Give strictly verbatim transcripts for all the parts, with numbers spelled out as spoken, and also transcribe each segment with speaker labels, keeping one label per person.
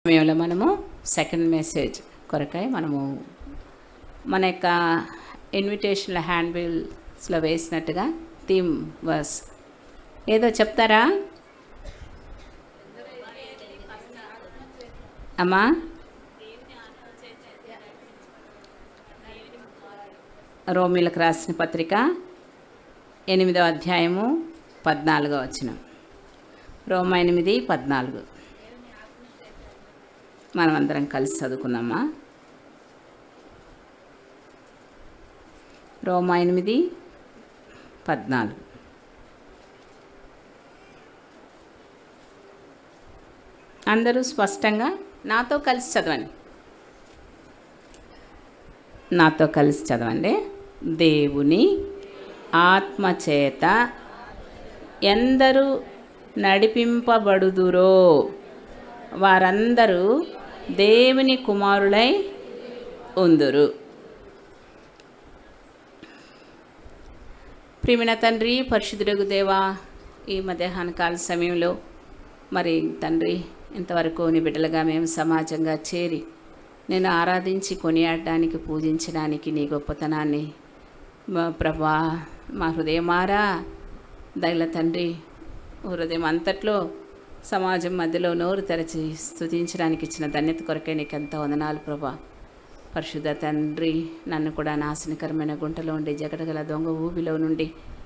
Speaker 1: సమయంలో మనము second message కొరకై మనము మన యొక్క ఇన్విటేషన్ల హ్యాండ్ బిల్స్లో వేసినట్టుగా థీమ్ వర్స్ ఏదో చెప్తారా అమ్మా? రోమీలకు రాసిన పత్రిక ఎనిమిదవ అధ్యాయము పద్నాలుగో వచనం. రోమా ఎనిమిది పద్నాలుగు మనం అందరం కలిసి చదువుకుందామా? రోమా ఎనిమిది పద్నాలుగు. అందరూ స్పష్టంగా నాతో కలిసి చదవండి. నాతో కలిసి చదవండి. దేవుని ఆత్మచేత ఎందరూ నడిపింపబడుదురో వారందరూ దేవుని కుమారులై ఉందురు. ప్రియమైన తండ్రి, పరిశుద్ధుడగు దేవా, ఈ మధ్యాహ్న కాల సమయంలో మరి తండ్రి ఇంతవరకు నీ బిడ్డలుగా మేము సమాజంగా చేరి నేను ఆరాధించి కొనియాడడానికి పూజించడానికి నీ గొప్పతనాన్ని ప్రభా మా హృదయమారా దయల తండ్రి హృదయం అంతట్లో సమాజం మధ్యలో నోరు తెరచి స్తుతించడానికి ఇచ్చిన ధన్యత కొరకే నీకు ఎంతో వందనాలు ప్రభా. పరిశుద్ధ తండ్రి, నన్ను కూడా నాశనకరమైన గుంటలో ఉండి జగడగల దొంగ ఊబిలో నుండి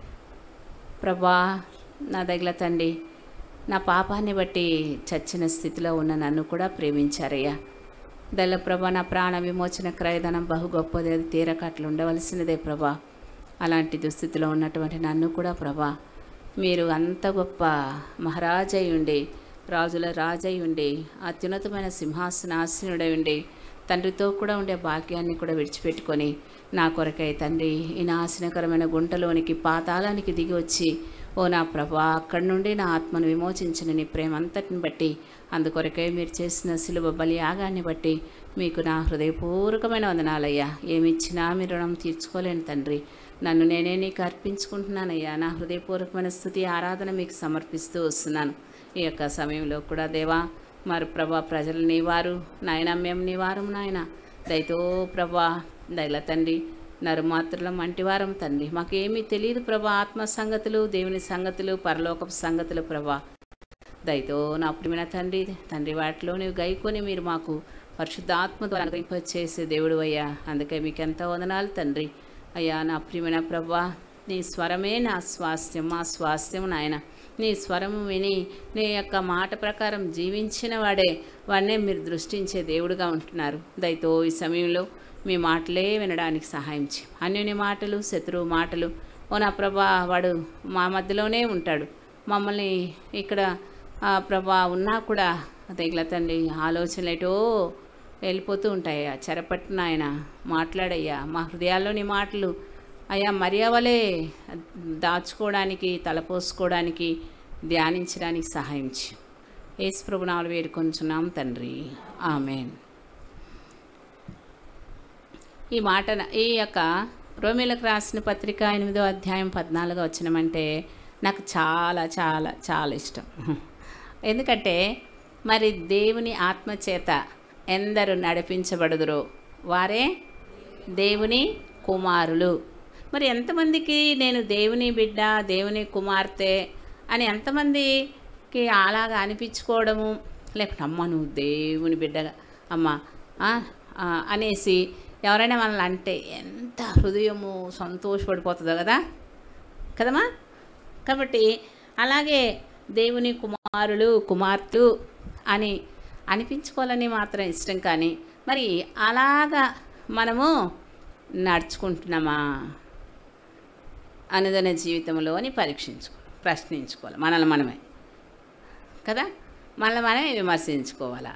Speaker 1: ప్రభా నా దగ్గర తండ్రి నా పాపాన్ని బట్టి చచ్చిన స్థితిలో ఉన్న నన్ను కూడా ప్రేమించారయ్యా. దళ ప్రభా, నా ప్రాణ విమోచన క్రయధనం బహు గొప్పది, అది తీరకట్లు ఉండవలసినదే ప్రభా. అలాంటి దుస్థితిలో ఉన్నటువంటి నన్ను కూడా ప్రభా మీరు అంత గొప్ప మహారాజై ఉండి, రాజుల రాజై ఉండి, అత్యున్నతమైన సింహాసనాసీనుడై ఉండి, తండ్రితో కూడా ఉండే భాగ్యాన్ని కూడా విడిచిపెట్టుకొని నా కొరకై తండ్రి ఈ నాశనకరమైన గుంటలోనికి పాతాళానికి దిగి వచ్చి ఓ నా ప్రభా అక్కడి నుండి నా ఆత్మను విమోచించిన నీ ప్రేమ అంతటిని బట్టి, అందుకొరకై మీరు చేసిన శిలువ బలి యాగాన్ని బట్టి మీకు నా హృదయపూర్వకమైన వందనాలయ్యా. ఏమిచ్చినా మీరు రుణం తీర్చుకోలేను తండ్రి. నన్ను నేనే నీకు అర్పించుకుంటున్నానయ్యా. నా హృదయపూర్వకమైన స్తుతి ఆరాధన మీకు సమర్పిస్తూ వస్తున్నాను. ఈ యొక్క సమయంలో కూడా దేవా మరి ప్రభా ప్రజలు నీవారు నాయన, మేము నీవారం నాయన. దయతో ప్రభా దయల తండ్రి నరుమాత్రులం వంటివారం తండ్రి. మాకేమీ తెలియదు ప్రభా, ఆత్మ సంగతులు, దేవుని సంగతులు, పరలోకపు సంగతులు ప్రభా. దయతో నా ప్రియమైన తండ్రి తండ్రి వాటిలో నీవు గైకొని మీరు మాకు పరిశుద్ధాత్మ ద్వారా అనుగ్రహింపచేసే దేవుడు అయ్యా. అందుకే మీకు ఎంతో వందనాలు తండ్రి. అయ్యా నా ప్రియమైన ప్రభా, నీ స్వరమే నా స్వాస్థ్యం, మా స్వాస్థ్యం నాయన. నీ స్వరము విని నీ యొక్క మాట ప్రకారం జీవించిన వాడే వాడినే మీరు దృష్టించే దేవుడుగా ఉంటున్నారు. దయతో ఈ సమయంలో మీ మాటలే వినడానికి సహాయం చేయి. అన్యుని మాటలు, శత్రువు మాటలు ఓ నా ప్రభా వాడు మా మధ్యలోనే ఉంటాడు. మమ్మల్ని ఇక్కడ ప్రభా ఉన్నా కూడా తగిల తండ్రి ఆలోచనలు ఎటో వెళ్ళిపోతూ ఉంటాయా. చెరపట్టిన ఆయన మాట్లాడయ్యా. మా హృదయాల్లోని మాటలు అయ్యా మర్యావలే దాచుకోవడానికి, తలపోసుకోవడానికి, ధ్యానించడానికి సహాయం చేయి. యేసు ప్రభు నామములో వేడుకొంచున్నాం తండ్రి, ఆమేన్. ఈ మాట ఈ యొక్క రోమీలకు రాసిన పత్రిక ఎనిమిదో అధ్యాయం పద్నాలుగో వచనమంటే నాకు చాలా చాలా చాలా ఇష్టం. ఎందుకంటే మరి దేవుని ఆత్మచేత ఎందరు నడిపించబడుదురో వారే దేవుని కుమారులు. మరి ఎంతమందికి నేను దేవుని బిడ్డ, దేవుని కుమార్తె అని ఎంతమందికి అలాగా అనిపించుకోవడము, లేకపోతే అమ్మ నువ్వు దేవుని బిడ్డ అమ్మ అనేసి ఎవరైనా మనల్ని అంటే ఎంత హృదయము సంతోషపడిపోతుందో కదా కదమ్మా. కాబట్టి అలాగే దేవుని కుమారులు, కుమార్తెలు అని అనిపించుకోవాలని మాత్రం ఇష్టం. కానీ మరి అలాగా మనము నడుచుకుంటున్నామా అనుదిన జీవితంలో అని పరీక్షించుకో ప్రశ్నించుకోవాలి మనల్ని మనమే కదా. మనల్ని మనమే విమర్శించుకోవాలా.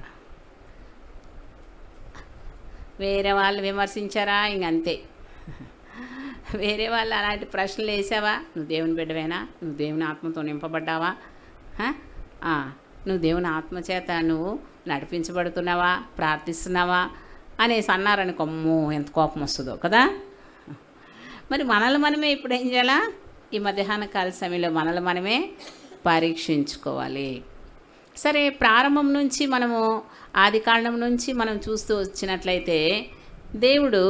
Speaker 1: వేరే వాళ్ళు విమర్శించారా ఇంకంతే. వేరే వాళ్ళు అలాంటి ప్రశ్నలు వేసావా, నువ్వు దేవుని బిడ్డవేనా, నువ్వు దేవుని ఆత్మతో నింపబడ్డావా, నువ్వు దేవుని ఆత్మచేత నువ్వు నడిపించబడుతున్నావా, ప్రార్థిస్తున్నావా అనేసి అన్నారనుకో, అమ్మో ఎంత కోపం వస్తుందో కదా. మరి మనల్ని మనమే ఇప్పుడు ఏం చేయాలా? ఈ మధ్యాహ్న కాల సమయంలో మనల్ని మనమే పరీక్షించుకోవాలి. సరే, ప్రారంభం నుంచి మనము ఆది కాండం నుంచి మనం చూస్తూ వచ్చినట్లయితే దేవుడు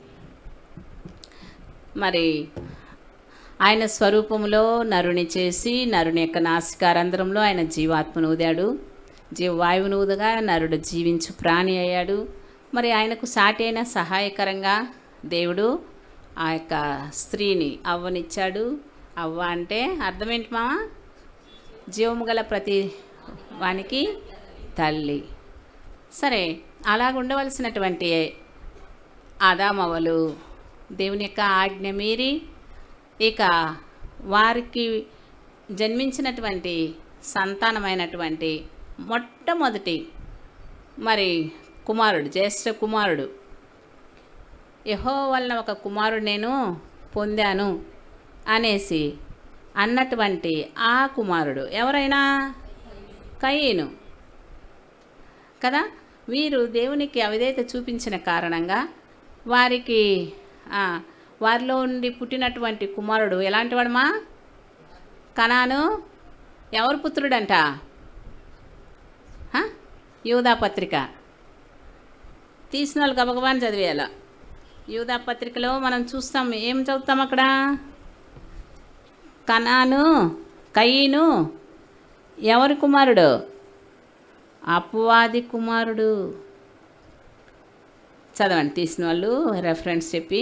Speaker 1: మరి ఆయన స్వరూపంలో నరుని చేసి నరుని యొక్క నాసికారంధ్రంలో ఆయన జీవాత్మను ఊదాడు. జీవవాయువును ఊదగా నరుడు జీవించు ప్రాణి అయ్యాడు. మరి ఆయనకు సాటి అయిన సహాయకరంగా దేవుడు ఆ యొక్క స్త్రీని అవ్వనిచ్చాడు. అవ్వ అంటే అర్థం ఏంటి మామ? జీవము గల ప్రతి వానికి తల్లి. సరే, అలాగ ఉండవలసినటువంటి ఆదామవ్వలు దేవుని యొక్క ఆజ్ఞ మీరి ఇక వారికి జన్మించినటువంటి సంతానమైనటువంటి మొట్టమొదటి మరి కుమారుడు, జ్యేష్ఠ కుమారుడు, యెహోవా వలన ఒక కుమారుడు నేను పొందాను అనేసి అన్నటువంటి ఆ కుమారుడు ఎవరైనా? కయీను కదా. వీరు దేవునికి అవిధేయత చూపించిన కారణంగా వారికి వారిలో ఉండి పుట్టినటువంటి కుమారుడు ఎలాంటి వాడమా? కనాను ఎవరు పుత్రుడంట? యూదా పత్రిక తీసిన వాళ్ళు గబగబాని చదివేయాల. యూదా పత్రికలో మనం చూస్తాం, ఏం చదువుతాం అక్కడ? కనాను కయీను ఎవరి కుమారుడు? అపవాది కుమారుడు. చదవండి తీసిన వాళ్ళు రెఫరెన్స్ చెప్పి.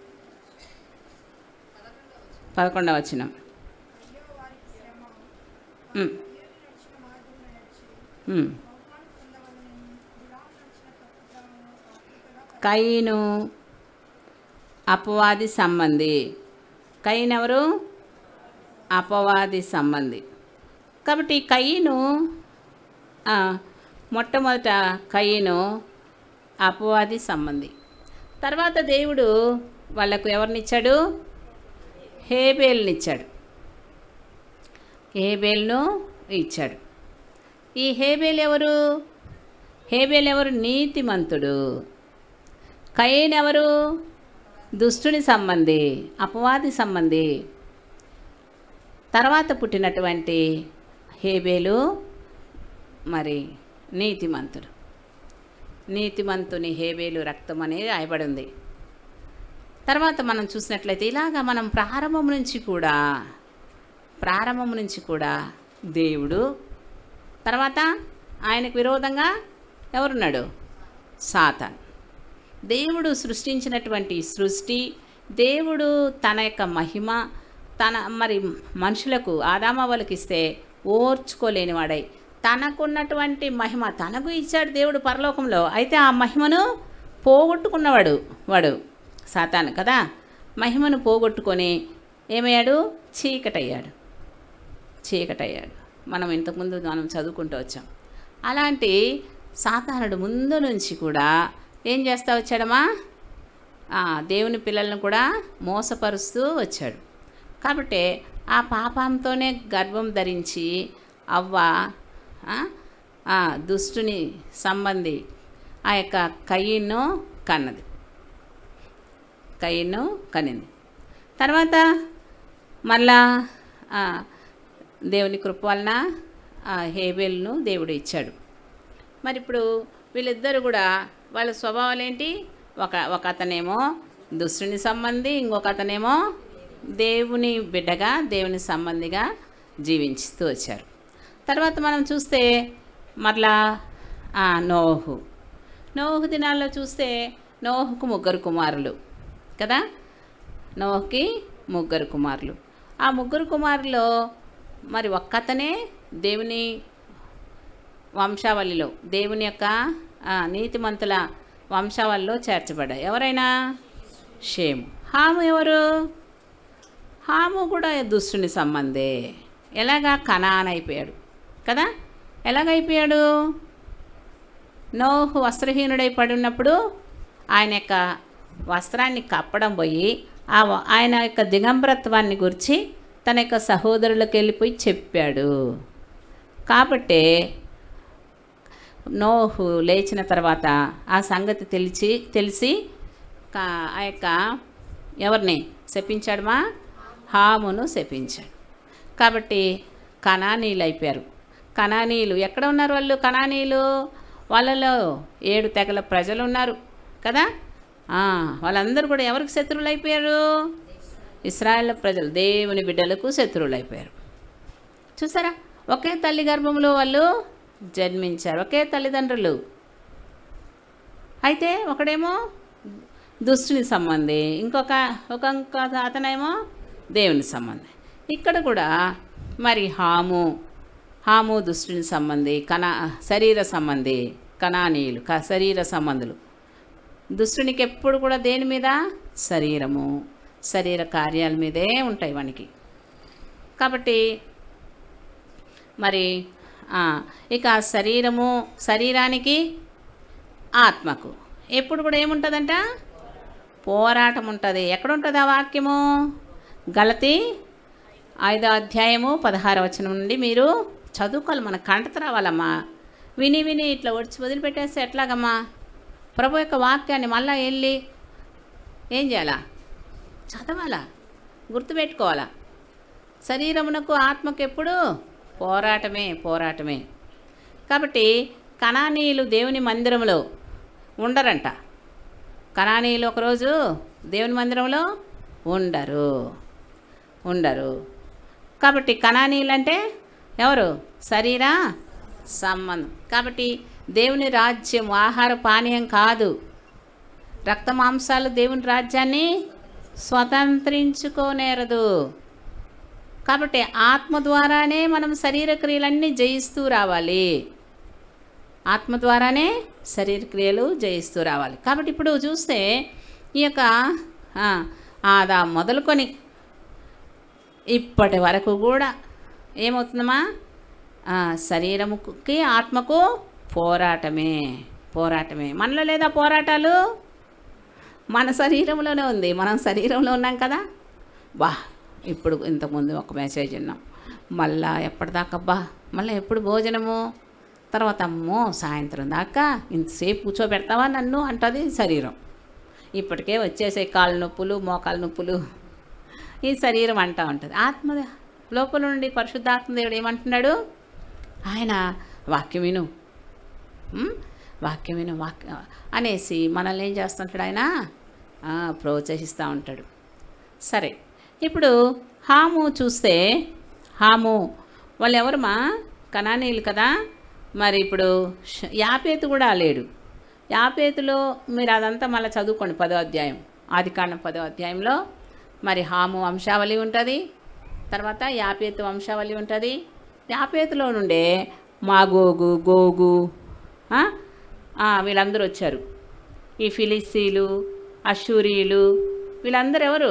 Speaker 1: పదకొండవ వచనం. కయీను అపవాది సంబంధి. కయీను ఎవరు? అపవాది సంబంధి. కాబట్టి కయీను మొట్టమొదట కయీను అపవాది సంబంధి. తర్వాత దేవుడు వాళ్ళకు ఎవరినిచ్చాడు? హేబేల్నిచ్చాడు. హేబేల్ను ఇచ్చాడు. ఈ హేబేల్ ఎవరు? హేబేల్ ఎవరు? నీతిమంతుడు. కయీను ఎవరు? దుష్టుని సంబంధి, అపవాది సంబంధి. తర్వాత పుట్టినటువంటి హేబేలు మరి నీతిమంతుడు. నీతిమంతుని హేబేలు రక్తం అనేది రాయబడి ఉంది. తర్వాత మనం చూసినట్లయితే ఇలాగా మనం ప్రారంభం నుంచి కూడా ప్రారంభం నుంచి కూడా దేవుడు, తర్వాత ఆయనకు విరోధంగా ఎవరున్నాడు? సాతాన్. దేవుడు సృష్టించినటువంటి సృష్టి, దేవుడు తన యొక్క మహిమ తన మరి మనుషులకు ఆదామవ్వలకు ఇస్తే ఓర్చుకోలేనివాడై తనకున్నటువంటి మహిమ తనకు ఇచ్చాడు దేవుడు పరలోకంలో. అయితే ఆ మహిమను పోగొట్టుకున్నవాడు వాడు సాతాను కదా. మహిమను పోగొట్టుకొని ఏమయ్యాడు? చీకటయ్యాడు. చీకటయ్యాడు. మనం ఇంతకుముందు మనం చదువుకుంటూ వచ్చాం. అలాంటి సాతానుడు ముందు నుంచి కూడా ఏం చేస్తూ వచ్చాడమ్మా? దేవుని పిల్లలను కూడా మోసపరుస్తూ వచ్చాడు. కాబట్టి ఆ పాపంతోనే గర్భం ధరించి అవ్వ దుష్టుని సంబంధి ఆ యొక్క కయీను కన్నది. కయీను కనింది. తర్వాత మళ్ళా దేవుని కృప వలన హేబేల్ను దేవుడు ఇచ్చాడు. మరి ఇప్పుడు వీళ్ళిద్దరు కూడా వాళ్ళ స్వభావాలు ఏంటి? ఒక ఒక అతనేమో దుష్టుని సంబంధి, ఇంకొక అతనేమో దేవుని బిడ్డగా దేవుని సంబంధిగా జీవించుతూ వచ్చారు. తర్వాత మనం చూస్తే మరలా నోహు నోహు దినాల్లో చూస్తే నోహుకు ముగ్గురు కుమారులు కదా. నోహుకి ముగ్గురు కుమారులు. ఆ ముగ్గురు కుమారులో మరి ఒక్కతనే దేవుని వంశావళిలో, దేవుని యొక్క నీతిమంతుల వంశావళిలో చేర్చబడ్డాయి. ఎవరైనా? షేము. హాము ఎవరు? హాము కూడా దుష్టుని సంబంధే. ఎలాగా? కనాన్ అయిపోయాడు కదా. ఎలాగైపోయాడు? నోహు వస్త్రహీనుడై పడినప్పుడు ఆయన యొక్క వస్త్రాన్ని కప్పడం పోయి ఆ ఆయన యొక్క దిగంబరత్వాన్ని గురించి తన యొక్క సహోదరులకు వెళ్ళిపోయి చెప్పాడు. కాబట్టి నోహు లేచిన తర్వాత ఆ సంగతి తెలిసి తెలిసి ఆ యొక్క ఎవరిని శపించాడుమా? హామును శపించాడు. కాబట్టి కనానీయులు అయిపోయారు. కనానీయులు. ఎక్కడ ఉన్నారు వాళ్ళు కనానీయులు? వాళ్ళలో ఏడు తెగల ప్రజలు ఉన్నారు కదా. వాళ్ళందరూ కూడా ఎవరికి శత్రువులు అయిపోయారు? ఇశ్రాయేలు ప్రజలు, దేవుని బిడ్డలకు శత్రువులు అయిపోయారు. చూసారా, ఒకే తల్లి గర్భంలో వాళ్ళు జన్మించారు, ఒకే తల్లిదండ్రులు. అయితే ఒకడేమో దుష్టుని సంబంధి, ఇంకొక ఒక అతనేమో దేవుని సంబంధి. ఇక్కడ కూడా మరి హాము హాము దుష్టుని సంబంధి, కనా శరీర సంబంధి, కనానీయులు క శరీర సంబంధులు. దుష్టునికి ఎప్పుడు కూడా దేని మీద? శరీరము, శరీర కార్యాల మీదే ఉంటాయి వానికి. కాబట్టి మరి ఇక శరీరము, శరీరానికి ఆత్మకు ఎప్పుడు కూడా ఏముంటుందంట? పోరాటం ఉంటుంది. ఎక్కడ ఉంటుంది ఆ వాక్యము? గలతీ ఐదో అధ్యాయము పదహార వచనం నుండి మీరు చదువుకోవాలి. మన కంటత రావాలమ్మా. విని విని ఇట్లా ఒడిచి వదిలిపెట్టేస్తే ఎట్లాగమ్మా? ప్రభు యొక్క వాక్యాన్ని మళ్ళీ వెళ్ళి ఏం చేయాలా? చదవాలా, గుర్తుపెట్టుకోవాలా. శరీరమునకు ఆత్మకు ఎప్పుడు పోరాటమే పోరాటమే. కాబట్టి కనానీయులు దేవుని మందిరంలో ఉండరంట. కనానీయులు ఒకరోజు దేవుని మందిరంలో ఉండరు ఉండరు కాబట్టి కనానీయులు అంటే ఎవరు? శరీర సంబంధం. కాబట్టి దేవుని రాజ్యం ఆహార పానీయం కాదు. రక్త మాంసాలు దేవుని రాజ్యాన్ని స్వతంత్రించుకోనేరదు. కాబట్టి ఆత్మ ద్వారానే మనం శరీర క్రియలన్నీ జయిస్తూ రావాలి. ఆత్మ ద్వారానే శరీర క్రియలు జయిస్తూ రావాలి. కాబట్టి ఇప్పుడు చూస్తే ఈ యొక్క ఆదా మొదలుకొని ఇప్పటి వరకు కూడా ఏమవుతుందమ్మా? శరీరముకి ఆత్మకు పోరాటమే పోరాటమే. మనలో లేదా పోరాటాలు? మన శరీరంలోనే ఉంది. మనం శరీరంలో ఉన్నాం కదా. బా ఇప్పుడు ఇంతకుముందు ఒక మెసేజ్ విన్నాం, మళ్ళా ఎప్పటిదాకబ్బా మళ్ళీ ఎప్పుడు భోజనము, తర్వాత అమ్మో సాయంత్రం దాకా ఇంతసేపు కూర్చోబెడతావా నన్ను అంటుంది శరీరం. ఇప్పటికే వచ్చేసే కాళ్ళ నొప్పులు, మోకాళ్ళ నొప్పులు ఈ శరీరం అంటూ ఉంటుంది. ఆత్మ లోపల నుండి పరిశుద్ధాత్మ దేవుడు ఏమంటున్నాడు? ఆయన వాక్యం విను, వాక్యం విను వాక్యం అనేసి మనల్ని ఏం చేస్తుంటాడు? ఆయన ప్రోత్సహిస్తూ ఉంటాడు. సరే, ఇప్పుడు హాము చూస్తే, హాము వాళ్ళు ఎవరమ్మా? కనానీయులు కదా. మరి ఇప్పుడు యాపేతు కూడా లేడు. యాపేతులో మీరు అదంతా మళ్ళీ చదువుకోండి. పదో అధ్యాయం, ఆదికాండం పదో అధ్యాయంలో మరి హాము వంశావళి ఉంటుంది, తర్వాత యాపేతు వంశావళి ఉంటుంది. యాపేతులో నుండే మాగోగు, గోగు వీళ్ళందరూ వచ్చారు. ఈ ఫిలిస్తీన్లు, అషూరీయులు వీళ్ళందరూ ఎవరు?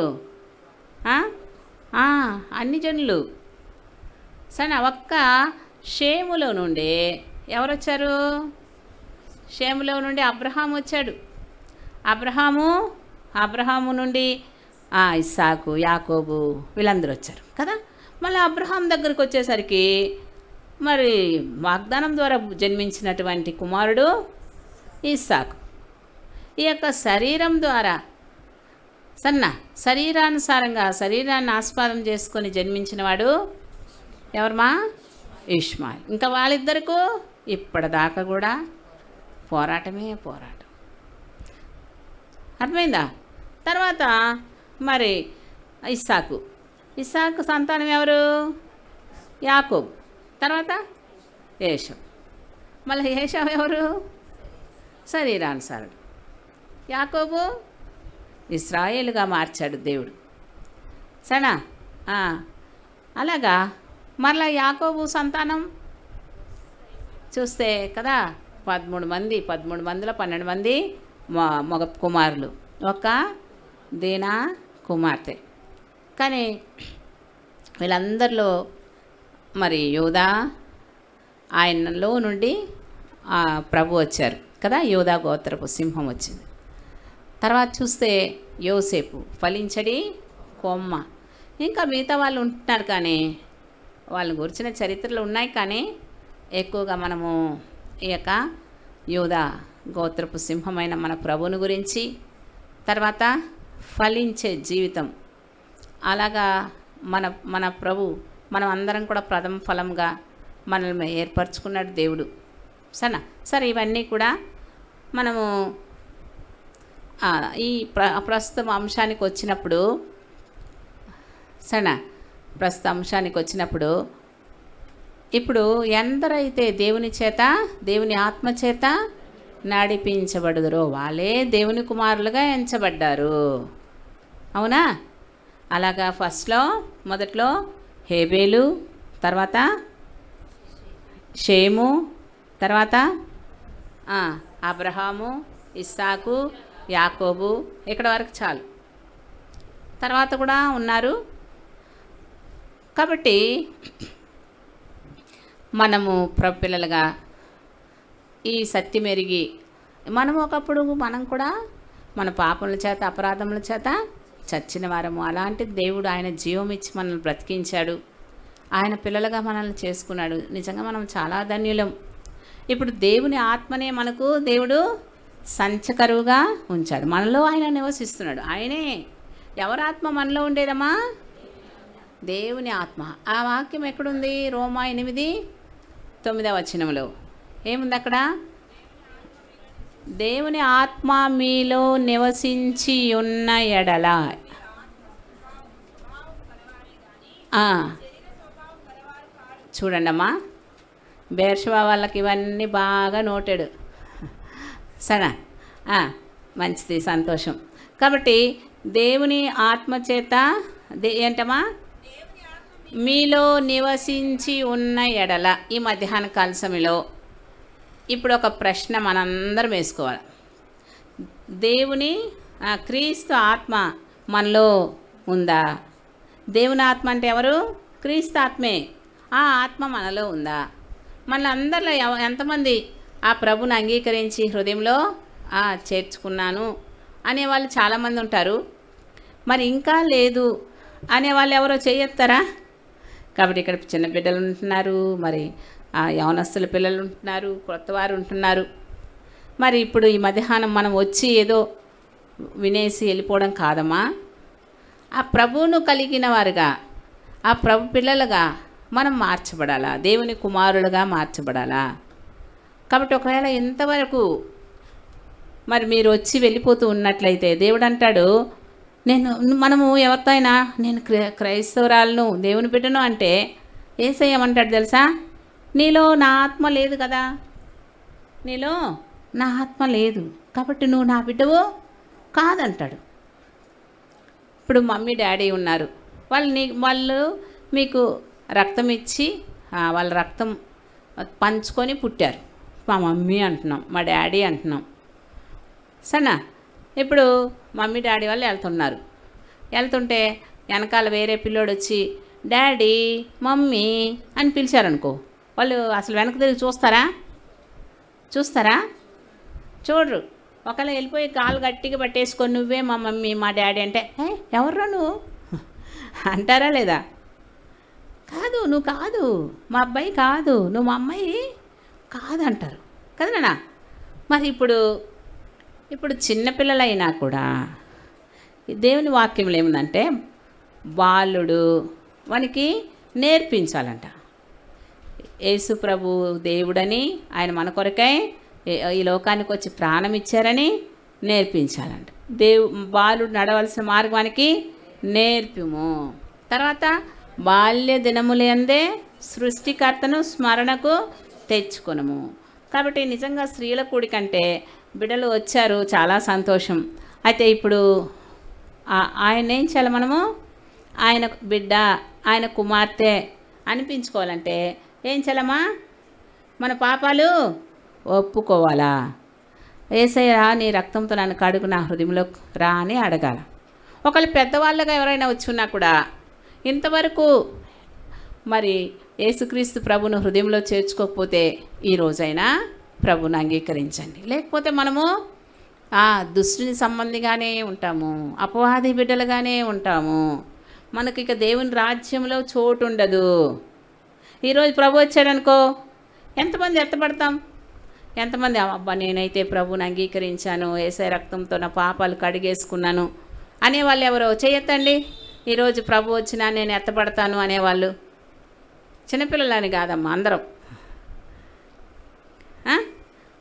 Speaker 1: అన్ని జనులు. సరే, ఒక్క షేములో నుండి ఎవరు వచ్చారు? షేములో నుండి అబ్రహాము వచ్చాడు. అబ్రహాము అబ్రహాము నుండి ఇస్సాకు, యాకోబు వీళ్ళందరూ వచ్చారు కదా. మళ్ళీ అబ్రహాం దగ్గరికి వచ్చేసరికి మరి వాగ్దానం ద్వారా జన్మించినటువంటి కుమారుడు ఇస్సాకు. ఈ యొక్క శరీరం ద్వారా సన్న శరీరానుసారంగా శరీరాన్ని ఆస్పాదం చేసుకొని జన్మించినవాడు ఎవరమ్మా? ఇష్మాయిల్. ఇంకా వాళ్ళిద్దరికూ ఇప్పటిదాకా కూడా పోరాటమే పోరాటం. అర్థమైందా? తర్వాత మరి ఇస్సాకు ఇస్సాకు సంతానం ఎవరు? యాకోబు. తర్వాత ఏషావు. మళ్ళీ ఏషావు ఎవరు? శరీరానుసారుడు. యాకోబు ఇశ్రాయేలుగా మార్చాడు దేవుడు. సరేనా? అలాగా మరలా యాకోబు సంతానం చూస్తే కదా పదమూడు మంది పదమూడు మందిలో పన్నెండు మంది మగ కుమారులు, ఒక దీనా కుమార్తె. కానీ వీళ్ళందరిలో మరి యూదా ఆయనలో నుండి ప్రభు వచ్చారు కదా. యూదా గోత్రపు సింహం వచ్చింది. తర్వాత చూస్తే యోసేపు ఫలించడి కొమ్మ. ఇంకా మిగతా వాళ్ళు ఉంటున్నారు కానీ వాళ్ళని గురించిన చరిత్రలు ఉన్నాయి. కానీ ఎక్కువగా మనము ఈ యొక్క యూదా గోత్రపు సింహమైన మన ప్రభువుని గురించి, తర్వాత ఫలించే జీవితం, అలాగా మన మన ప్రభు మనం అందరం కూడా ప్రథమ ఫలంగా మనల్ని ఏర్పరచుకున్నాడు దేవుడు. సరేనా? సరే, ఇవన్నీ కూడా మనము ఈ ప్ర ప్రస్తుతం అంశానికి వచ్చినప్పుడు సరేనా ప్రస్తుత అంశానికి వచ్చినప్పుడు ఇప్పుడు ఎందరైతే దేవుని చేత దేవుని ఆత్మ చేత నడిపించబడుదురో వాళ్ళే దేవుని కుమారులుగా ఎంచబడ్డారు. అవునా? అలాగా ఫస్ట్లో మొదట్లో హేబేలు, తర్వాత షేము, తర్వాత అబ్రహాము, ఇస్సాకు, యాకోబు, ఇక్కడ వరకు చాలు. తర్వాత కూడా ఉన్నారు. కాబట్టి మనము ప్రభు పిల్లలుగా ఈ సత్యం ఎరిగి మనము ఒకప్పుడు మనం కూడా మన పాపముల చేత అపరాధముల చేత చచ్చిన వారము. అలాంటి దేవుడు ఆయన జీవం ఇచ్చి మనల్ని బ్రతికించాడు. ఆయన పిల్లలుగా మనల్ని చేసుకున్నాడు. నిజంగా మనం చాలా ధన్యులం. ఇప్పుడు దేవుని ఆత్మనే మనకు దేవుడు సంచకరువుగా ఉంచాడు. మనలో ఆయన నివసిస్తున్నాడు. ఆయనే. ఎవరి ఆత్మ మనలో ఉండేదమ్మా? దేవుని ఆత్మ. ఆ వాక్యం ఎక్కడుంది? రోమా ఎనిమిది తొమ్మిదవ వచనంలో ఏముంది అక్కడ? దేవుని ఆత్మ మీలో నివసించి ఉన్న ఎడల చూడండి అమ్మా, బేర్షవా వాళ్ళకి ఇవన్నీ బాగా నోటెడు. సరే, మంచిది, సంతోషం. కాబట్టి దేవుని ఆత్మచేత దే ఏంటమ్మా మీలో నివసించి ఉన్న ఎడల. ఈ మధ్యాహ్న కాల సమయంలో ఇప్పుడు ఒక ప్రశ్న మనందరం వేసుకోవాలి. దేవుని క్రీస్తు ఆత్మ మనలో ఉందా? దేవుని ఆత్మ అంటే ఎవరు? క్రీస్తు ఆత్మే. ఆ ఆత్మ మనలో ఉందా? మన అందరిలో ఎంతమంది ఆ ప్రభుని అంగీకరించి హృదయంలో చేర్చుకున్నాను అనేవాళ్ళు చాలామంది ఉంటారు. మరి ఇంకా లేదు అనేవాళ్ళు ఎవరో చేయొస్తారా? కాబట్టి ఇక్కడ చిన్న బిడ్డలు ఉంటున్నారు, మరి యవనస్తుల పిల్లలు ఉంటున్నారు, కొత్త వారు ఉంటున్నారు. మరి ఇప్పుడు ఈ మధ్యాహ్నం మనం వచ్చి ఏదో వినేసి వెళ్ళిపోవడం కాదమ్మా. ఆ ప్రభువును కలిగిన వారుగా, ఆ ప్రభు పిల్లలుగా మనం మార్చబడాలా, దేవుని కుమారులుగా మార్చబడాలా. కాబట్టి ఒకవేళ ఇంతవరకు మరి మీరు వచ్చి వెళ్ళిపోతూ ఉన్నట్లయితే దేవుడు అంటాడు, నేను మనము ఎవరితో అయినా నేను క్రైస్తవురాలను దేవుని బిడ్డను అంటే ఏసయ్యమంటాడు తెలుసా? నీలో నా ఆత్మ లేదు కదా, నీలో నా ఆత్మ లేదు కాబట్టి నువ్వు నా బిడ్డవు కాదంటాడు. ఇప్పుడు మమ్మీ డాడీ ఉన్నారు, వాళ్ళు నీ వాళ్ళు మీకు రక్తం ఇచ్చి వాళ్ళ రక్తం పంచుకొని పుట్టారు. మా మమ్మీ అంటున్నాం, మా డాడీ అంటున్నాం. సరేనా? ఇప్పుడు మమ్మీ డాడీ వాళ్ళు వెళ్తున్నారు. వెళ్తుంటే వెనకాల వేరే పిల్లోడు వచ్చి డాడీ మమ్మీ అని పిలిచారనుకో, వాళ్ళు అసలు వెనక తిరిగి చూస్తారా? చూస్తారా? చూడరు. ఒకవేళ వెళ్ళిపోయి కాలు గట్టిగా పట్టేసుకొని నువ్వే మా మమ్మీ మా డాడీ అంటే ఏ ఎవర్రా నువ్వు అంటారా లేదా? కాదు, నువ్వు కాదు, మా అబ్బాయి కాదు, నువ్వు మా అమ్మాయి కాదంటారు కదా నాన్న. మరి ఇప్పుడు ఇప్పుడు చిన్నపిల్లలైనా కూడా దేవుని వాక్యంలో ఏముందంటే బాలుడు వానికి నేర్పించాలంట. యేసు ప్రభు దేవుడని, ఆయన మన కొరకై ఈ లోకానికి వచ్చి ప్రాణం ఇచ్చారని నేర్పించాలంట. దేవు బాలుడు నడవలసిన మార్గానికి నేర్పిము. తర్వాత బాల్య దినములందే సృష్టికర్తను స్మరణకు తెచ్చుకొనుము. కాబట్టి నిజంగా స్త్రీల కూడి కంటే బిడ్డలు వచ్చారు, చాలా సంతోషం. అయితే ఇప్పుడు ఆయన ఏం చేయాలి? మనము ఆయన బిడ్డ, ఆయన కుమార్తె అనిపించుకోవాలంటే ఏం చేయాలమ్మా? మన పాపాలు ఒప్పుకోవాలా? యేసయ్య నీ రక్తంతో నన్ను కడుగు, నా హృదయంలో రా అని అడగాల. ఒకళ్ళు పెద్దవాళ్ళగా ఎవరైనా వచ్చి ఉన్నా కూడా ఇంతవరకు మరి యేసుక్రీస్తు ప్రభును హృదయంలో చేర్చుకోకపోతే ఈ రోజైనా ప్రభుని అంగీకరించండి. లేకపోతే మనము ఆ దుష్టుని సంబంధిగానే ఉంటాము, అపవాది బిడ్డలుగానే ఉంటాము. మనకి ఇక దేవుని రాజ్యంలో చోటు ఉండదు. ఈరోజు ప్రభు వచ్చాడనుకో, ఎంతమంది ఎత్తపడతాం? ఎంతమంది అబ్బా నేనైతే ప్రభుని అంగీకరించాను, యేసయ్య రక్తంతో నా పాపాలు కడిగేసుకున్నాను అనేవాళ్ళు ఎవరో చేయొద్దండి. ఈరోజు ప్రభు వచ్చినా నేను ఎత్తపడతాను అనేవాళ్ళు. చిన్నపిల్లలని కాదమ్మా, అందరం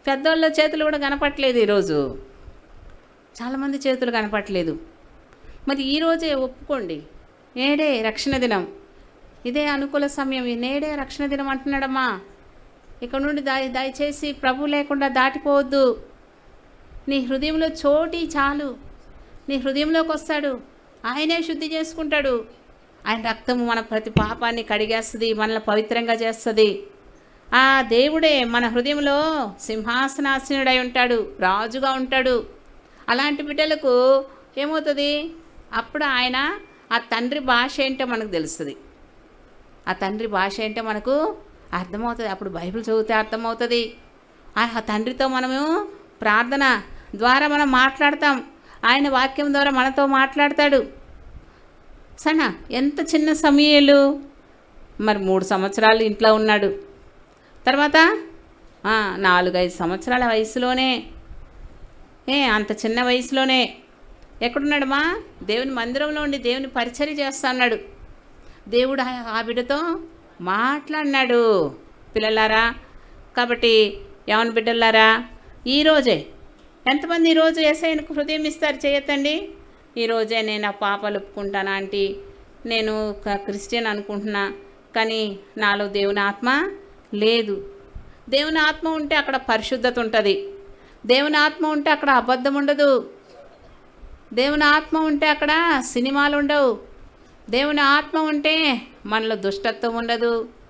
Speaker 1: పెద్దోళ్ళ చేతులు కూడా కనపట్లేదు ఈరోజు, చాలామంది చేతులు కనపట్లేదు. మరి ఈరోజే ఒప్పుకోండి, నేడే రక్షణ దినం, ఇదే అనుకూల సమయం, నేడే రక్షణ దినం అంటున్నాడమ్మా. ఇక్కడ నుండి దా దయచేసి ప్రభు లేకుండా దాటిపోవద్దు. నీ హృదయంలో చోటి చాలు, నీ హృదయంలోకి వస్తాడు, ఆయనే శుద్ధి చేసుకుంటాడు. ఆయన రక్తము మన ప్రతి పాపాన్ని కడిగేస్తుంది, మనల్ని పవిత్రంగా చేస్తుంది. ఆ దేవుడే మన హృదయంలో సింహాసనాసీనుడై ఉంటాడు, రాజుగా ఉంటాడు. అలాంటి బిడ్డలకు ఏమవుతుంది, అప్పుడు ఆయన ఆ తండ్రి భాష ఏంటో మనకు తెలుస్తుంది. ఆ తండ్రి భాష ఏంటో మనకు అర్థమవుతుంది. అప్పుడు బైబిల్ చదివితే అర్థమవుతుంది. ఆ తండ్రితో మనము ప్రార్థన ద్వారా మనం మాట్లాడతాం, ఆయన వాక్యం ద్వారా మనతో మాట్లాడతాడు. సరేనా? ఎంత చిన్న సమయాలు, మరి మూడు సంవత్సరాలు ఇంట్లో ఉన్నాడు. తర్వాత నాలుగైదు సంవత్సరాల వయసులోనే, ఏ అంత చిన్న వయసులోనే ఎక్కడున్నాడమ్మా? దేవుని మందిరంలో ఉండి దేవుని పరిచర్య చేస్తా అన్నాడు. దేవుడు ఆ బిడ్డతో మాట్లాడినాడు. పిల్లలారా, కాబట్టి యవన బిడ్డలారా, ఈరోజే ఎంతమంది ఈరోజు యేసయ్యకు హృదయం ఇస్తారు? చేయొద్దండి. ఈరోజే నేను ఆ పాపాలు ఒప్పుకుంటాను ఆంటీ, నేను క్రిస్టియన్ అనుకుంటున్నా, కానీ నాలో దేవుని ఆత్మ లేదు. దేవుని ఆత్మ ఉంటే అక్కడ పరిశుద్ధత ఉంటుంది. దేవుని ఆత్మ ఉంటే అక్కడ అబద్ధం ఉండదు. దేవుని ఆత్మ ఉంటే అక్కడ సినిమాలు ఉండవు. దేవుని ఆత్మ ఉంటే మనలో దుష్టత్వం ఉండదు.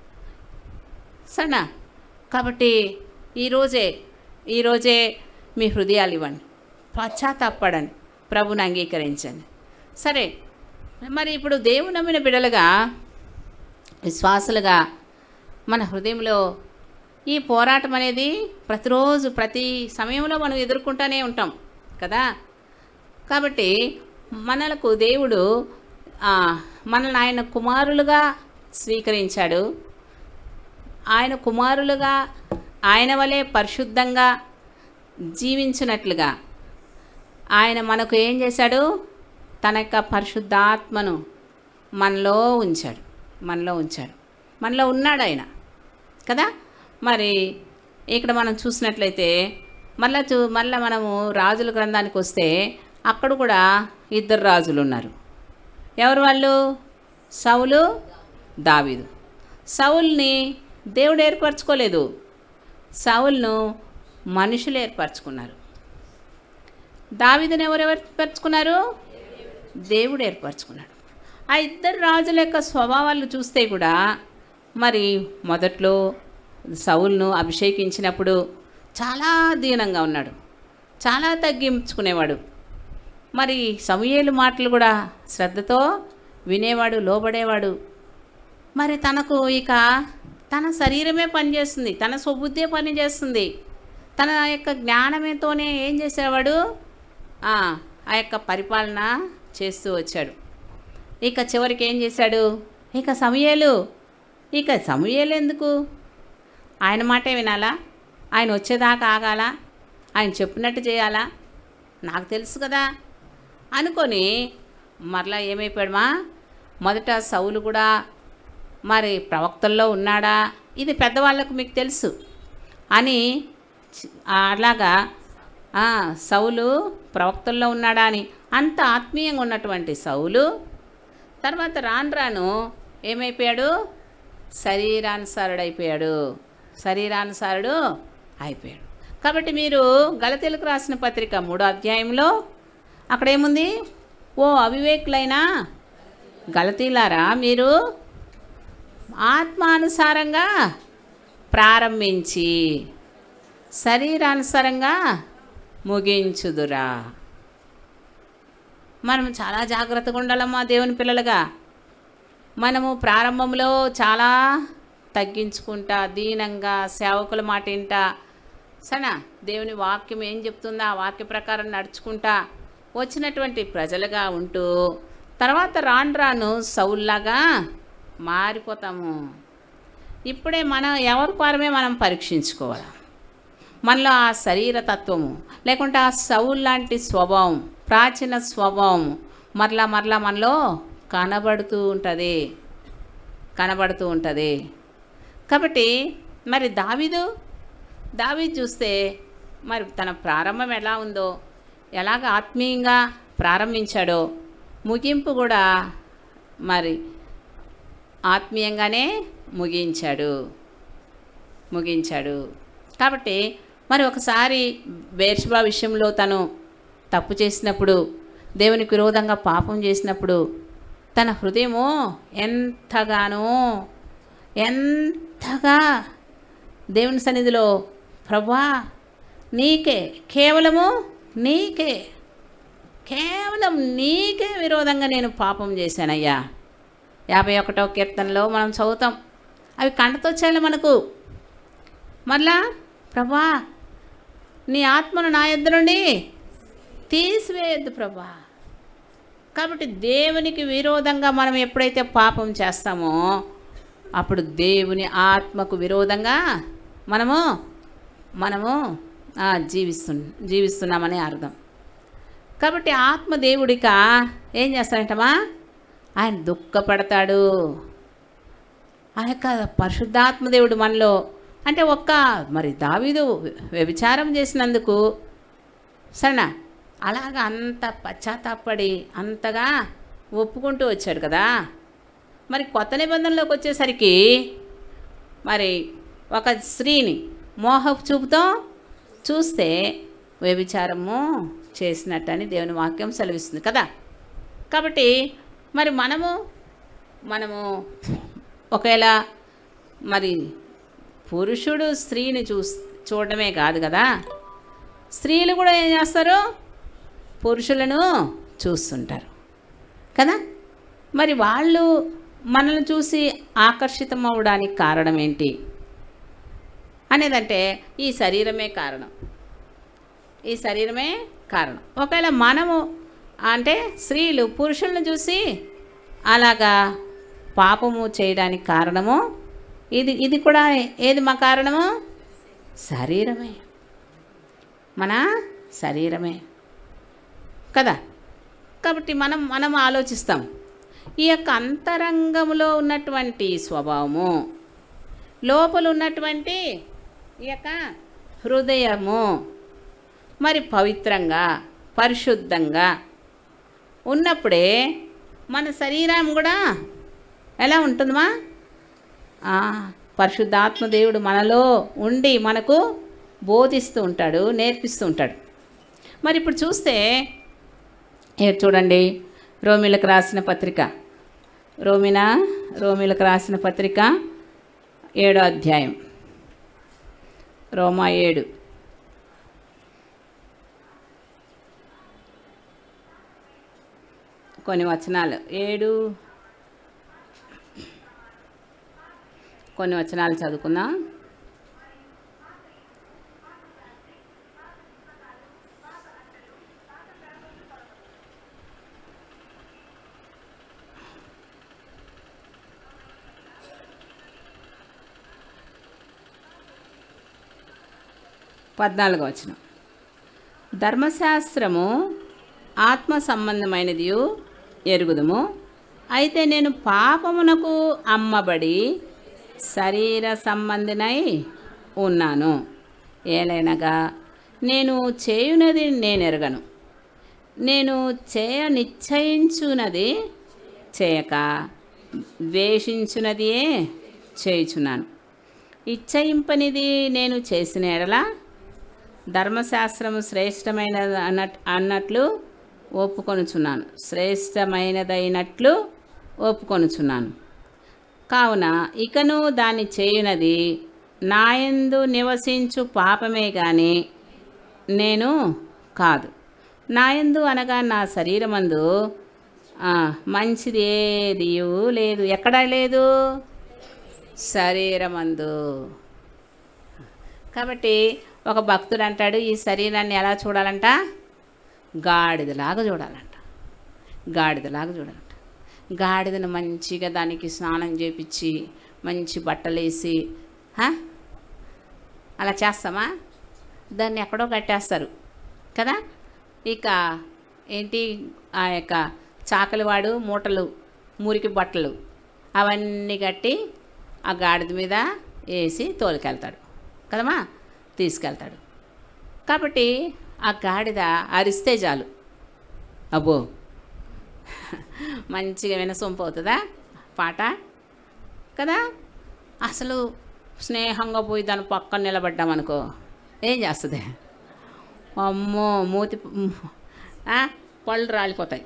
Speaker 1: సరేనా? కాబట్టి ఈరోజే ఈరోజే మీ హృదయాలు ఇవ్వండి, పశ్చాత్తాపడండి, ప్రభుని అంగీకరించండి. సరే, మరి ఇప్పుడు దేవుని నమ్మిన బిడ్డలుగా, విశ్వాసులుగా మన హృదయంలో ఈ పోరాటం అనేది ప్రతిరోజు ప్రతి సమయంలో మనం ఎదుర్కొంటూనే ఉంటాం కదా. కాబట్టి మనలకు దేవుడు మనల్ని ఆయన కుమారులుగా స్వీకరించాడు. ఆయన కుమారులుగా ఆయన వలె పరిశుద్ధంగా జీవించినట్లుగా ఆయన మనకు ఏం చేశాడు? తన యొక్క పరిశుద్ధాత్మను మనలో ఉంచాడు మనలో ఉంచాడు మనలో ఉన్నాడు ఆయన కదా. మరి ఇక్కడ మనం చూసినట్లయితే మళ్ళా చూ మళ్ళీ మనము రాజుల గ్రంథానికి వస్తే అక్కడ కూడా ఇద్దరు రాజులు ఉన్నారు. ఎవరు వాళ్ళు? సౌలు, దావీదు. సౌల్ని దేవుడు ఏర్పరచుకోలేదు, సౌలును మనుషులు ఏర్పరచుకున్నారు. దావీదుని ఎవరు ఏర్పరచుకున్నారు? దేవుడు ఏర్పరచుకున్నాడు. ఆ ఇద్దరు రాజుల యొక్క స్వభావాలు చూస్తే కూడా, మరి మొదట్లో సౌలును అభిషేకించినప్పుడు చాలా దీనంగా ఉన్నాడు, చాలా తగ్గించుకునేవాడు. మరి సమూయేలు మాటలు కూడా శ్రద్ధతో వినేవాడు, లోబడేవాడు. మరి తనకు ఇక తన శరీరమే పనిచేస్తుంది, తన స్వబుద్ధే పనిచేస్తుంది, తన యొక్క జ్ఞానంతోనే ఏం చేసేవాడు? ఆ యొక్క పరిపాలన చేస్తూ వచ్చాడు. ఇక చివరికి ఏం చేశాడు? ఇక సమూయేలు ఇక సమూయేలు ఎందుకు? ఆయన మాటే వినాలా? ఆయన వచ్చేదాకా ఆగాలా? ఆయన చెప్పినట్టు చేయాలా? నాకు తెలుసు కదా అనుకొని మరలా ఏమైపోయాడమా? మొదట సౌలు కూడా మరి ప్రవక్తల్లో ఉన్నాడా, ఇది పెద్దవాళ్ళకు మీకు తెలుసు అని, అలాగా సౌలు ప్రవక్తల్లో ఉన్నాడా అని అంత ఆత్మీయంగా ఉన్నటువంటి సౌలు తర్వాత రాను రాను ఏమైపోయాడు? శరీరానుసారుడు అయిపోయాడు శరీరానుసారుడు అయిపోయాడు. కాబట్టి మీరు గలతీలకు రాసిన పత్రిక మూడో అధ్యాయంలో అక్కడేముంది? ఓ అవివేకులైన గలతీలారా, మీరు ఆత్మానుసారంగా ప్రారంభించి శరీరానుసారంగా ముగించుదురా. మనం చాలా జాగ్రత్తగా ఉండాలమ్మా దేవుని పిల్లలుగా. మనము ప్రారంభంలో చాలా తగ్గించుకుంటా, దీనంగా, సేవకుల మాట వింటా, సరేనా, దేవుని వాక్యం ఏం చెప్తుందో ఆ వాక్య ప్రకారం నడుచుకుంటా వచ్చినటువంటి ప్రజలుగా ఉంటూ తర్వాత రాను రాను సౌల్లాగా మారిపోతాము. ఇప్పుడే మనం ఎవరి వారమే మనం పరీక్షించుకోవాలి. మనలో ఆ శరీర తత్వము లేకుంటే ఆ సౌల్ లాంటి స్వభావం, ప్రాచీన స్వభావం మరలా మరలా మనలో కనబడుతూ ఉంటుంది కనబడుతూ ఉంటుంది కాబట్టి మరి దావీదు దావీదు చూస్తే మరి తన ప్రారంభం ఎలా ఉందో, ఎలాగ ఆత్మీయంగా ప్రారంభించాడో ముగింపు కూడా మరి ఆత్మీయంగానే ముగించాడు ముగించాడు కాబట్టి మరి ఒకసారి బేర్షెబా విషయంలో తను తప్పు చేసినప్పుడు, దేవునికి విరోధంగా పాపం చేసినప్పుడు తన హృదయము ఎంతగానో ఎంతగా దేవుని సన్నిధిలో, ప్రభువా నీకే, కేవలము నీకే, కేవలం నీకే విరోధంగా నేను పాపం చేశానయ్యా. యాభై ఒకటో కీర్తనలో మనం చదువుతాం, అవి కంటతో వచ్చాయి మనకు. మళ్ళా ప్రభా నీ ఆత్మను నా యొద్ద నుండి తీసివేయద్దు ప్రభా. కాబట్టి దేవునికి విరోధంగా మనం ఎప్పుడైతే పాపం చేస్తామో అప్పుడు దేవుని ఆత్మకు విరోధంగా మనము మనము జీవిస్తు జీవిస్తున్నామని అర్థం. కాబట్టి ఆత్మ దేవుడిక ఏం చేస్తాడంటమా, ఆయన దుఃఖపడతాడు. ఆ యొక్క పరిశుద్ధాత్మ దేవుడు మనలో అంటే ఒక్క మరి దావీదు వ్యభిచారం చేసినందుకు సరేనా అలాగా అంత పశ్చాత్తాపడి అంతగా ఒప్పుకుంటూ వచ్చాడు కదా. మరి కొత్త నిబంధనలోకి వచ్చేసరికి మరి ఒక స్త్రీని మోహపు చూపుతో చూస్తే వ్యభిచారము చేసినట్టని దేవుని వాక్యం సెలవిస్తుంది కదా. కాబట్టి మరి మనము మనము ఒకవేళ మరి పురుషుడు స్త్రీని చూ చూడడమే కాదు కదా, స్త్రీలు కూడా ఏం చేస్తారు, పురుషులను చూస్తుంటారు కదా. మరి వాళ్ళు మనల్ని చూసి ఆకర్షితం అవ్వడానికి కారణం ఏంటి అనేదంటే ఈ శరీరమే కారణం. ఈ శరీరమే కారణం. ఒకవేళ మనము అంటే స్త్రీలు పురుషులను చూసి అలాగా పాపము చేయడానికి కారణము ఇది ఇది కూడా ఏది మా కారణము, శరీరమే, మన శరీరమే కదా. కాబట్టి మనం మనం ఆలోచిస్తాం ఈ యొక్క అంతరంగంలో ఉన్నటువంటి స్వభావము, లోపల ఉన్నటువంటి ఈ యొక్క హృదయము మరి పవిత్రంగా పరిశుద్ధంగా ఉన్నప్పుడే మన శరీరం కూడా ఎలా ఉంటుందమ్మా, పరిశుద్ధాత్మ దేవుడు మనలో ఉండి మనకు బోధిస్తూ ఉంటాడు, నేర్పిస్తూ ఉంటాడు. మరి ఇప్పుడు చూస్తే చూడండి, రోమిలకు రాసిన పత్రిక, రోమిన రోమిలకు రాసిన పత్రిక ఏడో అధ్యాయం, రోమా ఏడు కొన్ని వచనాలు, ఏడు కొన్ని వచనాలు చదువుకుందాం. పద్నాలుగో వచనం, ధర్మశాస్త్రము ఆత్మ సంబంధమైనది ఎరుగుదుము, అయితే నేను పాపమునకు అమ్మబడి శరీర సంబంధినై ఉన్నాను. ఏలైనగా నేను చేయునది నేను ఎరగను, నేను చేయ నిశ్చయించున్నది చేయక ద్వేషించున్నదియే చేయుచున్నాను. ఇచ్చయింపనిది నేను చేసిన ఎడల ధర్మశాస్త్రము శ్రేష్టమైనది అన్నట్ అన్నట్లు ఒప్పుకొనుచున్నాను, శ్రేష్టమైనదైనట్లు ఒప్పుకొనుచున్నాను. కావున ఇకను దాన్ని చేయునది నాయందు నివసించు పాపమే కానీ నేను కాదు. నాయందు అనగా నా శరీరమందు మంచిది ఏది లేదు. ఎక్కడా లేదు, శరీరమందు. కాబట్టి ఒక భక్తుడు అంటాడు, ఈ శరీరాన్ని ఎలా చూడాలంట, గాడిదలాగా చూడాలంట, గాడిదలాగా చూడాలంట. గాడిదను మంచిగా దానికి స్నానం చేపించి మంచి బట్టలు వేసి అలా చేస్తామా, దాన్ని ఎక్కడో కట్టేస్తారు కదా. ఇక ఏంటి ఆ యొక్క చాకలివాడు మూటలు మురికి బట్టలు అవన్నీ కట్టి ఆ గాడిద మీద వేసి తోలుకెళ్తాడు కదమ్మా, తీసుకెళ్తాడు. కాబట్టి ఆ గాడిద అరిస్తే చాలు, అబ్బో మంచిగా వినసొంపు అవుతుందా పాట కదా. అసలు స్నేహంగా పోయి దాని పక్కన నిలబడ్డామనుకో ఏం చేస్తుంది, అమ్మో మూతి పళ్ళు రాలిపోతాయి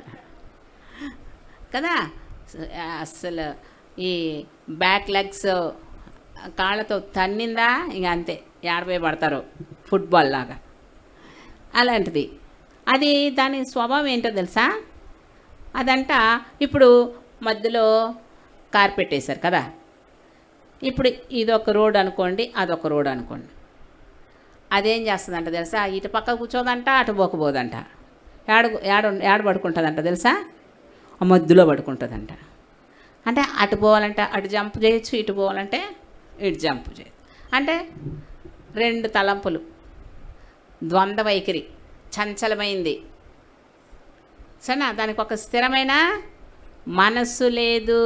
Speaker 1: కదా. అసలు ఈ బ్యాక్ లెగ్స్ కాళ్ళతో తన్నిందా ఇంక అంతే, ఏడపోయి పడతారు ఫుట్బాల్ లాగా. అలాంటిది అది, దాని స్వభావం ఏంటో తెలుసా, అదంట ఇప్పుడు మధ్యలో కార్పెట్ వేశారు కదా, ఇప్పుడు ఇదొక రోడ్ అనుకోండి, అదొక రోడ్ అనుకోండి. అదేం చేస్తుందంట తెలుసా, ఇటు పక్క కూర్చోదంట, అటు పోకపోదంట, ఏడ ఏడ ఏడ పడుకుంటుందంట తెలుసా, ఆ మధ్యలో పడుకుంటుందంట. అంటే అటు పోవాలంటే అటు జంప్ చేయొచ్చు, ఇటు పోవాలంటే ఇటు జంప్ చేయొచ్చు. అంటే రెండు తలంపులు, ద్వంద్వ వైఖరి, చంచలమైంది సరేనా. దానికి ఒక స్థిరమైన మనస్సు లేదు.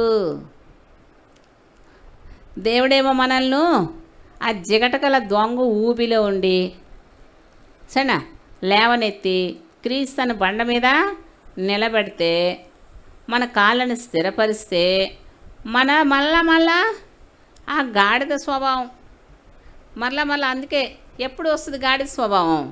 Speaker 1: దేవుడేమో మనల్ని ఆ జిగటకల దొంగ ఊబిలో ఉండి సరేనా లేవనెత్తి క్రీస్తుని బండ మీద నిలబెడితే, మన కాళ్ళని స్థిరపరిస్తే, మన మళ్ళా మళ్ళా ఆ గాడిద స్వభావం మరలా మళ్ళీ, అందుకే ఎప్పుడు వస్తుంది గాడిద స్వభావం,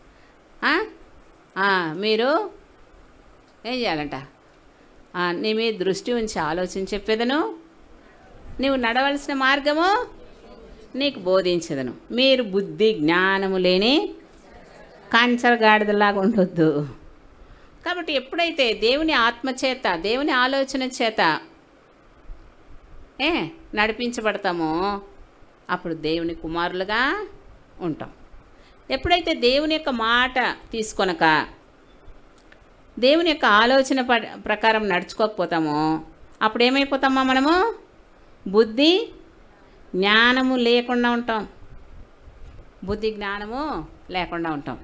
Speaker 1: మీరు ఏం చేయాలంట, నీ మీద దృష్టి ఉంచి ఆలోచించి చెప్పేదను, నీవు నడవలసిన మార్గము నీకు బోధించదను. మీరు బుద్ధి జ్ఞానము లేని కంచర గాడిదలాగా ఉండొద్దు. కాబట్టి ఎప్పుడైతే దేవుని ఆత్మచేత, దేవుని ఆలోచన చేత ఏ నడిపించబడతామో అప్పుడు దేవుని కుమారులుగా ఉంటాం. ఎప్పుడైతే దేవుని యొక్క మాట తీసుకొనక దేవుని యొక్క ఆలోచన ప్రకారం నడుచుకోకపోతామో అప్పుడు ఏమైపోతామా, మనము బుద్ధి జ్ఞానము లేకుండా ఉంటాం. బుద్ధి జ్ఞానము లేకుండా ఉంటాం.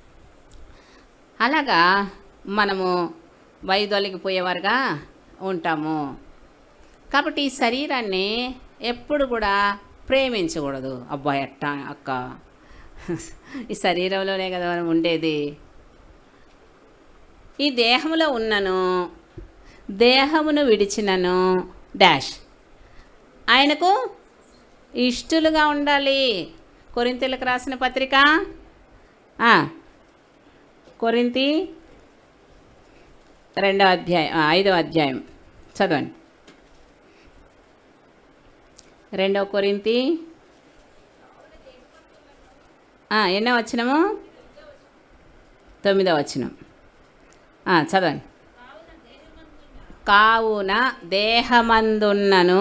Speaker 1: అలాగా మనము వైదొలిగిపోయేవారుగా ఉంటాము. కాబట్టి ఈ శరీరాన్ని ఎప్పుడు కూడా ప్రేమించకూడదు. అబ్బాయి అట్టా అక్క, ఈ శరీరంలోనే కదా మనం ఉండేది. ఈ దేహములో ఉన్నను, దేహమును విడిచినను డాష్ ఆయనకు ఇష్టలుగా ఉండాలి. కొరింథీయులకు రాసిన పత్రిక కొరింథీ రెండవ అధ్యాయం ఐదవ అధ్యాయం చదవండి. రెండవ కొరింథీ ఎన్నో వచనము, తొమ్మిదవ వచనం చదవండి. కావున దేహమందున్నను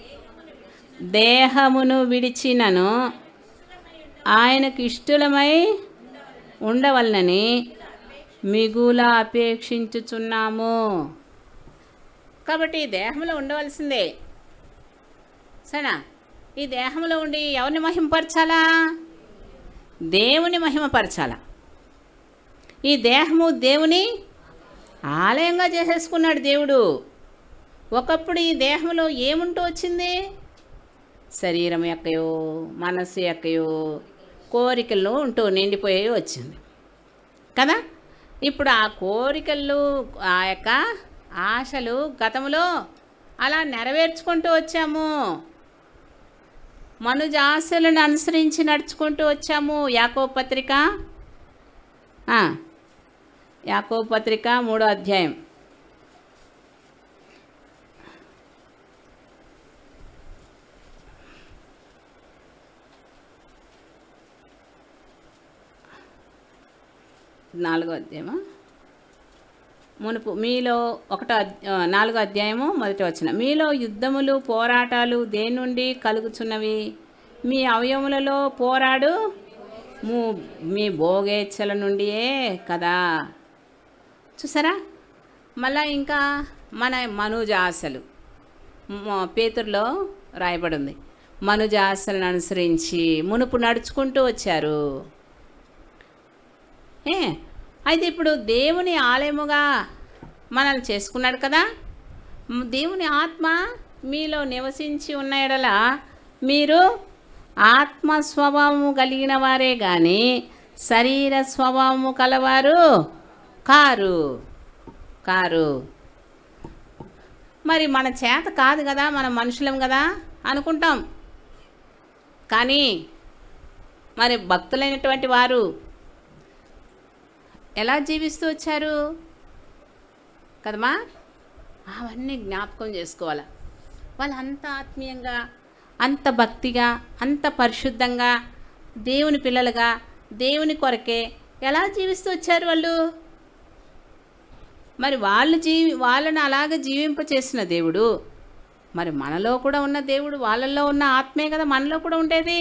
Speaker 1: దేహమును విడిచినను ఆయనకు ఇష్టలమై ఉండవలనని మిగుల అపేక్షించుచున్నాము. కాబట్టి ఈ దేహంలో ఉండవలసిందే సరేనా. ఈ దేహంలో ఉండి ఎవరిని మహిమపరచాలా, దేవుని మహిమపరచాలా. ఈ దేహము దేవుని ఆలయంగా చేసేసుకున్నాడు దేవుడు. ఒకప్పుడు ఈ దేహంలో ఏముంటూ వచ్చింది, శరీరం యొక్కయో మనస్సు యొక్కయో కోరికలు ఉంటూ నిండిపోయి వచ్చింది కదా. ఇప్పుడు ఆ కోరికలు ఆ యొక్క ఆశలు గతంలో అలా నెరవేర్చుకుంటూ వచ్చాము. మనుజ ఆశలను అనుసరించి నడుచుకుంటూ వచ్చాము. యాకోబు పత్రిక యాకోబు పత్రిక మూడో అధ్యాయం నాలుగో అధ్యాయమా మునుపు మీలో ఒకటో నాలుగో అధ్యాయము మొదటి వచనం. మీలో యుద్ధములు పోరాటాలు దేని నుండి కలుగుచున్నవి, మీ అవయములలో పోరాడు మీ భోగేచ్ఛల నుండియే కదా. చూసారా. మళ్ళా ఇంకా మన మనుజ ఆశలు పేతురులో రాయబడి ఉంది. మనుజ ఆశలను అనుసరించి మునుపు నడుచుకుంటూ వచ్చారు. ఏ అయితే ఇప్పుడు దేవుని ఆలయముగా మనల్ని చేసుకున్నాడు కదా. దేవుని ఆత్మ మీలో నివసించి ఉన్న ఎడల మీరు ఆత్మ స్వభావము కలిగిన వారే కానీ శరీర స్వభావము కలవారు కారు కారు మరి మన చేత కాదు కదా, మనం మనుషులం కదా అనుకుంటాం. కానీ మరి భక్తులైనటువంటి వారు ఎలా జీవిస్తూ వచ్చారు కదమ్మా, అవన్నీ జ్ఞాపకం చేసుకోవాలి. వాళ్ళు అంత ఆత్మీయంగా, అంత భక్తిగా, అంత పరిశుద్ధంగా, దేవుని పిల్లలుగా, దేవుని కొరకే ఎలా జీవిస్తూ వచ్చారు వాళ్ళు. మరి వాళ్ళు జీవి వాళ్ళని అలాగ జీవింపచేసిన దేవుడు, మరి మనలో కూడా ఉన్న దేవుడు, వాళ్ళల్లో ఉన్న ఆత్మే కదా మనలో కూడా ఉండేది.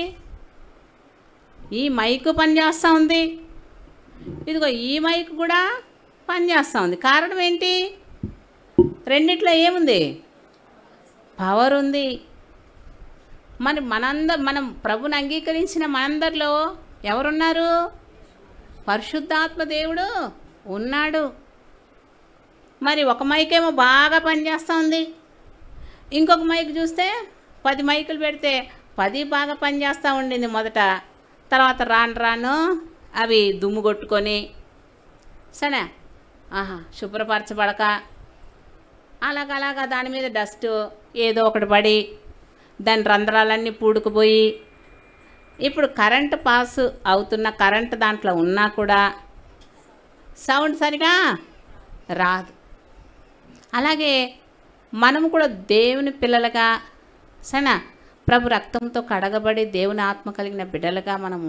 Speaker 1: ఈ మైకు పనిచేస్తూ ఉంది, ఇదిగో ఈ మైకు కూడా పనిచేస్తూ ఉంది. కారణం ఏంటి? రెండిట్లో ఏముంది? పవర్ ఉంది. మరి మనందర మనం ప్రభుని అంగీకరించిన మనందరిలో ఎవరున్నారు? పరిశుద్ధాత్మ దేవుడు ఉన్నాడు. మరి ఒక మైక్ ఏమో బాగా పనిచేస్తూ ఉంది, ఇంకొక మైక్ చూస్తే పది మైకులు పెడితే పది బాగా పనిచేస్తూ ఉండింది మొదట, తర్వాత రాను రాను అవి దుమ్ము కొట్టుకొని సరే ఆహా శుభ్రపరచబడక అలాగలాగా దాని మీద డస్ట్ ఏదో ఒకటి పడి దాని రంధ్రాలన్నీ పూడుకుపోయి ఇప్పుడు కరెంటు పాస్ అవుతున్న కరెంటు దాంట్లో ఉన్నా కూడా సౌండ్ సరిగా రాదు. అలాగే మనము కూడా దేవుని పిల్లలుగా సరేనా ప్రభు రక్తంతో కడగబడి దేవుని ఆత్మ కలిగిన బిడ్డలుగా మనం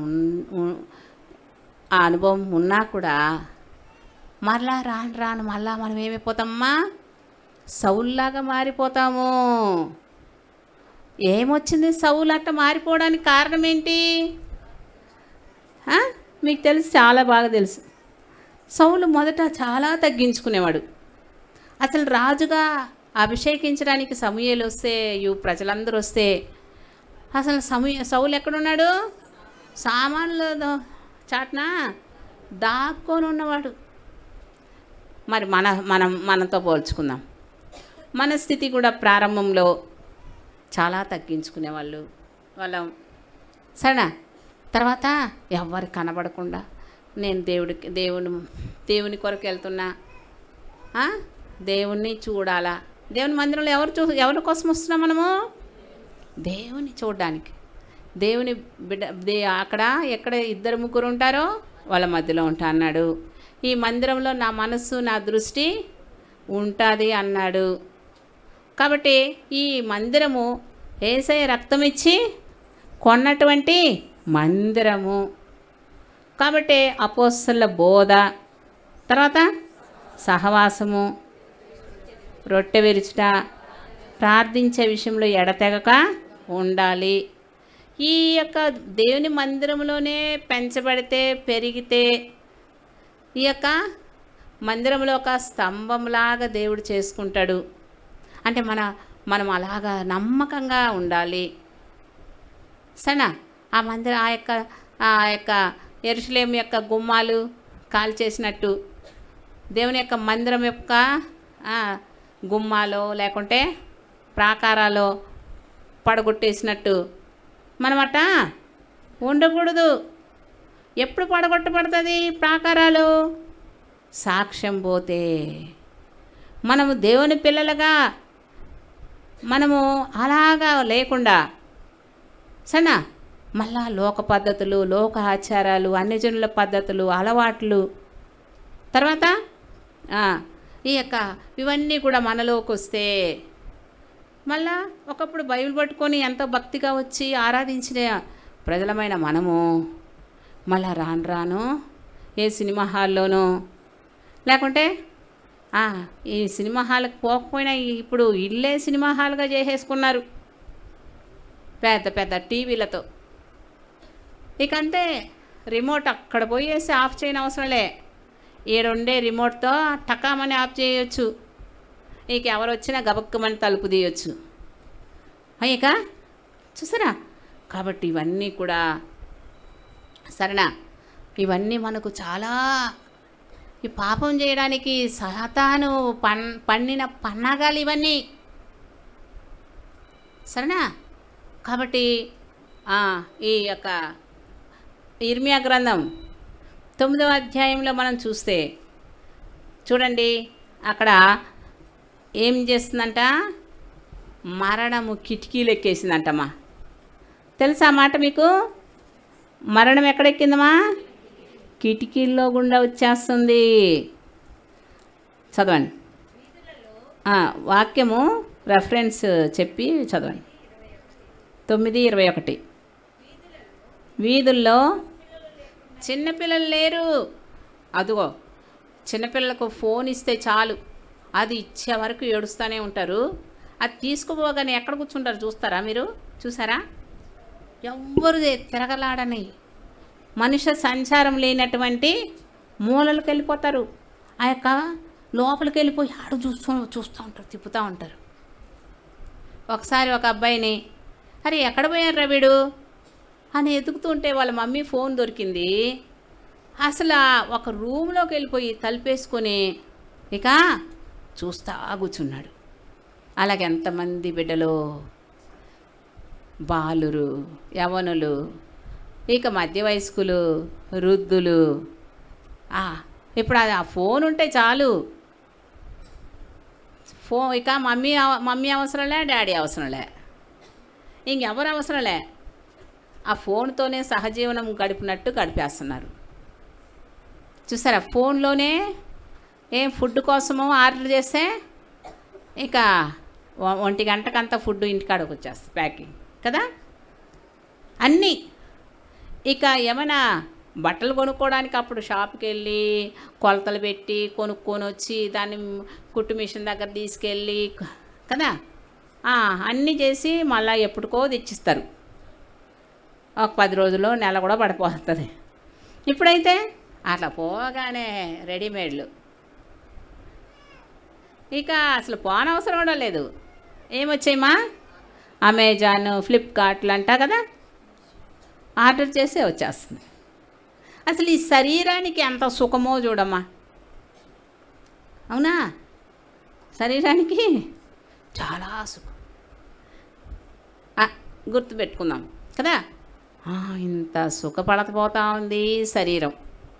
Speaker 1: ఆ అనుభవం ఉన్నా కూడా మరలా రాను రాను మళ్ళా మనం ఏమైపోతామమ్మా? సౌల్లాగా మారిపోతాము. ఏమొచ్చింది సౌలు అట్ట మారిపోవడానికి కారణం ఏంటి? మీకు తెలుసు, చాలా బాగా తెలుసు. సౌలు మొదట చాలా తగ్గించుకునేవాడు. అసలు రాజుగా అభిషేకించడానికి సమూయేలు వస్తే, యు ప్రజలందరూ వస్తే అసలు సమూయ సౌలు ఎక్కడున్నాడు? సామాన్లు చాట్న దాక్కొని ఉన్నవాడు. మరి మన మనం మనతో పోల్చుకుందాం. మన స్థితి కూడా ప్రారంభంలో చాలా తగ్గించుకునేవాళ్ళు వాళ్ళం సరేనా. తర్వాత ఎవరు కనబడకుండా నేను దేవుడికి దేవుని దేవుని కొరకు వెళ్తున్నా, దేవుణ్ణి చూడాలా. దేవుని మందిరంలో ఎవరు చూ ఎవరి కోసం వస్తున్నాం మనము? దేవుని చూడడానికి. దేవుని బిడ్డ దే అక్కడ ఎక్కడ ఇద్దరు ముగ్గురు ఉంటారో వాళ్ళ మధ్యలో ఉంటా అన్నాడు. ఈ మందిరంలో నా మనస్సు నా దృష్టి ఉంటుంది అన్నాడు. కాబట్టి ఈ మందిరము యేసయ్య రక్తం ఇచ్చి కొన్నటువంటి మందిరము. కాబట్టి అపోస్తలుల బోధ, తర్వాత సహవాసము, రొట్టె విరుచుట, ప్రార్థించే విషయంలో ఎడతెగక ఉండాలి. ఈ యొక్క దేవుని మందిరంలోనే పెంచబడితే పెరిగితే ఈ యొక్క మందిరంలో ఒక స్తంభంలాగా దేవుడు చేసుకుంటాడు. అంటే మన మనం అలాగా నమ్మకంగా ఉండాలి సరేనా. ఆ మందిరం ఆ యొక్క ఆ యొక్క యెరూషలేము యొక్క గుమ్మాలు కాల్చేసినట్టు దేవుని యొక్క మందిరం యొక్క గుమ్మాలో లేకుంటే ప్రాకారాలో పడగొట్టేసినట్టు మనమట ఉండకూడదు. ఎప్పుడు పడగొట్టబడుతుంది ప్రాకారాలు? సాక్ష్యం పోతే. మనము దేవుని పిల్లలుగా మనము అలాగా లేకుండా సరేనా మళ్ళా లోక పద్ధతులు, లోక ఆచారాలు, అన్యజనుల పద్ధతులు, అలవాట్లు, తర్వాత ఈ యొక్క ఇవన్నీ కూడా మనలోకి వస్తే మళ్ళా ఒకప్పుడు బైబిల్ పట్టుకొని ఎంతో భక్తిగా వచ్చి ఆరాధించిన ప్రజలమైన మనము మళ్ళా రాను రాను ఏ సినిమా హాల్లోనూ లేకుంటే ఈ సినిమా హాల్కి పోకపోయినా ఇప్పుడు ఇల్లే సినిమా హాల్గా చేసేసుకున్నారు పెద్ద పెద్ద టీవీలతో. ఇకంతే రిమోట్ అక్కడ పోయేసి ఆఫ్ చేయని అవసరంలే, ఏడుండే రిమోట్తో టకామని ఆఫ్ చేయొచ్చు. ఇక ఎవరు వచ్చినా గబక్కమని తలుపు తీయొచ్చు. ఇక చూసారా. కాబట్టి ఇవన్నీ కూడా సరేనా, ఇవన్నీ మనకు చాలా ఈ పాపం చేయడానికి సాతాను పన్ పండిన పన్నాగాలు ఇవన్నీ సరేనా. కాబట్టి ఈ యొక్క ఇర్మియా గ్రంథం తొమ్మిదవ అధ్యాయంలో మనం చూస్తే చూడండి, అక్కడ ఏం చేస్తుందంట, మరణము కిటికీలు ఎక్కేసిందంటమ్మా. తెలుసా ఆ మాట మీకు? మరణం ఎక్కడెక్కిందమ్మా? కిటికీల్లో గుండా వచ్చేస్తుంది. చదవండి వాక్యము రెఫరెన్స్ చెప్పి చదవండి. తొమ్మిది ఇరవై ఒకటి. వీధుల్లో చిన్నపిల్లలు లేరు. అదిగో చిన్నపిల్లలకు ఫోన్ ఇస్తే చాలు, అది ఇచ్చే వరకు ఏడుస్తూనే ఉంటారు. అది తీసుకుపోగానే ఎక్కడ కూర్చుంటారు చూస్తారా మీరు? చూసారా? ఎవ్వరు తిరగలాడని మనుష్య సంచారం లేనటువంటి మూలలకు వెళ్ళిపోతారు. ఆ యొక్క లోపలికి వెళ్ళిపోయి ఆడు చూస్తూ చూస్తూ ఉంటారు, తిప్పుతూ ఉంటారు. ఒకసారి ఒక అబ్బాయిని, అరే ఎక్కడ పోయారు వీడు అని ఎదుగుతుంటే వాళ్ళ మమ్మీ ఫోన్ దొరికింది. అసలు ఒక రూమ్లోకి వెళ్ళిపోయి తలుపేసుకొని ఇక చూస్తా కూర్చున్నాడు. అలాగే ఎంతమంది బిడ్డలు, బాలురు, యవనులు, ఇక మధ్య వయస్కులు, వృద్ధులు. ఇప్పుడు అది ఆ ఫోన్ ఉంటే చాలు, ఫోన్ ఇక మమ్మీ మమ్మీ అవసరంలే, డాడీ అవసరంలే, ఇంకెవరు అవసరంలే, ఆ ఫోన్తోనే సహజీవనం గడిపినట్టు గడిపేస్తున్నారు. చూసారా? ఫోన్లోనే ఏం ఫుడ్ కోసమో ఆర్డర్ చేస్తే ఇక ఒంటి గంటకంతా ఫుడ్ ఇంటికాడకు వచ్చేస్తుంది, ప్యాకింగ్ కదా అన్నీ. ఇక ఏమైనా బట్టలు కొనుక్కోవడానికి అప్పుడు షాప్కి వెళ్ళి కొలతలు పెట్టి కొనుక్కొని వచ్చి దాన్ని కుట్టు మిషన్ దగ్గర తీసుకెళ్ళి కదా అన్నీ చేసి మళ్ళీ ఎప్పటికో తెచ్చిస్తారు. ఒక పది రోజుల్లో నెల కూడా పడిపోతుంది. ఇప్పుడైతే అట్లా పోగానే రెడీమేడ్లు, ఇక అసలు పోనవసరం కూడా లేదు. ఏమొచ్చాయమ్మా? అమెజాన్, ఫ్లిప్కార్ట్లు అంటా కదా, ఆర్డర్ చేసే వచ్చేస్తుంది. అసలు ఈ శరీరానికి ఎంత సుఖమో చూడమ్మా. అవునా? శరీరానికి చాలా సుఖం గుర్తుపెట్టుకుందాం కదా. ఇంత సుఖపడకపోతా ఉంది శరీరం.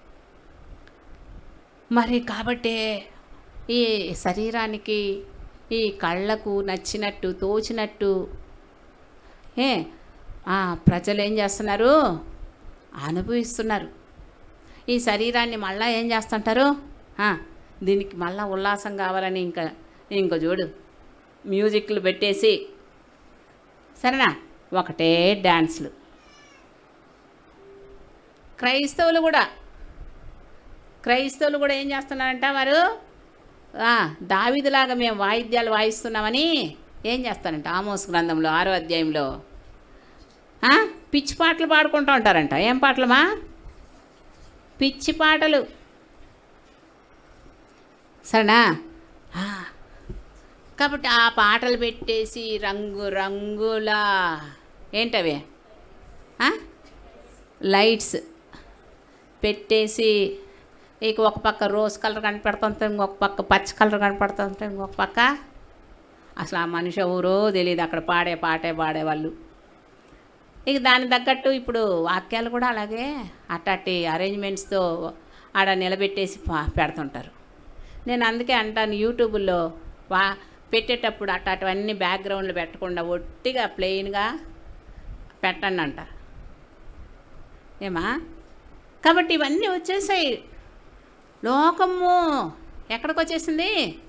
Speaker 1: మరి కాబట్టే ఈ శరీరానికి, ఈ కళ్ళకు నచ్చినట్టు తోచినట్టు ఏ ప్రజలు ఏం చేస్తున్నారు? అనుభవిస్తున్నారు. ఈ శరీరాన్ని మళ్ళీ ఏం చేస్తుంటారు? దీనికి మళ్ళీ ఉల్లాసం కావాలని ఇంకా ఇంకో చూడు మ్యూజిక్లు పెట్టేసి, సరేనా, ఒకటే డ్యాన్స్లు. క్రైస్తవులు కూడా క్రైస్తవులు కూడా ఏం చేస్తున్నారంట, వారు దావీదులాగా మేము వాయిద్యాలు వాయిస్తున్నామని ఏం చేస్తారంట, ఆమోస్ గ్రంథంలో ఆరో అధ్యాయంలో పిచ్చి పాటలు పాడుకుంటూ ఉంటారంట. ఏం పాటలమా? పిచ్చి పాటలు. సరేనా? కాబట్టి ఆ పాటలు పెట్టేసి రంగు రంగుల ఏంటవి లైట్స్ పెట్టేసి, ఇక ఒక పక్క రోజ్ కలర్ కనపడుతుంటే ఇంకొక పక్క పచ్చ కలర్ కనపడుతుంటే ఇంకొక పక్క అసలు ఆ మనిషి ఎవరో తెలియదు అక్కడ పాడే పాటే పాడేవాళ్ళు. ఇక దాని తగ్గట్టు ఇప్పుడు వాక్యాలు కూడా అలాగే అట్లాంటి అరేంజ్మెంట్స్తో ఆడ నిలబెట్టేసి పెడుతుంటారు. నేను అందుకే అంటాను, యూట్యూబ్లో వా పెట్టేటప్పుడు అట్లాంటివన్నీ బ్యాక్గ్రౌండ్లు పెట్టకుండా ఒట్టిగా ప్లెయిన్గా పెట్టండి అంటారు. ఏమా? కాబట్టి ఇవన్నీ వచ్చేసాయి. లోకము ఎక్కడికి వచ్చేసింది?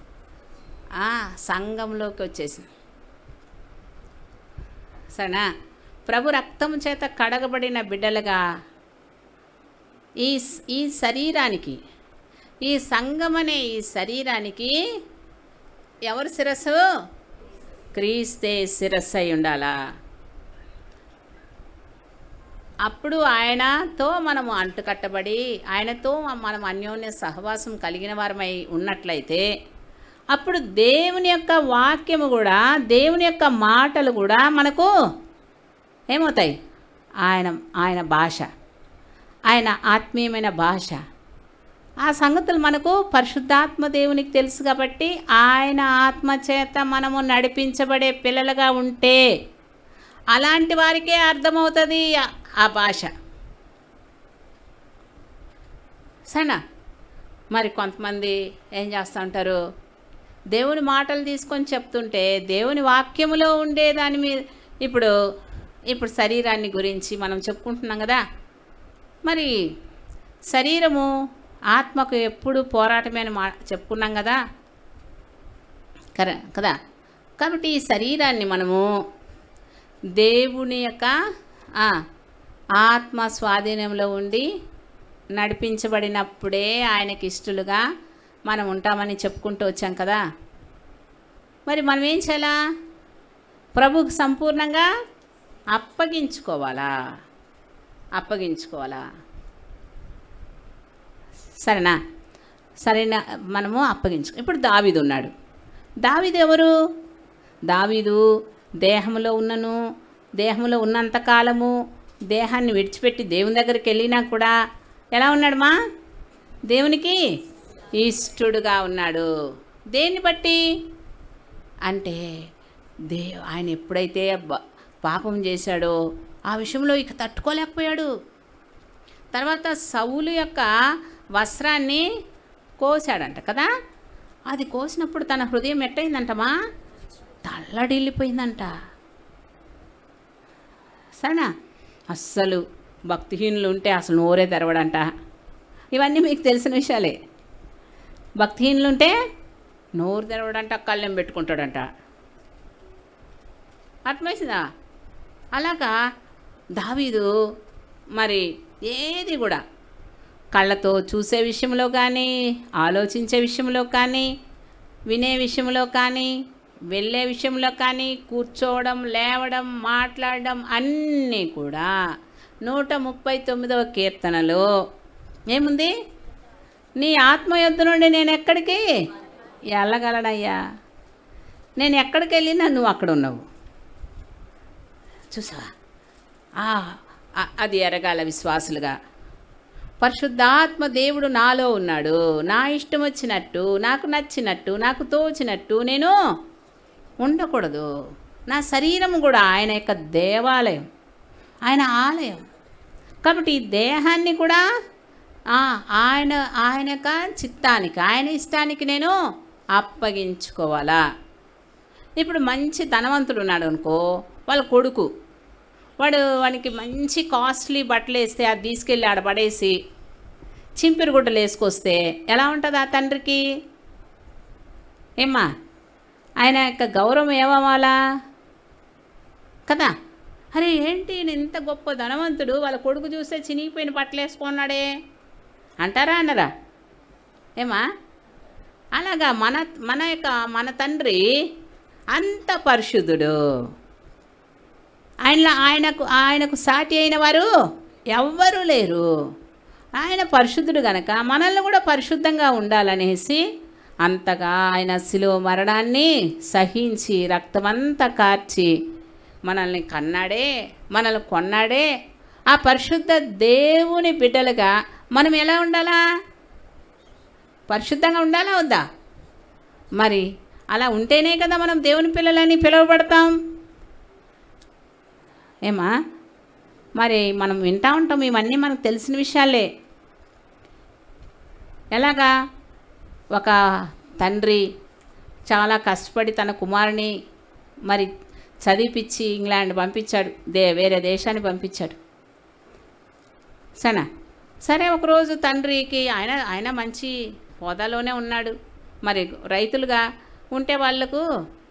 Speaker 1: సంఘంలోకి వచ్చేసింది. సరేనా? ప్రభు రక్తం చేత కడగబడిన బిడ్డలుగా ఈ ఈ శరీరానికి, ఈ సంఘం అనే ఈ శరీరానికి ఎవరు శిరస్సు? క్రీస్తే శిరస్సు అయి ఉండాలా. అప్పుడు ఆయనతో మనము అంటుకట్టబడి ఆయనతో మనం అన్యోన్య సహవాసం కలిగిన వారమై ఉన్నట్లయితే అప్పుడు దేవుని యొక్క వాక్యము కూడా, దేవుని యొక్క మాటలు కూడా మనకు ఏమవుతాయి? ఆయన ఆయన భాష, ఆయన ఆత్మీయమైన భాష, ఆ సంగతులు మనకు పరిశుద్ధాత్మ దేవునికి తెలుసు. కాబట్టి ఆయన ఆత్మ చేత మనము నడిపించబడే పిల్లలుగా ఉంటే అలాంటి వారికే అర్థమవుతుంది ఆ భాష. సరేనా? మరి కొంతమంది ఏం చేస్తూ ఉంటారు, దేవుని మాటలు తీసుకొని చెప్తుంటే దేవుని వాక్యములో ఉండే దాని మీద ఇప్పుడు ఇప్పుడు శరీరాన్ని గురించి మనం చెప్పుకుంటున్నాం కదా. మరి శరీరము ఆత్మకు ఎప్పుడు పోరాటమే అని మా చెప్పుకున్నాం కదా కర కదా కాబట్టి ఈ శరీరాన్ని మనము దేవుని యొక్క ఆత్మ స్వాధీనంలో ఉండి నడిపించబడినప్పుడే ఆయనకి ఇష్టలుగా మనం ఉంటామని చెప్పుకుంటూ వచ్చాం కదా. మరి మనం ఏం చేయాలా? ప్రభువుకు సంపూర్ణంగా అప్పగించుకోవాలా అప్పగించుకోవాలా సరేనా? సరేనా, మనము అప్పగించుకో. ఇప్పుడు దావీదు ఉన్నాడు. దావీదు ఎవరు? దావీదు దేహంలో ఉన్నను దేహంలో ఉన్నంతకాలము దేహాన్ని విడిచిపెట్టి దేవుని దగ్గరికి వెళ్ళినా కూడా ఎలా ఉన్నాడమ్మా? దేవునికి ఇష్టడుగా ఉన్నాడు. దేన్ని బట్టి అంటే దే ఆయన ఎప్పుడైతే పాపం చేశాడో ఆ విషయంలో ఇక తట్టుకోలేకపోయాడు. తర్వాత సౌలు యొక్క వస్త్రాన్ని కోసాడంట కదా. అది కోసినప్పుడు తన హృదయం ఎట్టయిందంటమా? తల్లడిల్లిపోయిందంట. సరేనా? అస్సలు భక్తిహీనులు ఉంటే అసలు నోరే తెరవడంట. ఇవన్నీ మీకు తెలిసిన విషయాలే. భక్తిహీనులు ఉంటే నోరు తెరవడంట, కళ్ళెం పెట్టుకుంటాడంట. అర్థమేసిందా? అలాగా దావీదు మరి ఏది కూడా కళ్ళతో చూసే విషయంలో కానీ, ఆలోచించే విషయంలో కానీ, వినే విషయంలో కానీ, వెళ్ళే విషయంలో కానీ, కూర్చోవడం, లేవడం, మాట్లాడడం అన్నీ కూడా నూట ముప్పై తొమ్మిదవ కీర్తనలో ఏముంది? నీ ఆత్మయుద్ధ నుండి నేను ఎక్కడికి వెళ్ళగలనయ్యా, నేను ఎక్కడికి వెళ్ళినా నువ్వు అక్కడ ఉన్నావు. చూసావా? అది ఎరగాల విశ్వాసులుగా. పరిశుద్ధాత్మ దేవుడు నాలో ఉన్నాడు, నా ఇష్టం వచ్చినట్టు, నాకు నచ్చినట్టు, నాకు తోచినట్టు నేను ఉండకూడదు. నా శరీరం కూడా ఆయన యొక్క దేవాలయం, ఆయన ఆలయం. కాబట్టి ఈ దేహాన్ని కూడా ఆయన ఆయన యొక్క చిత్తానికి, ఆయన ఇష్టానికి నేను అప్పగించుకోవాలా. ఇప్పుడు మంచి ధనవంతుడు ఉన్నాడు అనుకో, వాళ్ళ కొడుకు వాడు వానికి మంచి కాస్ట్లీ బట్టలు వేస్తే అది తీసుకెళ్ళి ఆడ పడేసి చింపిరి గుడ్డలు వేసుకొస్తే ఎలా ఉంటుంది ఆ తండ్రికి? ఏమ్మా, ఆయన యొక్క గౌరవం ఏమవ్వాలా కదా. అరే ఏంటి ఇంత గొప్ప ధనవంతుడు వాళ్ళ కొడుకు చూస్తే చినిగిపోయిన బట్టలు వేసుకున్నాడే అంటారా అనరా? ఏమా? అలాగా మన మన యొక్క మన తండ్రి అంత పరిశుద్ధుడు. ఆయన ఆయనకు ఆయనకు సాటి అయిన వారు ఎవ్వరూ లేరు. ఆయన పరిశుద్ధుడు గనక మనల్ని కూడా పరిశుద్ధంగా ఉండాలనేసి అంతగా ఆయన శిలువ మరణాన్ని సహించి రక్తమంతా కార్చి మనల్ని కన్నాడే, మనల్ని కొన్నాడే. ఆ పరిశుద్ధ దేవుని బిడ్డలుగా మనం ఎలా ఉండాలా? పరిశుద్ధంగా ఉండాలా వద్దా? మరి అలా ఉంటేనే కదా మనం దేవుని పిల్లలని పిలువబడతాం. ఏమా? మరి మనం వింటూ ఉంటాం, ఇవన్నీ మనకు తెలిసిన విషయాలే. ఎలాగా? ఒక తండ్రి చాలా కష్టపడి తన కుమారుని మరి చదివిపించి ఇంగ్లాండ్ పంపించాడు, దే వేరే దేశాన్ని పంపించాడు. సరేనా? సరే, ఒకరోజు తండ్రికి ఆయన ఆయన మంచి హోదాలోనే ఉన్నాడు. మరి రైతులుగా ఉంటే వాళ్లకు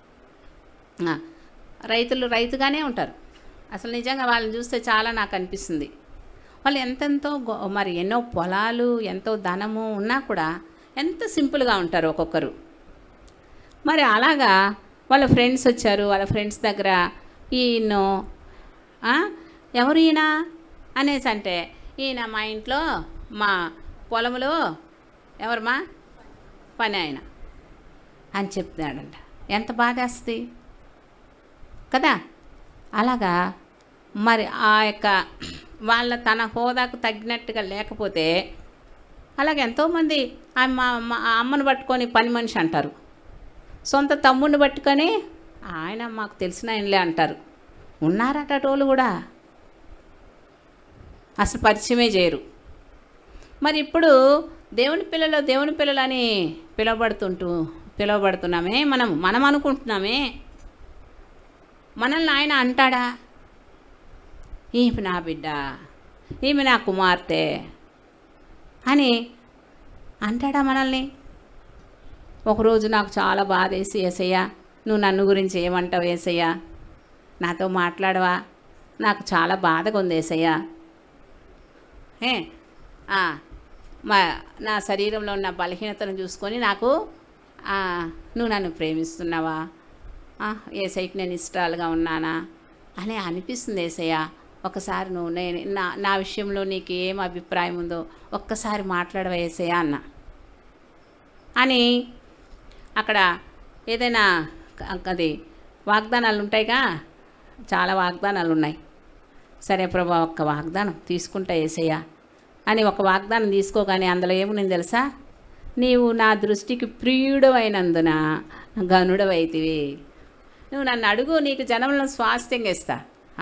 Speaker 1: రైతులు రైతుగానే ఉంటారు. అసలు నిజంగా వాళ్ళని చూస్తే చాలా నాకు అనిపిస్తుంది. వాళ్ళు ఎంతెంతో మరి ఎన్నో పొలాలు, ఎంతో ధనము ఉన్నా కూడా ఎంత సింపుల్గా ఉంటారు ఒక్కొక్కరు. మరి అలాగా వాళ్ళ ఫ్రెండ్స్ వచ్చారు. వాళ్ళ ఫ్రెండ్స్ దగ్గర ఈయన ఎవరు ఈయన అనేసి అంటే, ఈయన మా ఇంట్లో మా పొలంలో ఎవరమ్మా పని ఆయన అని చెప్తున్నాడంట. ఎంత బాధేస్తుంది కదా. అలాగా మరి ఆ యొక్క వాళ్ళ తన హోదాకు తగ్గినట్టుగా లేకపోతే అలాగే ఎంతోమంది మా అమ్మను పట్టుకొని పని మనిషి అంటారు, సొంత తమ్ముడిని పట్టుకొని ఆయన మాకు తెలిసిన ఆయనలే అంటారు. ఉన్నారట టోళ్ళు కూడా, అసలు పరిచయమే చేయరు. మరి ఇప్పుడు దేవుని పిల్లలు దేవుని పిల్లలని పిలువబడుతుంటూ పిలువబడుతున్నామే మనం మనం అనుకుంటున్నామే, మనల్ని ఆయన అంటాడా ఈమె నా బిడ్డ, ఈమె నా కుమార్తె అని అంటాడా మనల్ని? ఒకరోజు నాకు చాలా బాధ వేసి, యేసయ్యా నువ్వు నన్ను గురించి ఏమంటావు యేసయ్యా, నాతో మాట్లాడవా, నాకు చాలా బాధగా ఉంది యేసయ్యా, ఏ మా నా శరీరంలో ఉన్న బలహీనతను చూసుకొని నాకు నువ్వు నన్ను ప్రేమిస్తున్నావా, యేసయ్యకి నేను ఇష్టాలుగా ఉన్నానా అని అనిపిస్తుంది యేసయ్య. ఒకసారి నువ్వు నేను నా నా విషయంలో నీకు ఏం అభిప్రాయం ఉందో ఒక్కసారి మాట్లాడవా యేసయ్య అన్న అని. అక్కడ ఏదైనా అది వాగ్దానాలు ఉంటాయిగా, చాలా వాగ్దానాలు ఉన్నాయి. సరే ప్రభా ఒక్క వాగ్దానం తీసుకుంటా యేసయ్య అని ఒక వాగ్దానం తీసుకోగానే అందులో ఏముంది తెలుసా, నీవు నా దృష్టికి ప్రియుడవైనందున గనుడవైతివి, నువ్వు నన్ను అడుగు నీకు జనంలో స్వాస్థ్యంగా ఇస్తా.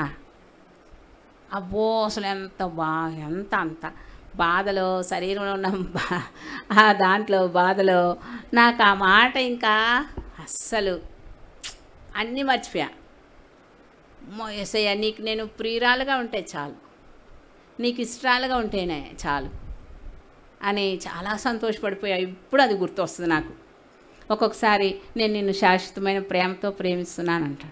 Speaker 1: అబ్బో అసలు ఎంత బా ఎంత అంత బాధలో శరీరంలో ఉన్న బా ఆ దాంట్లో బాధలో నాకు ఆ మాట ఇంకా అస్సలు అన్నీ మర్చిపోయా. యేసయ్య నీకు నేను ప్రియురాలుగా ఉంటే చాలు, నీకు ఇష్టాలుగా ఉంటేనే చాలు అని చాలా సంతోషపడిపోయా. ఇప్పుడు అది గుర్తొస్తుంది నాకు. ఒక్కొక్కసారి నేను నిన్ను శాశ్వతమైన ప్రేమతో ప్రేమిస్తున్నానంటాను.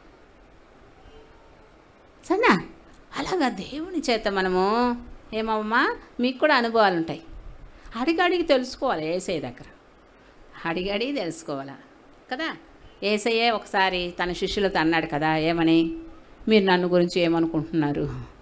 Speaker 1: సరేనా? అలాగా దేవుని చేత మనము ఏమమ్మా మీకు కూడా అనుభవాలు ఉంటాయి. అడిగి అడిగి తెలుసుకోవాలి యేసయ్య దగ్గర, అడిగి అడిగి తెలుసుకోవాలా కదా. యేసయ్యే ఒకసారి తన శిష్యులతో అన్నాడు కదా, ఏమని, మీరు నన్ను గురించి ఏమనుకుంటున్నారు?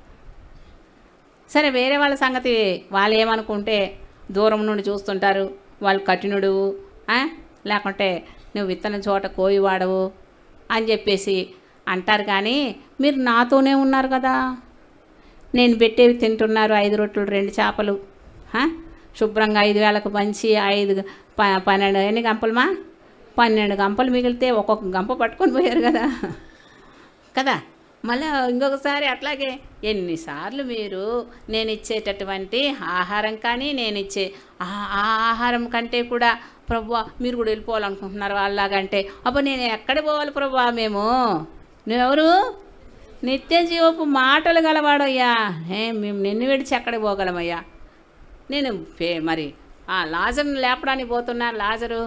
Speaker 1: సరే వేరే వాళ్ళ సంగతి వాళ్ళు ఏమనుకుంటే దూరం నుండి చూస్తుంటారు, వాళ్ళు కఠినుడు లేకుంటే నువ్వు విత్తన చోట కోయి వాడవు అని చెప్పేసి అంటారు. కానీ మీరు నాతోనే ఉన్నారు కదా, నేను పెట్టేవి తింటున్నారు, ఐదు రొట్టెలు రెండు చేపలు శుభ్రంగా ఐదు వేలకు పంచి ఐదు ప పన్నెండు ఎన్ని గంపలమా పన్నెండు గంపలు మిగిలితే ఒక్కొక్క గంప పట్టుకొని పోయారు కదా కదా. మళ్ళీ ఇంకొకసారి అట్లాగే ఎన్నిసార్లు మీరు నేను ఇచ్చేటటువంటి ఆహారం కానీ నేను ఇచ్చే ఆ ఆహారం కంటే కూడా ప్రభువా మీరు కూడా వెళ్ళిపోవాలనుకుంటున్నారు అలాగంటే, అబ్బా నేను ఎక్కడ పోవాలి ప్రభువా, మేము నువ్వెవరు నిత్య జీవపు మాటలు గలవాడయ్యా, ఏ మేము నిన్ను విడిచి ఎక్కడికి పోగలమయ్యా. నేను మరి లాజరుని లేపడానికి పోతున్నా, లాజరు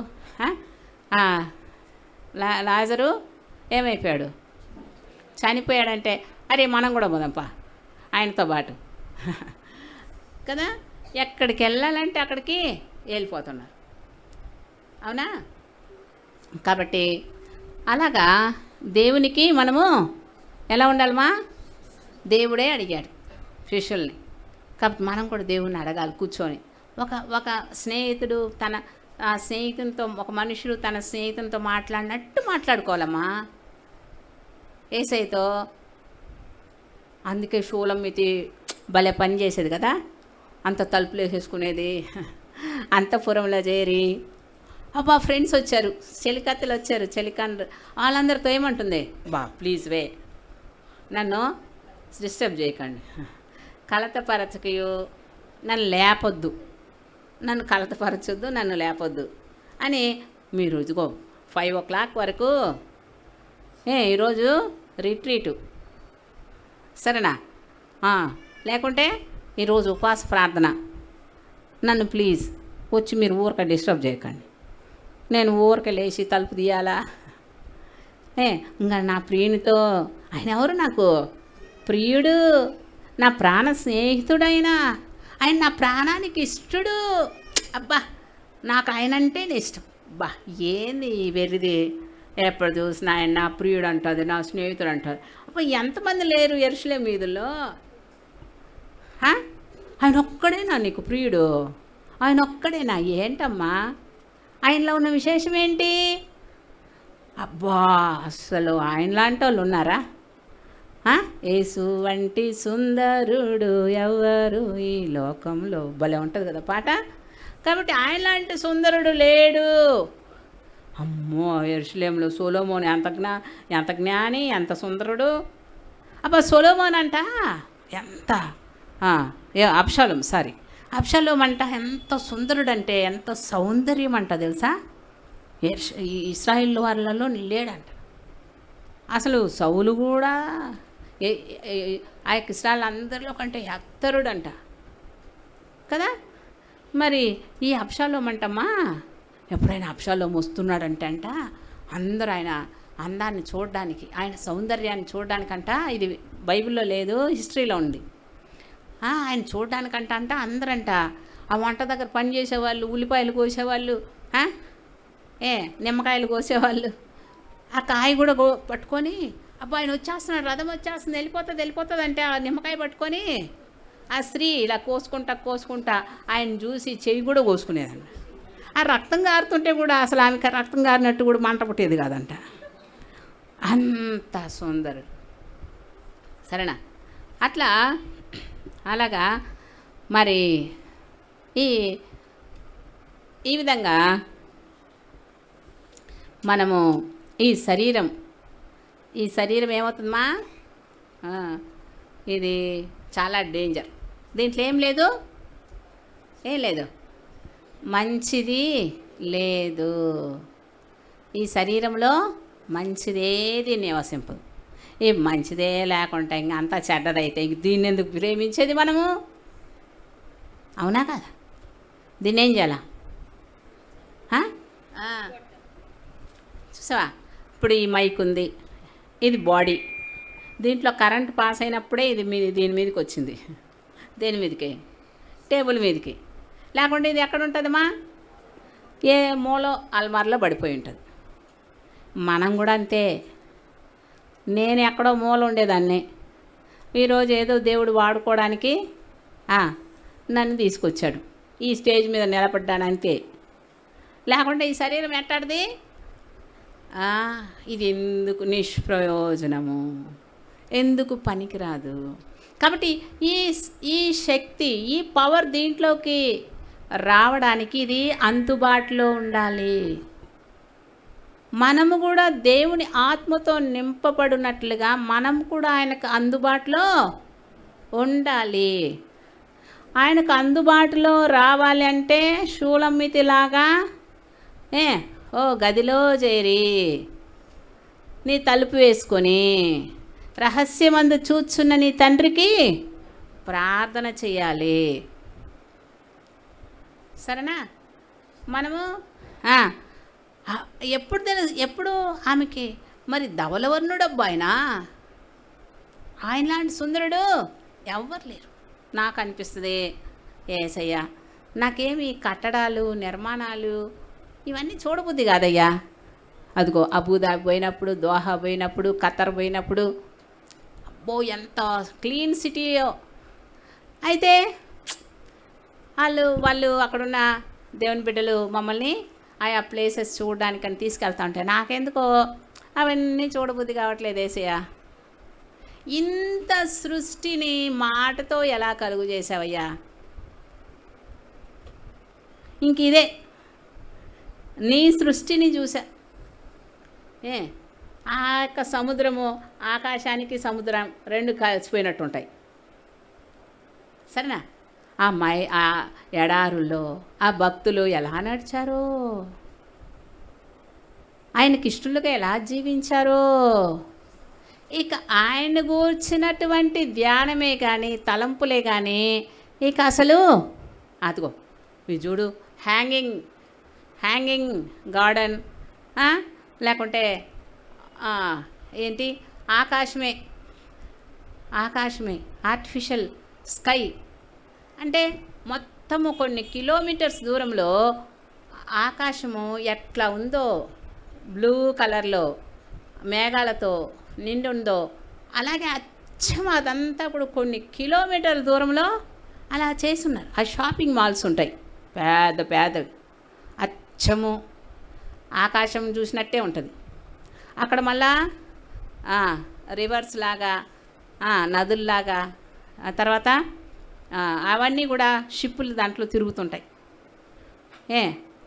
Speaker 1: లా లాజరు ఏమైపోయాడు, చనిపోయాడంటే అరే మనం కూడా పోదాంపా ఆయనతో పాటు కదా. ఎక్కడికి వెళ్ళాలంటే అక్కడికి వెళ్ళిపోతున్నారు, అవునా? కాబట్టి అలాగా దేవునికి మనము ఎలా ఉండాలమ్మా, దేవుడే అడిగాడు శిష్యుల్ని. కాబట్టి మనం కూడా దేవుణ్ణి అడగాలి కూర్చొని. ఒక ఒక స్నేహితుడు తన స్నేహితునితో, ఒక మనుషుడు తన స్నేహితునితో మాట్లాడినట్టు మాట్లాడుకోవాలమ్మా యేసయ్యతో. అందుకే షూలమ్మితి భలే పని చేసేది కదా, అంత తలుపులు వేసేసుకునేది, అంతఃపురంలో చేరి అబ్బా ఫ్రెండ్స్ వచ్చారు, చెలికత్తెలు వచ్చారు, చెలికాండ్రు వాళ్ళందరితో ఏమంటుంది, బా ప్లీజ్ వే నన్ను డిస్టర్బ్ చేయకండి, కలతపరచకయో, నన్ను లేపొద్దు, నన్ను కలతపరచొద్దు, నన్ను లేపొద్దు అని. మీరు ఇదిగో ఫైవ్ ఓ క్లాక్ వరకు ఏ ఈరోజు రిట్రీటు సరేనా, లేకుంటే ఈరోజు ఉపవాస ప్రార్థన, నన్ను ప్లీజ్ వచ్చి మీరు ఊరిక డిస్టర్బ్ చేయకండి, నేను ఊరిక లేచి తలుపు తీయాలా, ఏ ఇంకా నా ప్రియునితో, ఆయన ఎవరు నాకు ప్రియుడు, నా ప్రాణ స్నేహితుడైనా, ఆయన నా ప్రాణానికి ఇష్టడు, అబ్బా నాకు ఆయన అంటేనే ఇష్టం. బా ఏంది వెర్రిది, ఎప్పుడు చూసినా ఆయన నా ప్రియుడు అంటుంది, నా స్నేహితుడు అంటుంది. అబ్బా ఎంతమంది లేరు యెరూషలేము వీధుల్లో, ఆయన ఒక్కడేనా నీకు ప్రియుడు, ఆయన ఒక్కడేనా, ఏంటమ్మా ఆయనలో ఉన్న విశేషం ఏంటి? అబ్బా అస్సలు ఆయన లాంటి వాళ్ళు ఉన్నారా? యేసు వంటి సుందరుడు ఎవరు ఈ లోకంలో, భలే ఉంటుంది కదా పాట. కాబట్టి ఆయన లాంటి సుందరుడు లేడు. అమ్మో యెరూషలేములో సొలొమోను ఎంత జ్ఞా ఎంత జ్ఞాని, ఎంత సుందరుడు. అబ్బా సొలొమోన్ అంట ఎంత అబ్షాలోము సారీ అబ్షాలోము అంట ఎంత సుందరుడంటే, ఎంత సౌందర్యం అంట తెలుసా, ఈ ఇశ్రాయేల్ వాళ్ళలో లేడంట. అసలు సౌలు కూడా ఆ యొక్క ఇశ్రాయేల్ అందరిలో కంటే ఎత్తరుడంట కదా. మరి ఈ అబ్షాలోము అంటమ్మా, ఎప్పుడైనా అబ్షాలోము వస్తున్నాడంటే అంట అందరూ ఆయన అందాన్ని చూడడానికి, ఆయన సౌందర్యాన్ని చూడడానికంట, ఇది బైబిల్లో లేదు హిస్టరీలో ఉంది, ఆయన చూడడానికంట అంట అందరంట ఆ వంట దగ్గర పని చేసేవాళ్ళు, ఉల్లిపాయలు కోసేవాళ్ళు, ఏ నిమ్మకాయలు కోసేవాళ్ళు, ఆ కాయ కూడా గో పట్టుకొని అబ్బా ఆయన వచ్చేస్తున్నాడు, రథం వచ్చేస్తుంది, వెళ్ళిపోతుంది వెళ్ళిపోతుంది అంటే ఆ నిమ్మకాయ పట్టుకొని ఆ స్త్రీ ఇలా కోసుకుంటా కోసుకుంటా ఆయన చూసి చెయ్యి కూడా కోసుకునేదంట. ఆ రక్తం గారుతుంటే కూడా అసలు ఆమెకి రక్తం గారినట్టు కూడా మంట పుట్టేది కాదంట, అంత సుందరుడు. సరేనా? అట్లా అలాగా మరి ఈ ఈ విధంగా మనము ఈ శరీరం ఈ శరీరం ఏమవుతుందమ్మా, ఇది చాలా డేంజర్. దీంట్లో ఏం లేదు, ఏం లేదు, మంచిది లేదు. ఈ శరీరంలో మంచిదేది నివసింపదు. ఈ మంచిదే లేకుండా ఇంక అంతా చెడ్డదైతే ఇంక దీన్ని ఎందుకు ప్రేమించేది మనము? అవునా కదా? దీన్ని ఏం చేయాలా? చూసావా, ఇప్పుడు ఈ మైక్ ఉంది, ఇది బాడీ, దీంట్లో కరెంట్ పాస్ అయినప్పుడే ఇది మీ దీని మీదకి వచ్చింది, దేని మీదకి, టేబుల్ మీదకి. లేకుంటే ఇది ఎక్కడ ఉంటుందమ్మా, ఏ మూలో అల్మార్లో పడిపోయి ఉంటుంది. మనం కూడా అంతే. నేను ఎక్కడో మూల ఉండేదాన్ని, ఈరోజు ఏదో దేవుడు వాడుకోవడానికి నన్ను తీసుకొచ్చాడు, ఈ స్టేజ్ మీద నిలబడ్డాను అంతే. లేకుంటే ఈ శరీరం ఎట్టాడిది, ఇది ఎందుకు నిష్ప్రయోజనము, ఎందుకు పనికిరాదు. కాబట్టి ఈ ఈ శక్తి, ఈ పవర్ దీంట్లోకి రావడానికి ఇది అందుబాటులో ఉండాలి. మనము కూడా దేవుని ఆత్మతో నింపబడినట్లుగా మనం కూడా ఆయనకు అందుబాటులో ఉండాలి. ఆయనకు అందుబాటులో రావాలి అంటే షూలమ్మితిలాగా ఏ ఓ గదిలో చేరి నీ తలుపు వేసుకొని రహస్యమందు చూచున్న నీ తండ్రికి ప్రార్థన చేయాలి. సరేనా? మనము ఎప్పుడు తెలుసు, ఎప్పుడు ఆమెకి మరి ధవలవర్ణుడు అబ్బాయినా, ఆయన లాంటి సుందరుడు ఎవ్వరు లేరు నాకు అనిపిస్తుంది. ఏసయ్యా, నాకేమి కట్టడాలు నిర్మాణాలు ఇవన్నీ చూడబుద్ది కాదయ్యా. అదిగో అబుదాబి పోయినప్పుడు, దోహా పోయినప్పుడు, ఖతర్ పోయినప్పుడు, అబ్బో ఎంత క్లీన్ సిటీయో. అయితే వాళ్ళు వాళ్ళు అక్కడున్న దేవుని బిడ్డలు మమ్మల్ని ఆయా ప్లేసెస్ చూడడానికని తీసుకెళ్తా ఉంటే నాకెందుకో అవన్నీ చూడబుద్ధి కావట్లేదు. ఏసయ్య, ఇంత సృష్టిని మాటతో ఎలా కలుగు చేసావయ్యా? ఇంక ఇదే నీ సృష్టిని చూసా. ఏ ఆ యొక్క సముద్రము, ఆకాశానికి సముద్రం రెండు కలిసిపోయినట్టు ఉంటాయి. సరేనా? ఆ మై ఆ ఎడారుల్లో ఆ భక్తులు ఎలా నడిచారో, ఆయనకి ఇష్టలుగా ఎలా జీవించారో, ఇక ఆయన గూర్చినటువంటి ధ్యానమే కానీ తలంపులే కానీ ఇక అసలు అదిగో ఇవి చూడు, హ్యాంగింగ్ హ్యాంగింగ్ గార్డెన్, లేకుంటే ఏంటి ఆకాశమే ఆకాశమే ఆర్టిఫిషియల్ స్కై అంటే మొత్తము కొన్ని కిలోమీటర్స్ దూరంలో ఆకాశము ఎట్లా ఉందో, బ్లూ కలర్లో మేఘాలతో నిండి ఉందో అలాగే అచ్చం అదంతా కూడా కొన్ని కిలోమీటర్ల దూరంలో అలా చేస్తున్నారు. ఆ షాపింగ్ మాల్స్ ఉంటాయి పెద్ద పెద్దవి, అచ్చము ఆకాశం చూసినట్టే ఉంటుంది. అక్కడ మళ్ళా రివర్స్ లాగా నదుల్లాగా, తర్వాత అవన్నీ కూడా షిప్పులు దాంట్లో తిరుగుతుంటాయి. ఏ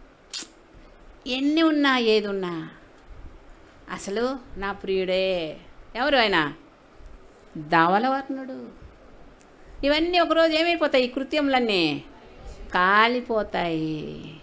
Speaker 1: ఎన్ని ఉన్నా ఏది ఉన్నా అసలు నా ప్రియుడే. ఎవరు ఆయన? ధవలవర్ణుడు. ఇవన్నీ ఒకరోజు ఏమైపోతాయి? ఈ కృత్యములన్నీ కాలిపోతాయి.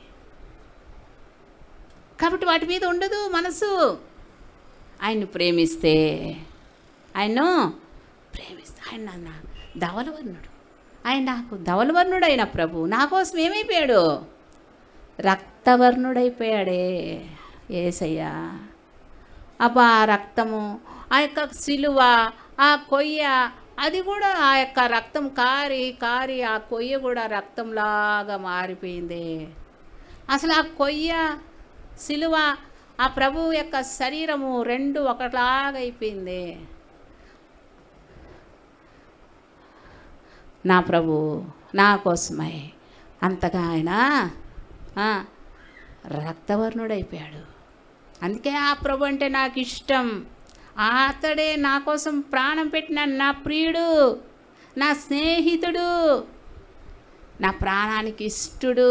Speaker 1: కాబట్టి వాటి మీద ఉండదు మనసు. ఆయన్ని ప్రేమిస్తే, ఆయన్ను ప్రేమిస్తే, ఆయన నా ధవలవర్ణుడు, ఆయన నాకు ధవలవర్ణుడు అయిన ప్రభు నా కోసం ఏమైపోయాడు? రక్తవర్ణుడైపోయాడే యేసయ్య. అబ్బా ఆ రక్తము, ఆ యొక్క సిలువ, ఆ కొయ్య, అది కూడా ఆ యొక్క రక్తం కారి కారి ఆ కొయ్య కూడా రక్తంలాగా మారిపోయింది. అసలు ఆ కొయ్య, సిలువ, ఆ ప్రభువు యొక్క శరీరము రెండు ఒకలాగా అయిపోయింది. నా ప్రభు నా కోసమై అంతగా ఆయన రక్తవర్ణుడైపోయాడు. అందుకే ఆ ప్రభు అంటే నాకు ఇష్టం. అతడే నా కోసం ప్రాణం పెట్టిన నా ప్రియుడు, నా స్నేహితుడు, నా ప్రాణానికి ఇష్టడు,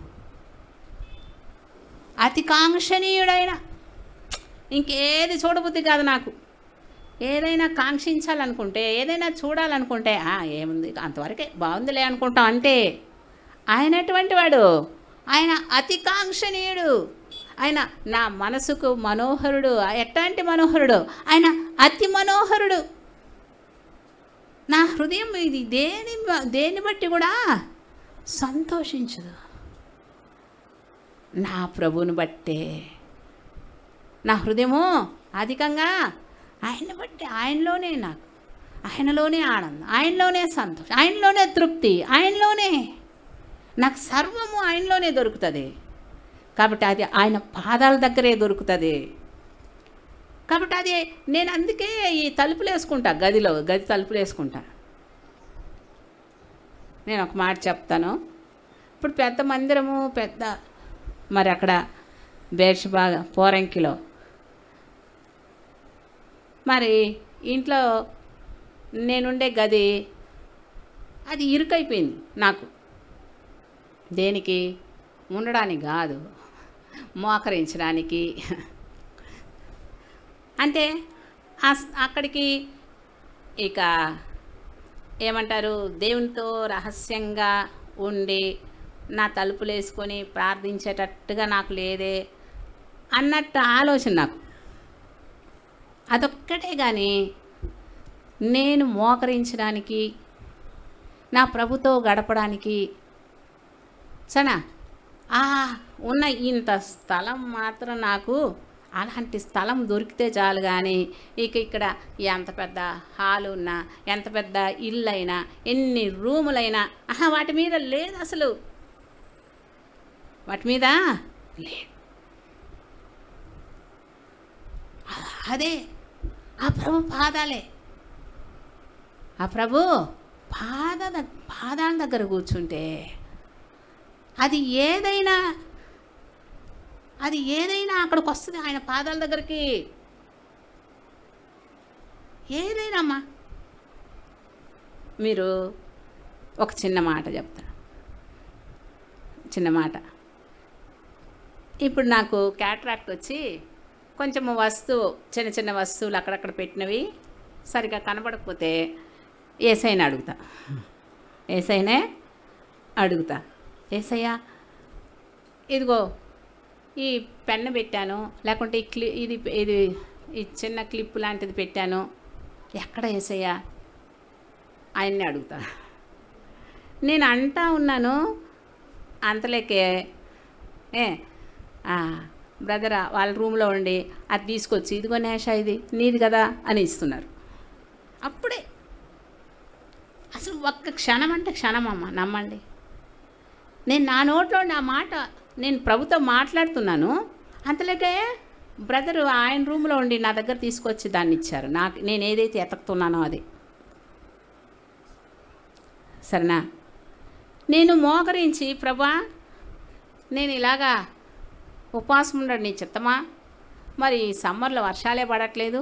Speaker 1: అతి కాంక్షణీయుడైన. ఇంకేది చూడబుద్ధి కాదు నాకు. ఏదైనా కాంక్షించాలనుకుంటే, ఏదైనా చూడాలనుకుంటే ఏముంది అంతవరకే బాగుందిలే అనుకుంటాం అంతే. ఆయన అటువంటి వాడు, ఆయన అతి కాంక్షణీయుడు, ఆయన నా మనసుకు మనోహరుడు. ఎట్లాంటి మనోహరుడు? ఆయన అతి మనోహరుడు. నా హృదయం ఇది దేని దేన్ని బట్టి కూడా సంతోషించదు. నా ప్రభువుని బట్టే నా హృదయము అధికంగా ఆయన్ని బట్టి, ఆయనలోనే నాకు, ఆయనలోనే ఆనందం, ఆయనలోనే సంతోషం, ఆయనలోనే తృప్తి, ఆయనలోనే నాకు సర్వము ఆయనలోనే దొరుకుతుంది. కాబట్టి అది ఆయన పాదాల దగ్గరే దొరుకుతుంది. కాబట్టి అది నేను అందుకే ఈ తలుపులు వేసుకుంటా, గదిలో గది తలుపులు వేసుకుంటా. నేను ఒక మాట చెప్తాను. ఇప్పుడు పెద్ద మందిరము, పెద్ద మరి అక్కడ బేర్షెబా పోరంకిలో మరి ఇంట్లో నేనుండే గది అది ఇరుకైపోయింది నాకు. దేనికి? ఉండడానికి కాదు, మోకరించడానికి. అంటే అక్కడికి ఇక ఏమంటారు, దేవునితో రహస్యంగా ఉండి నా తలుపులు వేసుకొని ప్రార్థించేటట్టుగా నాకు లేదే అన్నట్టు ఆలోచన నాకు. అదొక్కటే కానీ నేను మోకరించడానికి, నా ప్రభుతో గడపడానికి సనా ఆ ఉన్న ఇంత స్థలం మాత్రం నాకు అలాంటి స్థలం దొరికితే చాలు. కానీ ఇక ఇక్కడ ఎంత పెద్ద హాలు ఉన్నా, ఎంత పెద్ద ఇల్లు అయినా, ఎన్ని రూములైనా ఆహా వాటి మీద లేదు, అసలు వాటి మీద లేదు. అదే ఆ ప్రభు పాదాలే. ఆ ప్రభు పాద పాదాల దగ్గర కూర్చుంటే అది ఏదైనా అది ఏదైనా అక్కడికి వస్తుంది. ఆయన పాదాల దగ్గరికి ఏదైనా అమ్మా. మీరు ఒక చిన్న మాట చెప్తాను, చిన్న మాట. ఇప్పుడు నాకు క్యాట్రాక్ట్ వచ్చి కొంచెం వస్తువు, చిన్న చిన్న వస్తువులు అక్కడక్కడ పెట్టినవి సరిగా కనబడకపోతే ఏసైనా అడుగుతా, ఏసైనే అడుగుతా, ఏసయ్యా ఇదిగో ఈ పెన్ను పెట్టాను, లేకుంటే ఈ క్లి ఇది ఇది ఈ చిన్న క్లిప్ లాంటిది పెట్టాను, ఎక్కడ ఏసయ్యా? ఆయన్ని అడుగుతా. నేను అంటా ఉన్నాను అంతలేకే ఏ బ్రదరా వాళ్ళ రూమ్లో ఉండి అది తీసుకొచ్చి ఇదిగో నేషా ఇది నీది కదా అని ఇస్తున్నారు. అప్పుడే అసలు ఒక్క క్షణం అంటే క్షణం అమ్మ, నమ్మండి. నేను నా నోట్లో నా మాట నేను ప్రభుతో మాట్లాడుతున్నాను, అంతలేకే బ్రదరు ఆయన రూమ్లో ఉండి నా దగ్గర తీసుకొచ్చి దాన్ని ఇచ్చారు నాకు, నేను ఏదైతే ఎతకుతున్నానో అది. సరేనా? నేను మోకరించి ప్రభా నేను ఇలాగా ఉపవాసం ఉండడు నీ చిత్తమా, మరి సమ్మర్లో వర్షాలే పడట్లేదు,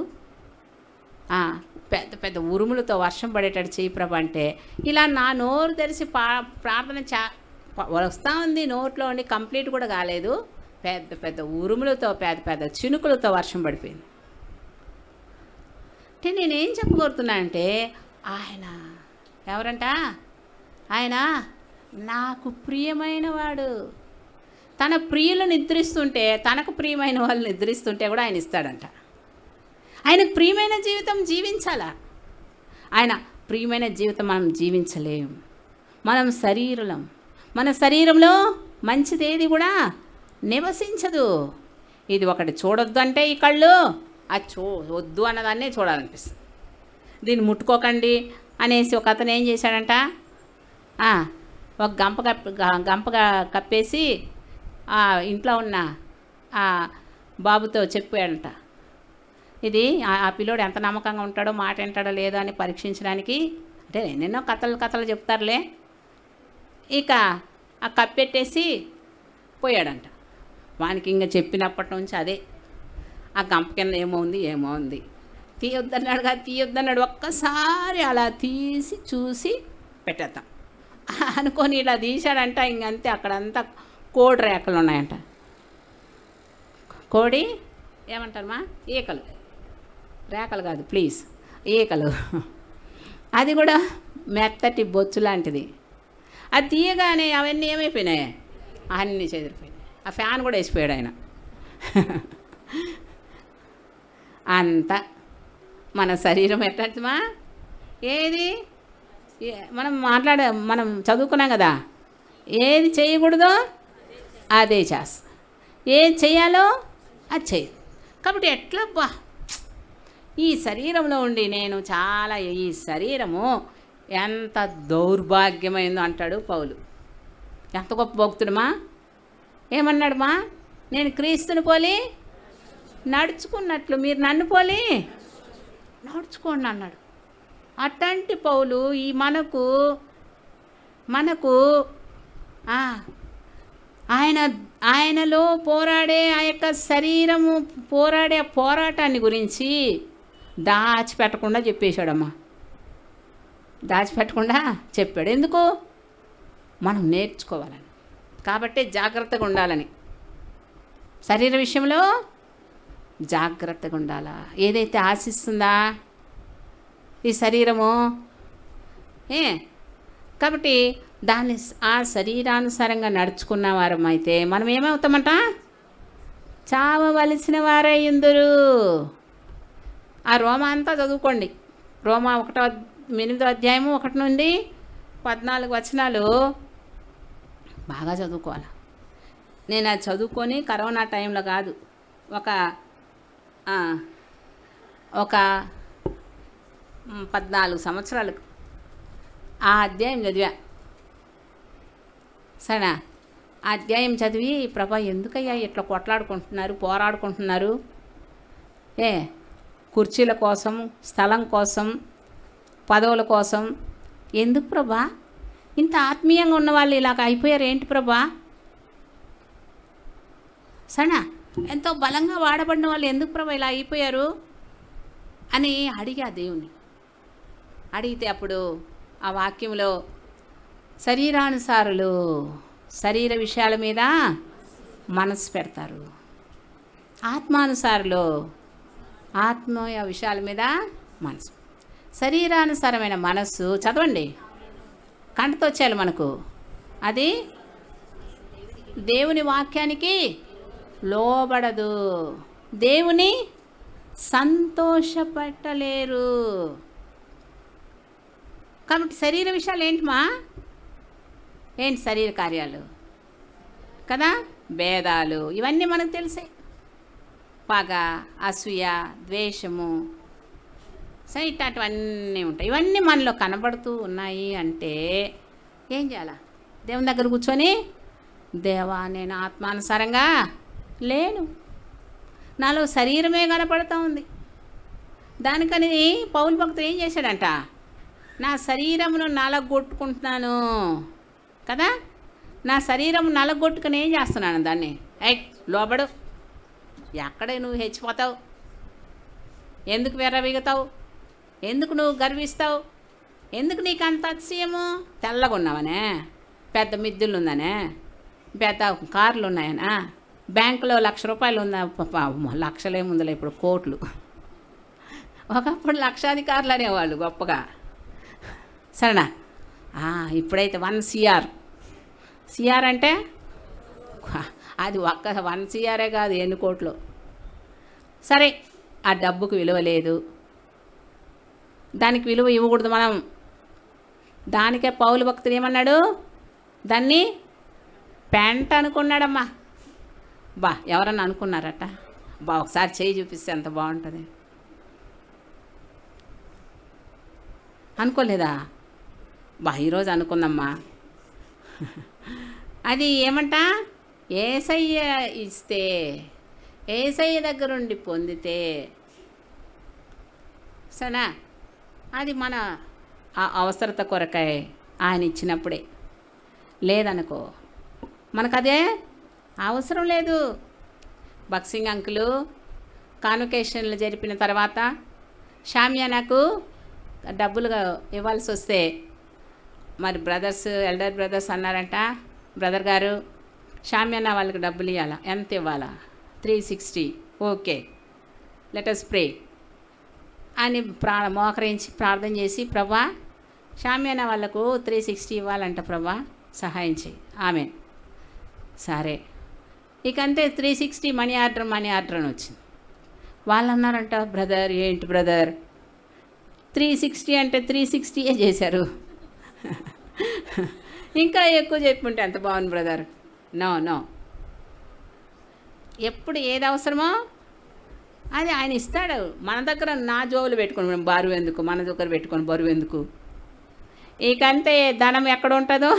Speaker 1: పెద్ద పెద్ద ఉరుములతో వర్షం పడేటట్టు చేయి ప్రభా అంటే, ఇలా నా నోరు తెరిచి పా ప్రార్థన చా వస్తూ ఉంది, నోట్లో ఉండి కంప్లీట్ కూడా కాలేదు, పెద్ద పెద్ద ఉరుములతో పెద్ద పెద్ద చినుకులతో వర్షం పడిపోయింది. అంటే నేనేం చెప్పగలుగుతున్నా అంటే ఆయన ఎవరంట? ఆయన నాకు ప్రియమైన వాడు. తన ప్రియులు నిద్రిస్తుంటే, తనకు ప్రియమైన వాళ్ళు నిద్రిస్తుంటే కూడా ఆయన ఇస్తాడంట. ఆయనకు ప్రియమైన జీవితం జీవించాలా? ఆయన ప్రియమైన జీవితం మనం జీవించలేం. మనం శరీరం, మన శరీరంలో మంచిదేది కూడా నివసించదు. ఇది ఒకటి చూడొద్దు అంటే ఈ కళ్ళు, అది చూ వద్దు అన్నదాన్నే చూడాలనిపిస్తుంది. దీన్ని ముట్టుకోకండి అనేసి ఒక అతను ఏం చేశాడంట, ఒక గంప కప్ప గంపగా కప్పేసి ఆ ఇంట్లో ఉన్న ఆ బాబుతో చెప్పాడంట. ఇది ఆ పిల్లోడు ఎంత నమ్మకంగా ఉంటాడో, మాట వింటాడో లేదో అని పరీక్షించడానికి. అంటే ఎన్నెన్నో కథలు కథలు చెప్తారులే. ఇక ఆ కప్పెట్టేసి పోయాడంట. వానికి ఇంకా చెప్పినప్పటి నుంచి అదే, ఆ గంప కింద ఏమో ఉంది ఏమో ఉంది, తీయొద్దన్నాడు కాదు తీయొద్దన్నాడు, ఒక్కసారి అలా తీసి చూసి పెట్టేద్దాం అనుకొని ఇలా తీశాడంట. ఇంకంతే, అక్కడంతా కోడి రేకలు ఉన్నాయంట. కోడి ఏమంటారమ్మా? ఈకలు. రేకలు కాదు ప్లీజ్, ఈకలు. అది కూడా మెత్తటి బొచ్చు లాంటిది. అది తీయగానే అవన్నీ ఏమైపోయినాయి? అన్నీ చెదిరిపోయినాయి. ఆ ఫ్యాన్ కూడా వేసిపోయాడు ఆయన. అంత మన శరీరం ఎట్లమా? ఏది మనం మాట్లాడే మనం చదువుకున్నాం కదా, ఏది చేయకూడదో అదే చేస్తా, ఏది చేయాలో అది చేయదు. కాబట్టి ఎట్లా బా ఈ శరీరంలో ఉండి నేను చాలా, ఈ శరీరము ఎంత దౌర్భాగ్యమైందో అంటాడు పౌలు. ఎంత గొప్ప భక్తుడుమా! ఏమన్నాడుమా? నేను క్రీస్తుని పోలి నడుచుకున్నట్లు మీరు నన్ను పోలి నడుచుకోండి అన్నాడు. అట్లాంటి పౌలు ఈ మనకు మనకు ఆయన ఆయనలో పోరాడే ఆ యొక్క శరీరము పోరాడే పోరాటాన్ని గురించి దాచిపెట్టకుండా చెప్పేశాడమ్మా. దాచిపెట్టకుండా చెప్పాడు. ఎందుకు? మనం నేర్చుకోవాలని, కాబట్టి జాగ్రత్తగా ఉండాలని. శరీర విషయంలో జాగ్రత్తగా ఉండాలా. ఏదైతే ఆశిస్తుందా ఈ శరీరము, ఏ కాబట్టి దాన్ని ఆ శరీరానుసారంగా నడుచుకున్న వారం అయితే మనం ఏమవుతామంట? చావవలసిన వారై ఉందురు. ఆ రోమా అంతా చదువుకోండి. రోమా ఒకటో ఎనిమిదో అధ్యాయము ఒకటి నుండి పద్నాలుగు వచనాలు బాగా చదువుకోవాలి. నేను అది చదువుకొని కరోనా టైంలో కాదు, ఒక ఒక పద్నాలుగు సంవత్సరాలకు ఆ అధ్యాయం చదివా. సరేనా? ఆ అధ్యాయం చదివి, ప్రభా ఎందుకయ్యా ఇట్లా కొట్లాడుకుంటున్నారు, పోరాడుకుంటున్నారు, ఏ కుర్చీల కోసం, స్థలం కోసం, పదవుల కోసం, ఎందుకు ప్రభా? ఇంత ఆత్మీయంగా ఉన్న వాళ్ళు ఇలాగ అయిపోయారు ఏంటి ప్రభా? సరేనా? ఎంతో బలంగా వాడబడిన వాళ్ళు ఎందుకు ప్రభా ఇలా అయిపోయారు అని అడిగా దేవుని. అడిగితే అప్పుడు ఆ వాక్యంలో శరీరానుసారులు శరీర విషయాల మీద మనసు పెడతారు, ఆత్మానుసారులు ఆత్మీయ విషయాల మీద మనసు. శరీరానుసారమైన మనస్సు చదవండి, కంటతో వచ్చేయాలి మనకు. అది దేవుని వాక్యానికి లోబడదు, దేవుని సంతోషపెట్టలేరు. కాబట్టి శరీర విషయాలు ఏంటిమా? ఏంటి శరీర కార్యాలు కదా, భేదాలు, ఇవన్నీ మనకు తెలిసే. పగ, అసూయ, ద్వేషము, సరే ఇట్లాంటివన్నీ ఉంటాయి. ఇవన్నీ మనలో కనబడుతూ ఉన్నాయి అంటే ఏం చేయాలా? దేవుని దగ్గర కూర్చొని, దేవా నేను ఆత్మానుసారంగా లేను, నాలో శరీరమే కనపడుతూ ఉంది. దానికని పౌలు భక్తుడు ఏం చేశాడంట? నా శరీరమును నలగొట్టుకుంటున్నాను కదా, నా శరీరం నలగొట్టుకుని ఏం చేస్తున్నాను దాన్ని, ఐ లోబడు, ఎక్కడే నువ్వు హెచ్చిపోతావు, ఎందుకు విర్రవీగుతావు, ఎందుకు నువ్వు గర్విస్తావు, ఎందుకు నీకు అంత అతిశయము? తెల్లగా ఉన్నావనే, పెద్ద మిద్దులు ఉందనే, పెద్ద కార్లు ఉన్నాయనా, బ్యాంకులో లక్ష రూపాయలు ఉందా? లక్షలేముందులే ఇప్పుడు, కోట్లు. ఒకప్పుడు లక్షాధికారులు అనేవాళ్ళు గొప్పగా. సరేనా? ఇప్పుడైతే వన్ సిఆర్ సిఆర్ అంటే అది ఒక్క వన్ సిఆరే కాదు, ఎన్ని కోట్లు. సరే, ఆ డబ్బుకు విలువ లేదు, దానికి విలువ ఇవ్వకూడదు మనం. దానికే పౌలు భక్తుడు ఏమన్నాడు, దాన్ని పెంట అనుకున్నాడమ్మా. బా ఎవరన్నా అనుకున్నారట? బా ఒకసారి చేయి చూపిస్తే ఎంత బాగుంటుంది. అనుకోలేదా? బా ఈరోజు అనుకుందమ్మా. అది ఏమంట, ఏసయ్య ఇస్తే, ఏసయ్య దగ్గరుండి పొందితే సరేనా, అది మన అవసరత కొరకై ఆయన ఇచ్చినప్పుడే. లేదనుకో మనకదే అవసరం లేదు. బక్సింగ్ అంకులు కాన్వకేషన్లు జరిపిన తర్వాత షామియానాకు డబ్బులుగా ఇవ్వాల్సి వస్తే మరి బ్రదర్స్, ఎల్డర్ బ్రదర్స్ అన్నారంట, బ్రదర్ గారు షామియానా వాళ్ళకి డబ్బులు ఇవ్వాలా, ఎంత ఇవ్వాలా? Three sixty okay, let us pray అని ప్రా మోకరించి ప్రార్థన చేసి, ప్రభా షామియానా వాళ్ళకు త్రీ సిక్స్టీ ఇవ్వాలంట ప్రభా, సహాయం చేయి. ఆమె సరే ఇకంతే three sixty money order money order అని వచ్చింది. వాళ్ళు అన్నారంట, బ్రదర్ ఏంటి బ్రదర్ త్రీ సిక్స్టీ అంటే త్రీ సిక్స్టీయే చేశారు, ఇంకా ఎక్కువ చెప్పుంటే ఎంత బాగుంది బ్రదర్. నో నో, ఎప్పుడు ఏది అవసరమో అది ఆయన ఇస్తాడు. మన దగ్గర నా జోబులు పెట్టుకొని బరువు ఎందుకు, మన దగ్గర పెట్టుకొని బరువు ఎందుకు? ఇకంతే ధనం ఎక్కడ ఉంటుందో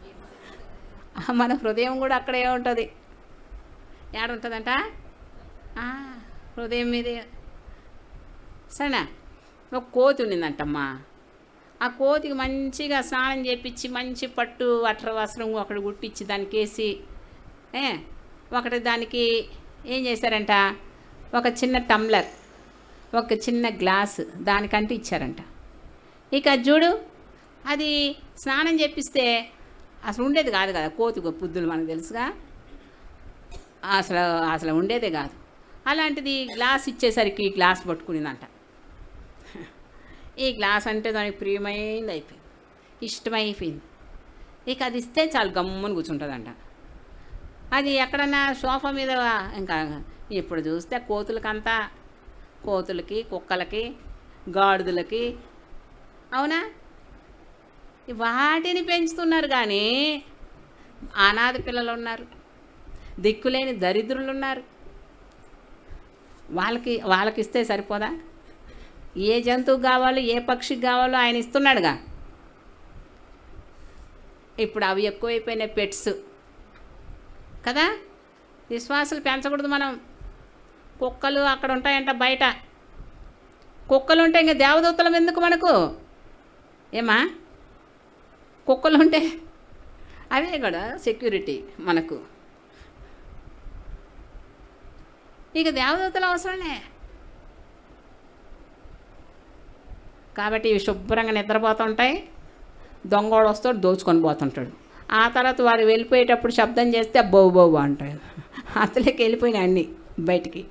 Speaker 1: మన హృదయం కూడా అక్కడే ఉంటుంది. ఏడుంటుందంట, హృదయం మీదే. సరేనా, ఒక కోతి ఉండిందంటమ్మా. ఆ కోతికి మంచిగా స్నానం చేపించి మంచి పట్టు అట్ర వస్త్రం ఒకటి కుట్టించి దానికి వేసి ఏ ఒకటి దానికి ఏం చేశారంట, ఒక చిన్న టంబ్లర్, ఒక చిన్న గ్లాసు దానికంటే ఇచ్చారంట. ఇక చూడు, అది స్నానం చేపిస్తే అసలు ఉండేది కాదు కదా కోతి పుద్దులు, మనకు తెలుసుగా, అసలు అసలు ఉండేదే కాదు. అలాంటిది గ్లాస్ ఇచ్చేసరికి గ్లాస్ పట్టుకునిందంట. ఈ గ్లాస్ అంటే దానికి ప్రియమైంది అయిపోయింది, ఇష్టమైపోయింది. ఇక అది ఇస్తే చాలు గమ్మున కూర్చుంటుందంట. అది ఎక్కడన్నా సోఫా మీద, ఇంకా ఇప్పుడు చూస్తే కోతులకంతా, కోతులకి కుక్కలకి గాడిదలకి, అవునా, వాటిని పెంచుతున్నారు. కానీ అనాథ పిల్లలు ఉన్నారు, దిక్కులేని దరిద్రులు ఉన్నారు. వాళ్ళకి వాళ్ళకి ఇస్తే సరిపోదా? ఏ జంతువుకి కావాలో ఏ పక్షికి కావాలో ఆయన ఇస్తున్నాడుగా. ఇప్పుడు అవి ఎక్కువైపోయినాయి పెట్స్ కదా. విశ్వాసాలు పెంచకూడదు మనం. కుక్కలు అక్కడ ఉంటాయంట బయట, కుక్కలు ఉంటే ఇంకా దేవదూతలం ఎందుకు మనకు? ఏమా, కుక్కలు ఉంటే అవే కూడా సెక్యూరిటీ మనకు. ఇక దేవదూతలు అవసరమే. కాబట్టి ఇవి శుభ్రంగా నిద్రపోతుంటాయి, దొంగోడు వస్తాడు దోచుకొని పోతుంటాడు. ఆ తర్వాత వారు వెళ్ళిపోయేటప్పుడు శబ్దం చేస్తే బోవు బోవు అంటాడు. అతలేకి వెళ్ళిపోయినాయి అన్నీ బయటికి.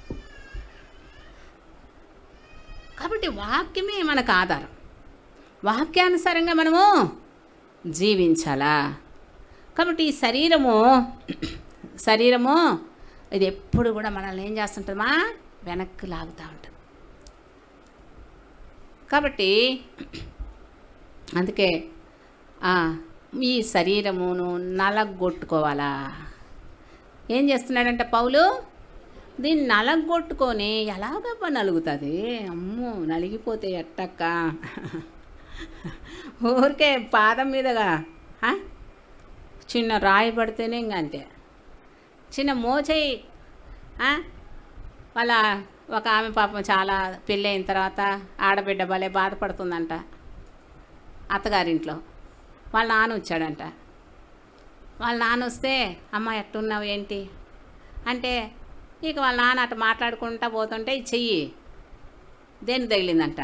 Speaker 1: కాబట్టి వాక్యమే మనకు ఆధారం. వాక్యానుసారంగా మనము జీవించాలా. కాబట్టి ఈ శరీరము శరీరము ఇది ఎప్పుడు కూడా మనల్ని ఏం చేస్తుంటుందమ్మా, వెనక్కి లాగుతూ ఉంటుంది. కాబట్టి అందుకే ఈ శరీరమును నలగొట్టుకోవాలా. ఏం చేస్తున్నాడంటే పౌలు, దీన్ని నలగొట్టుకొని ఎలాగబ్బా నలుగుతుంది, అమ్మో నలిగిపోతే ఎట్టక్క, ఊరికే పాదం మీదగా చిన్న రాయి పడితేనే ఇంక అంతే. చిన్న మోచేయి వాళ్ళ ఒక ఆమె పాపం చాలా పెళ్ళి అయిన తర్వాత ఆడబిడ్డ భలే బాధపడుతుందంట అత్తగారింట్లో. వాళ్ళ నాన్న వచ్చాడంట. వాళ్ళ నాన్న వస్తే అమ్మ ఎట్టున్నావు ఏంటి అంటే, ఇక వాళ్ళ నాన్న అట్ట మాట్లాడుకుంటా పోతుంటే ఈ చెయ్యి దేని తగిలిందంట,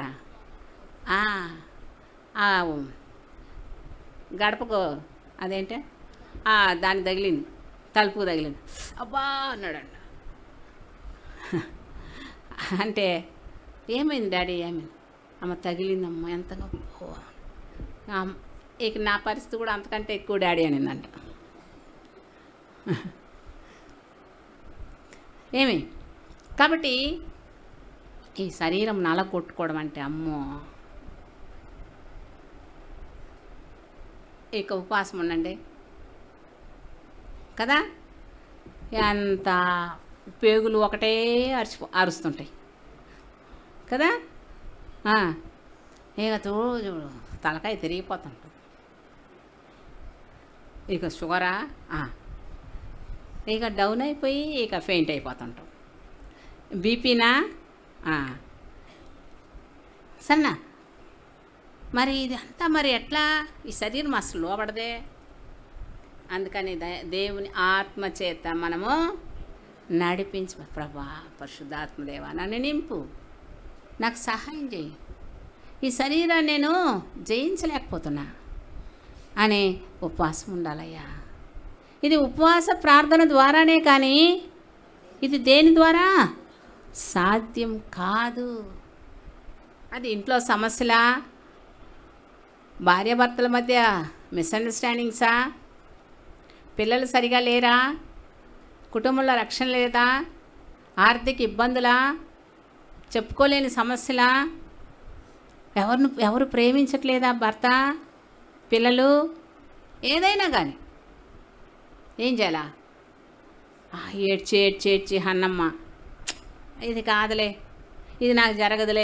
Speaker 1: గడపకు అదేంటే దాన్ని తగిలింది, తలుపు తగిలింది. అబ్బా అన్నాడంట. అంటే ఏమైంది డాడీ, ఏమైంది? అమ్మ తగిలిందమ్మ, ఎంత నొప్పి. ఇక నా పరిస్థితి కూడా అంతకంటే ఎక్కువ డాడీ అనిందంట. ఏమి కాబట్టి ఈ శరీరం నల కొట్టుకోవడం అంటే అమ్మో. ఇక ఉపవాసం ఉండండి కదా, ఎంత పేగులు ఒకటే అరిచిపో అరుస్తుంటాయి కదా. ఇక చూడు తలకాయ తిరిగిపోతుంటుంది. ఇక షుగరా, ఇక డౌన్ అయిపోయి ఇక ఫెయింట్ అయిపోతుంటాం. బీపీనా సన్నా. మరి ఇది అంతా మరి ఎట్లా, ఈ శరీరం అసలు లోపడదే. అందుకని దేవుని ఆత్మ చేత మనము నడిపించు. ప్రభా పరిశుద్ధాత్మదేవా నన్ను నింపు, నాకు సహాయం చేయి, ఈ శరీరాన్ని నేను జయించలేకపోతున్నా అని ఉపవాసం ఉండాలయ్యా. ఇది ఉపవాస ప్రార్థన ద్వారానే కానీ ఇది దేని ద్వారా సాధ్యం కాదు. అది ఇంట్లో సమస్యలా, భార్యాభర్తల మధ్య మిస్అండర్స్టాండింగ్సా, పిల్లలు సరిగా లేరా, కుటుంబంలో రక్షణ లేదా, ఆర్థిక ఇబ్బందులా, చెప్పుకోలేని సమస్యలా, ఎవరిని ఎవరు ప్రేమించట్లేదా భర్త పిల్లలు, ఏదైనా కానీ ఏం చేయాలా, ఏడ్చి ఏడ్చి ఏడ్చి అన్నమ్మ ఇది కాదులే, ఇది నాకు జరగదులే,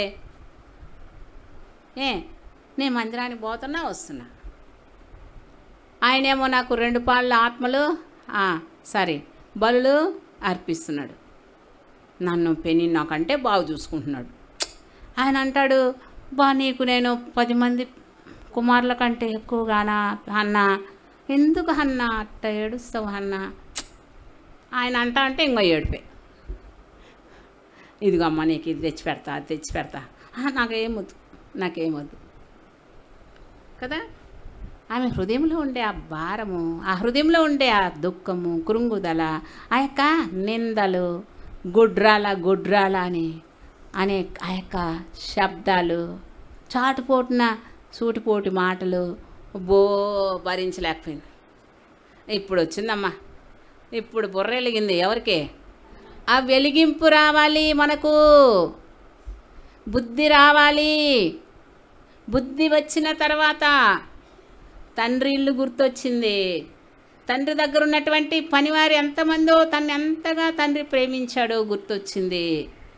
Speaker 1: ఏ నేను మందిరానికి పోతున్నా వస్తున్నా, ఆయనేమో నాకు రెండు పాళ్ళ ఆత్మలు సరే బలులు అర్పిస్తున్నాడు, నన్ను పెని నాకంటే బాగా చూసుకుంటున్నాడు. ఆయన అంటాడు, బా నీకు నేను పది మంది కుమారుల కంటే ఎక్కువగానా అన్న, ఎందుకు అన్న అట్ట ఏడుస్తావు అన్న. ఆయన అంటా అంటే ఇంకో ఏడిపే, ఇదిగమ్మ నీకు ఇది తెచ్చి పెడతా అది తెచ్చి పెడతా, నాకేమొద్దు నాకేమొద్దు కదా. ఆమె హృదయంలో ఉండే ఆ భారము, ఆ హృదయంలో ఉండే ఆ దుఃఖము, కృంగుదల, ఆ యొక్క నిందలు, గుడ్రాల గుడ్రాల అని అనే ఆ యొక్క శబ్దాలు, చాటుపోటున సూటిపోటి మాటలు బో భరించలేకపోయింది. ఇప్పుడు వచ్చిందమ్మా, ఇప్పుడు బుర్ర వెలిగింది. ఎవరికి ఆ వెలిగింపు రావాలి, మనకు బుద్ధి రావాలి. బుద్ధి వచ్చిన తర్వాత తండ్రి ఇల్లు గుర్తొచ్చింది. తండ్రి దగ్గర ఉన్నటువంటి పనివారు ఎంతమందో తను ఎంతగా తండ్రి ప్రేమించాడో గుర్తొచ్చింది.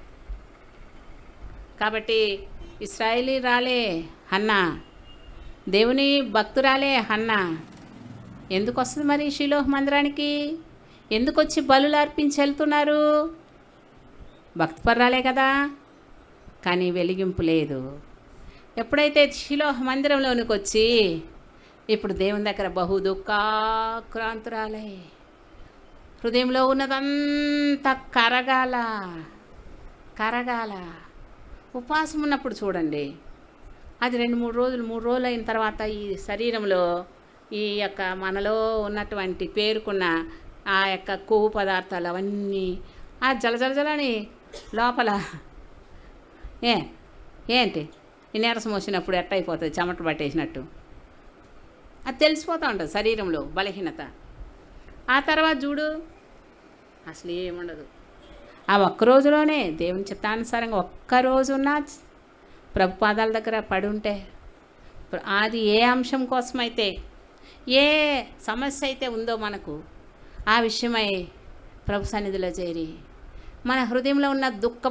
Speaker 1: కాబట్టి ఇశ్రాయేలీ రాలే హన్నా, దేవుని భక్తురాలే హన్నా. ఎందుకు వస్తుంది మరి షిలోహ్ మందిరానికి? ఎందుకు వచ్చి బలులు అర్పించి వెళ్తున్నారు? భక్తిపర్రాలే కదా, కానీ వెలిగింపు లేదు. ఎప్పుడైతే షిలోహ్ మందిరంలోనికి వచ్చి ఇప్పుడు దేవుని దగ్గర బహు దుఃఖాక్రాంతురాలే, హృదయంలో ఉన్నదంతా కరగాల కరగాల ఉపవాసం ఉన్నప్పుడు చూడండి, అది రెండు మూడు రోజులు మూడు రోజులు అయిన తర్వాత ఈ శరీరంలో ఈ యొక్క మనలో ఉన్నటువంటి పేరుకున్న ఆ యొక్క కొవ్వు పదార్థాలు అవన్నీ ఆ జలజలజలని లోపల ఏ ఏంటి ఈ నీరసం వచ్చినప్పుడు ఎట్ట అయిపోతుంది, చెమట పట్టేసినట్టు అది తెలిసిపోతూ ఉంటుంది శరీరంలో బలహీనత. ఆ తర్వాత చూడు అసలు ఏముండదు. ఆ ఒక్క రోజులోనే దేవుని చిత్తానుసారంగా ఒక్కరోజున్నా ప్రభు పాదాల దగ్గర పడి ఉంటే, అది ఏ అంశం కోసమైతే ఏ సమస్య అయితే ఉందో మనకు ఆ విషయమై ప్రభు సన్నిధిలో చేరి మన హృదయంలో ఉన్న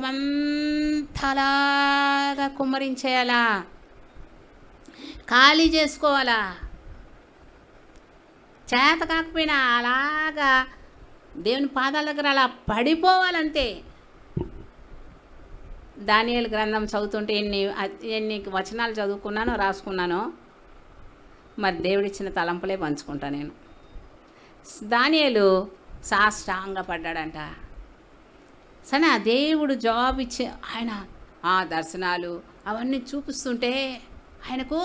Speaker 1: దుఃఖమంతలాగా కుమ్మరించేయాలా, ఖాళీ చేసుకోవాలా. చేత కాకపోయినా అలాగా దేవుని పాదాల దగ్గర అలా పడిపోవాలంతే. దానియేలు గ్రంథం చదువుతుంటే ఎన్ని ఎన్ని వచనాలు చదువుకున్నానో రాసుకున్నానో, మరి దేవుడిచ్చిన తలంపులే పంచుకుంటా నేను. దానియేలు సాష్టాంగ పడ్డాడంట. సరే దేవుడు జాబ్ ఇచ్చి ఆయన ఆ దర్శనాలు అవన్నీ చూపిస్తుంటే ఆయనకు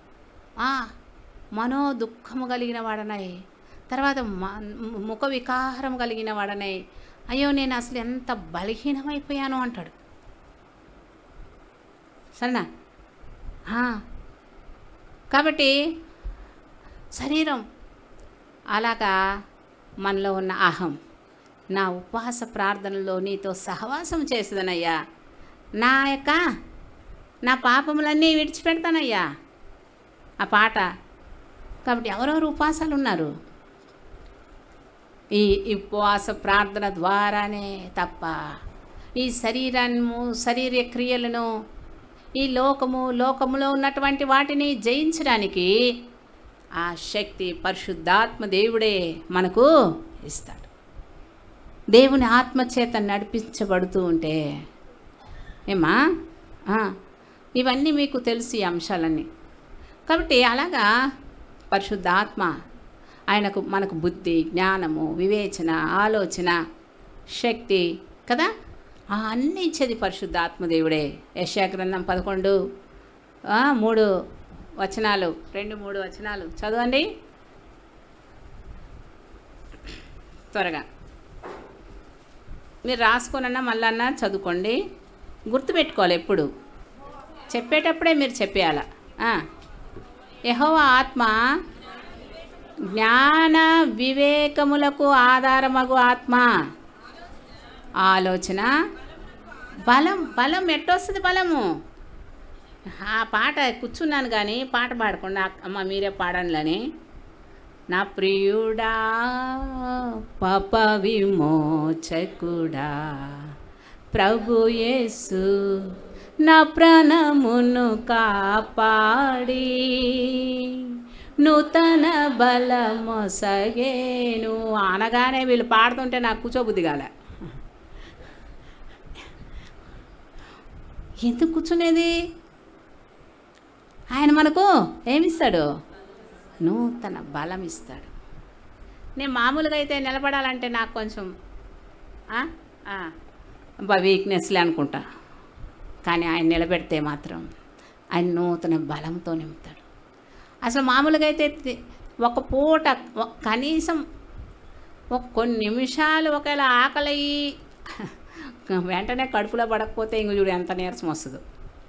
Speaker 1: మనో దుఃఖము కలిగిన వాడనై, తర్వాత ముఖ వికారం కలిగిన వాడనై, అయ్యో నేను అసలు ఎంత బలహీనమైపోయాను అంటాడు. సరేనా? కాబట్టి శరీరం అలాగా మనలో ఉన్న అహం, నా ఉపవాస ప్రార్థనలో నీతో సహవాసం చేసేదనయ్యా, నా యొక్క నా పాపములన్నీ విడిచిపెడతానయ్యా, ఆ పాట. కాబట్టి ఎవరెవరు ఉపవాసాలు ఉన్నారు? ఈ ఉపవాస ప్రార్థన ద్వారానే తప్ప ఈ శరీరము శరీర క్రియలను, ఈ లోకము లోకములో ఉన్నటువంటి వాటిని జయించడానికి ఆ శక్తి పరిశుద్ధాత్మ దేవుడే మనకు ఇస్తాడు. దేవుని ఆత్మచేత నడిపించబడుతూ ఉంటే ఏమా ఇవన్నీ మీకు తెలుసు, ఈ అంశాలన్నీ. కాబట్టి అలాగా పరిశుద్ధాత్మ ఆయనకు మనకు బుద్ధి, జ్ఞానము, వివేచన, ఆలోచన, శక్తి కదా, అన్నీ ఇచ్చేది పరిశుద్ధాత్మదేవుడే. యెషయా గ్రంథం పదకొండు మూడు వచనాలు, రెండు మూడు వచనాలు చదవండి త్వరగా. మీరు రాసుకున్నా మళ్ళన్నా చదువుకోండి, గుర్తుపెట్టుకోవాలి. ఎప్పుడు చెప్పేటప్పుడే మీరు చెప్పేయాల. యెహోవా ఆత్మ జ్ఞాన వివేకములకు ఆధారమగు ఆత్మ, ఆలోచన, బలం. బలం ఎట్టొస్తుంది? బలము ఆ పాట కూర్చున్నాను కానీ పాట పాడకుండా అమ్మ మీరే పాడంలని. నా ప్రియుడా పాప విమోచకుడా ప్రభు యేసు నా ప్రాణమును కాపాడి నూతన బలమొసగేను అనగానే వీళ్ళు పాడుతుంటే నాకు కూర్చోబుద్ధి కాల. ఎందుకు కూర్చునేది? ఆయన మనకు ఏమిస్తాడు? నూతన బలం ఇస్తాడు. నేను మామూలుగా అయితే నిలబడాలంటే నాకు కొంచెం బా వీక్నెస్లే అనుకుంటా, కానీ ఆయన నిలబెడితే మాత్రం ఆయన నూతన బలంతో నింపుతాడు. అసలు మామూలుగా అయితే ఒక పూట కనీసం ఒక కొన్ని నిమిషాలు ఒకవేళ ఆకలయ్యి వెంటనే కడుపులో పడకపోతే ఇంక చూడు ఎంత నీరసం వస్తుందో.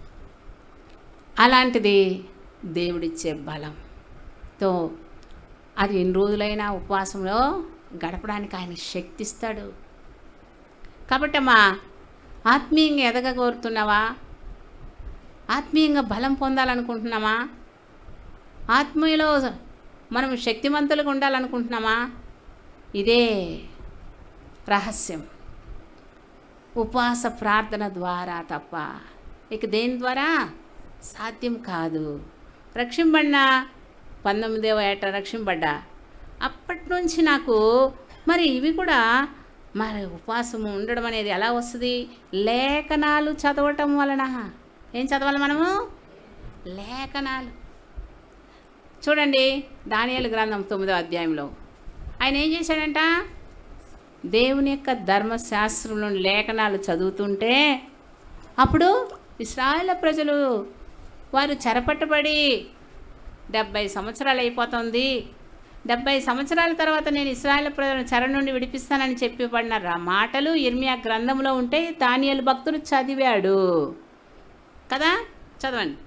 Speaker 1: అలాంటిది దేవుడిచ్చే బలంతో అది ఎన్ని రోజులైనా ఉపవాసంలో గడపడానికి ఆయన శక్తి ఇస్తాడు. కాబట్టి అమ్మా ఆత్మీయంగా ఎదగగోరుతున్నావా? ఆత్మీయంగా బలం పొందాలనుకుంటున్నామా? ఆత్మీయలో మనం శక్తివంతులుగా ఉండాలనుకుంటున్నామా? ఇదే రహస్యం. ఉపవాస ప్రార్థన ద్వారా తప్ప ఇక దేని ద్వారా సాధ్యం కాదు. రక్షింపబడిన పంతొమ్మిదవ ఏట రక్షింపబడ్డా అప్పటి నుంచి నాకు మరి ఇవి కూడా మరి ఉపవాసం ఉండడం అనేది ఎలా వస్తుంది? లేఖనాలు చదవటం వలన. ఏం చదవాలి మనము? లేఖనాలు. చూడండి దానియేలు గ్రంథం తొమ్మిదవ అధ్యాయంలో ఆయన ఏం చేశాడంట? దేవుని యొక్క ధర్మశాస్త్రంలో లేఖనాలు చదువుతుంటే అప్పుడు ఇశ్రాయేలు ప్రజలు వారు చెరపట్టబడి డెబ్భై సంవత్సరాలు అయిపోతుంది. డెబ్భై సంవత్సరాల తర్వాత నేను ఇశ్రాయేలు ప్రజలను చెర నుండి విడిపిస్తానని చెప్పబడిన మాటలు ఇర్మియా గ్రంథంలో ఉంటే దానియేలు భక్తుడు చదివాడు కదా. చదవండి.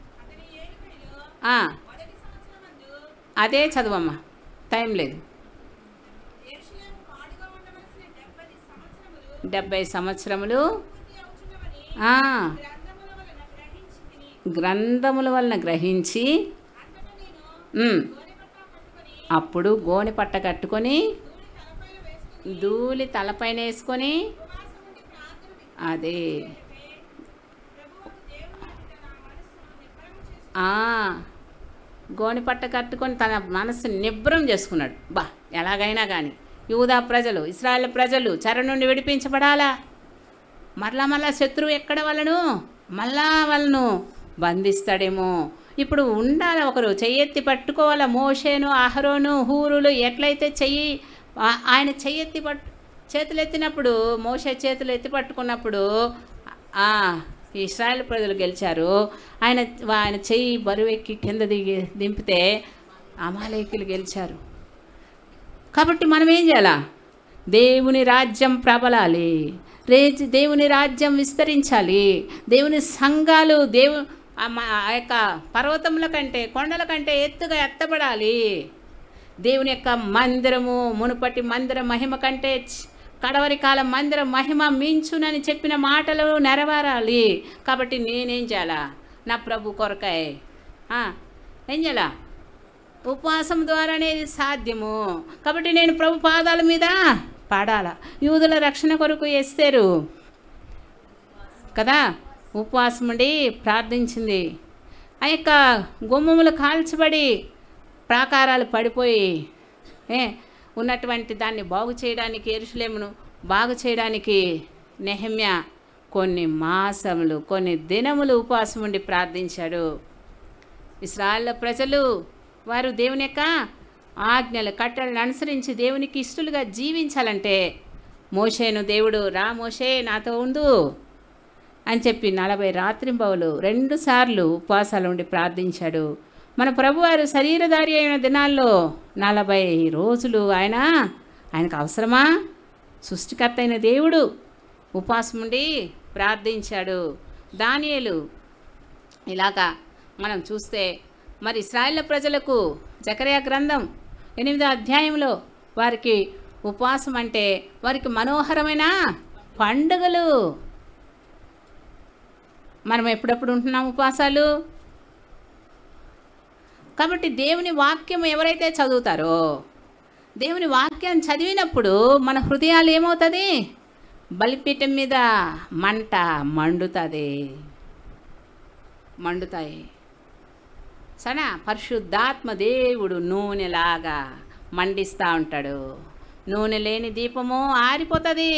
Speaker 1: అదే చదువమ్మా, టైం లేదు. డెబ్భై సంవత్సరములు గ్రంథముల వలన గ్రహించి అప్పుడు గోనె పట్ట కట్టుకొని ధూళి తలపైన వేసుకొని అదే గోనె పట్ట కట్టుకొని తన మనసుని నిబ్రం చేసుకున్నాడు. బా ఎలాగైనా కానీ యూదా ప్రజలు, ఇశ్రాయేలు ప్రజలు చెర నుండి విడిపించబడాలా. మరలా మళ్ళా శత్రువు ఎక్కడ వాళ్ళను మళ్ళా వాళ్ళను బంధిస్తాడేమో. ఇప్పుడు ఉండాలి, ఒకరు చెయ్యెత్తి పట్టుకోవాలి. మోషేను, అహరోను, హూరులు ఎట్లయితే చెయ్యి ఆయన చెయ్యెత్తి పట్టు చేతులు ఎత్తినప్పుడు, మోషే చేతులు ఎత్తి పట్టుకున్నప్పుడు ఇశ్రాయేలు ప్రజలు గెలిచారు. ఆయన ఆయన చెయ్యి బరువెక్కి కింద దిగి దింపితే అమాలేకీయులు గెలిచారు. కాబట్టి మనం ఏం చేయాలా? దేవుని రాజ్యం ప్రబలాలి, రేజ్ దేవుని రాజ్యం విస్తరించాలి. దేవుని సంఘాలు దేవు ఆ యొక్క పర్వతముల కంటే కొండల కంటే ఎత్తుగా ఎత్తబడాలి. దేవుని యొక్క మందిరము మునుపటి మందిర మహిమ కంటే కడవరి కాలం మందిర మహిమ మించునని చెప్పిన మాటలు నెరవేరాలి. కాబట్టి నేనేం చేయాలా? నా ప్రభు కొరకాయ ఏం చేయాలా? ఉపవాసం ద్వారానే ఇది సాధ్యము. కాబట్టి నేను ప్రభు పాదాల మీద పాడాలా. యూదుల రక్షణ కొరకు ఎస్తేరు కదా ఉపవాసం ఉండి ప్రార్థించింది. ఆ యొక్క గుమ్మములు కాల్చబడి ప్రాకారాలు పడిపోయి ఏ ఉన్నటువంటి దాన్ని బాగు చేయడానికి, యెరూషలేమును బాగు చేయడానికి నెహెమ్యా కొన్ని మాసములు కొన్ని దినములు ఉపవాసం ఉండి ప్రార్థించాడు. ఇశ్రాయేలు ప్రజలు వారు దేవుని యొక్క ఆజ్ఞలు కట్టడలను అనుసరించి దేవునికి ఇష్టలుగా జీవించాలంటే మోషేను దేవుడు రా మోషే నాతో ఉండు అని చెప్పి నలభై రాత్రింబవులు రెండు సార్లు ఉపవాసాలు ఉండి ప్రార్థించాడు. మన ప్రభువారు శరీరధారి అయిన దినాల్లో నలభై రోజులు ఆయన ఆయనకు అవసరమా? సృష్టికర్త అయిన దేవుడు ఉపవాసం ఉండి ప్రార్థించాడు. దానియేలు ఇలాగా మనం చూస్తే మరి ఇశ్రాయేలు ప్రజలకు జకర్యా గ్రంథం ఎనిమిదో అధ్యాయంలో వారికి ఉపవాసం అంటే వారికి మనోహరమైన పండుగలు. మనం ఎప్పుడప్పుడు ఉంటున్నాం ఉపవాసాలు. కాబట్టి దేవుని వాక్యం ఎవరైతే చదువుతారో దేవుని వాక్యం చదివినప్పుడు మన హృదయాలు ఏమవుతుంది? బలిపీఠం మీద మంట మండుతుంది మండుతాయి సనా. పరిశుద్ధాత్మ దేవుడు నూనెలాగా మండిస్తూ ఉంటాడు. నూనె లేని దీపము ఆరిపోతుంది.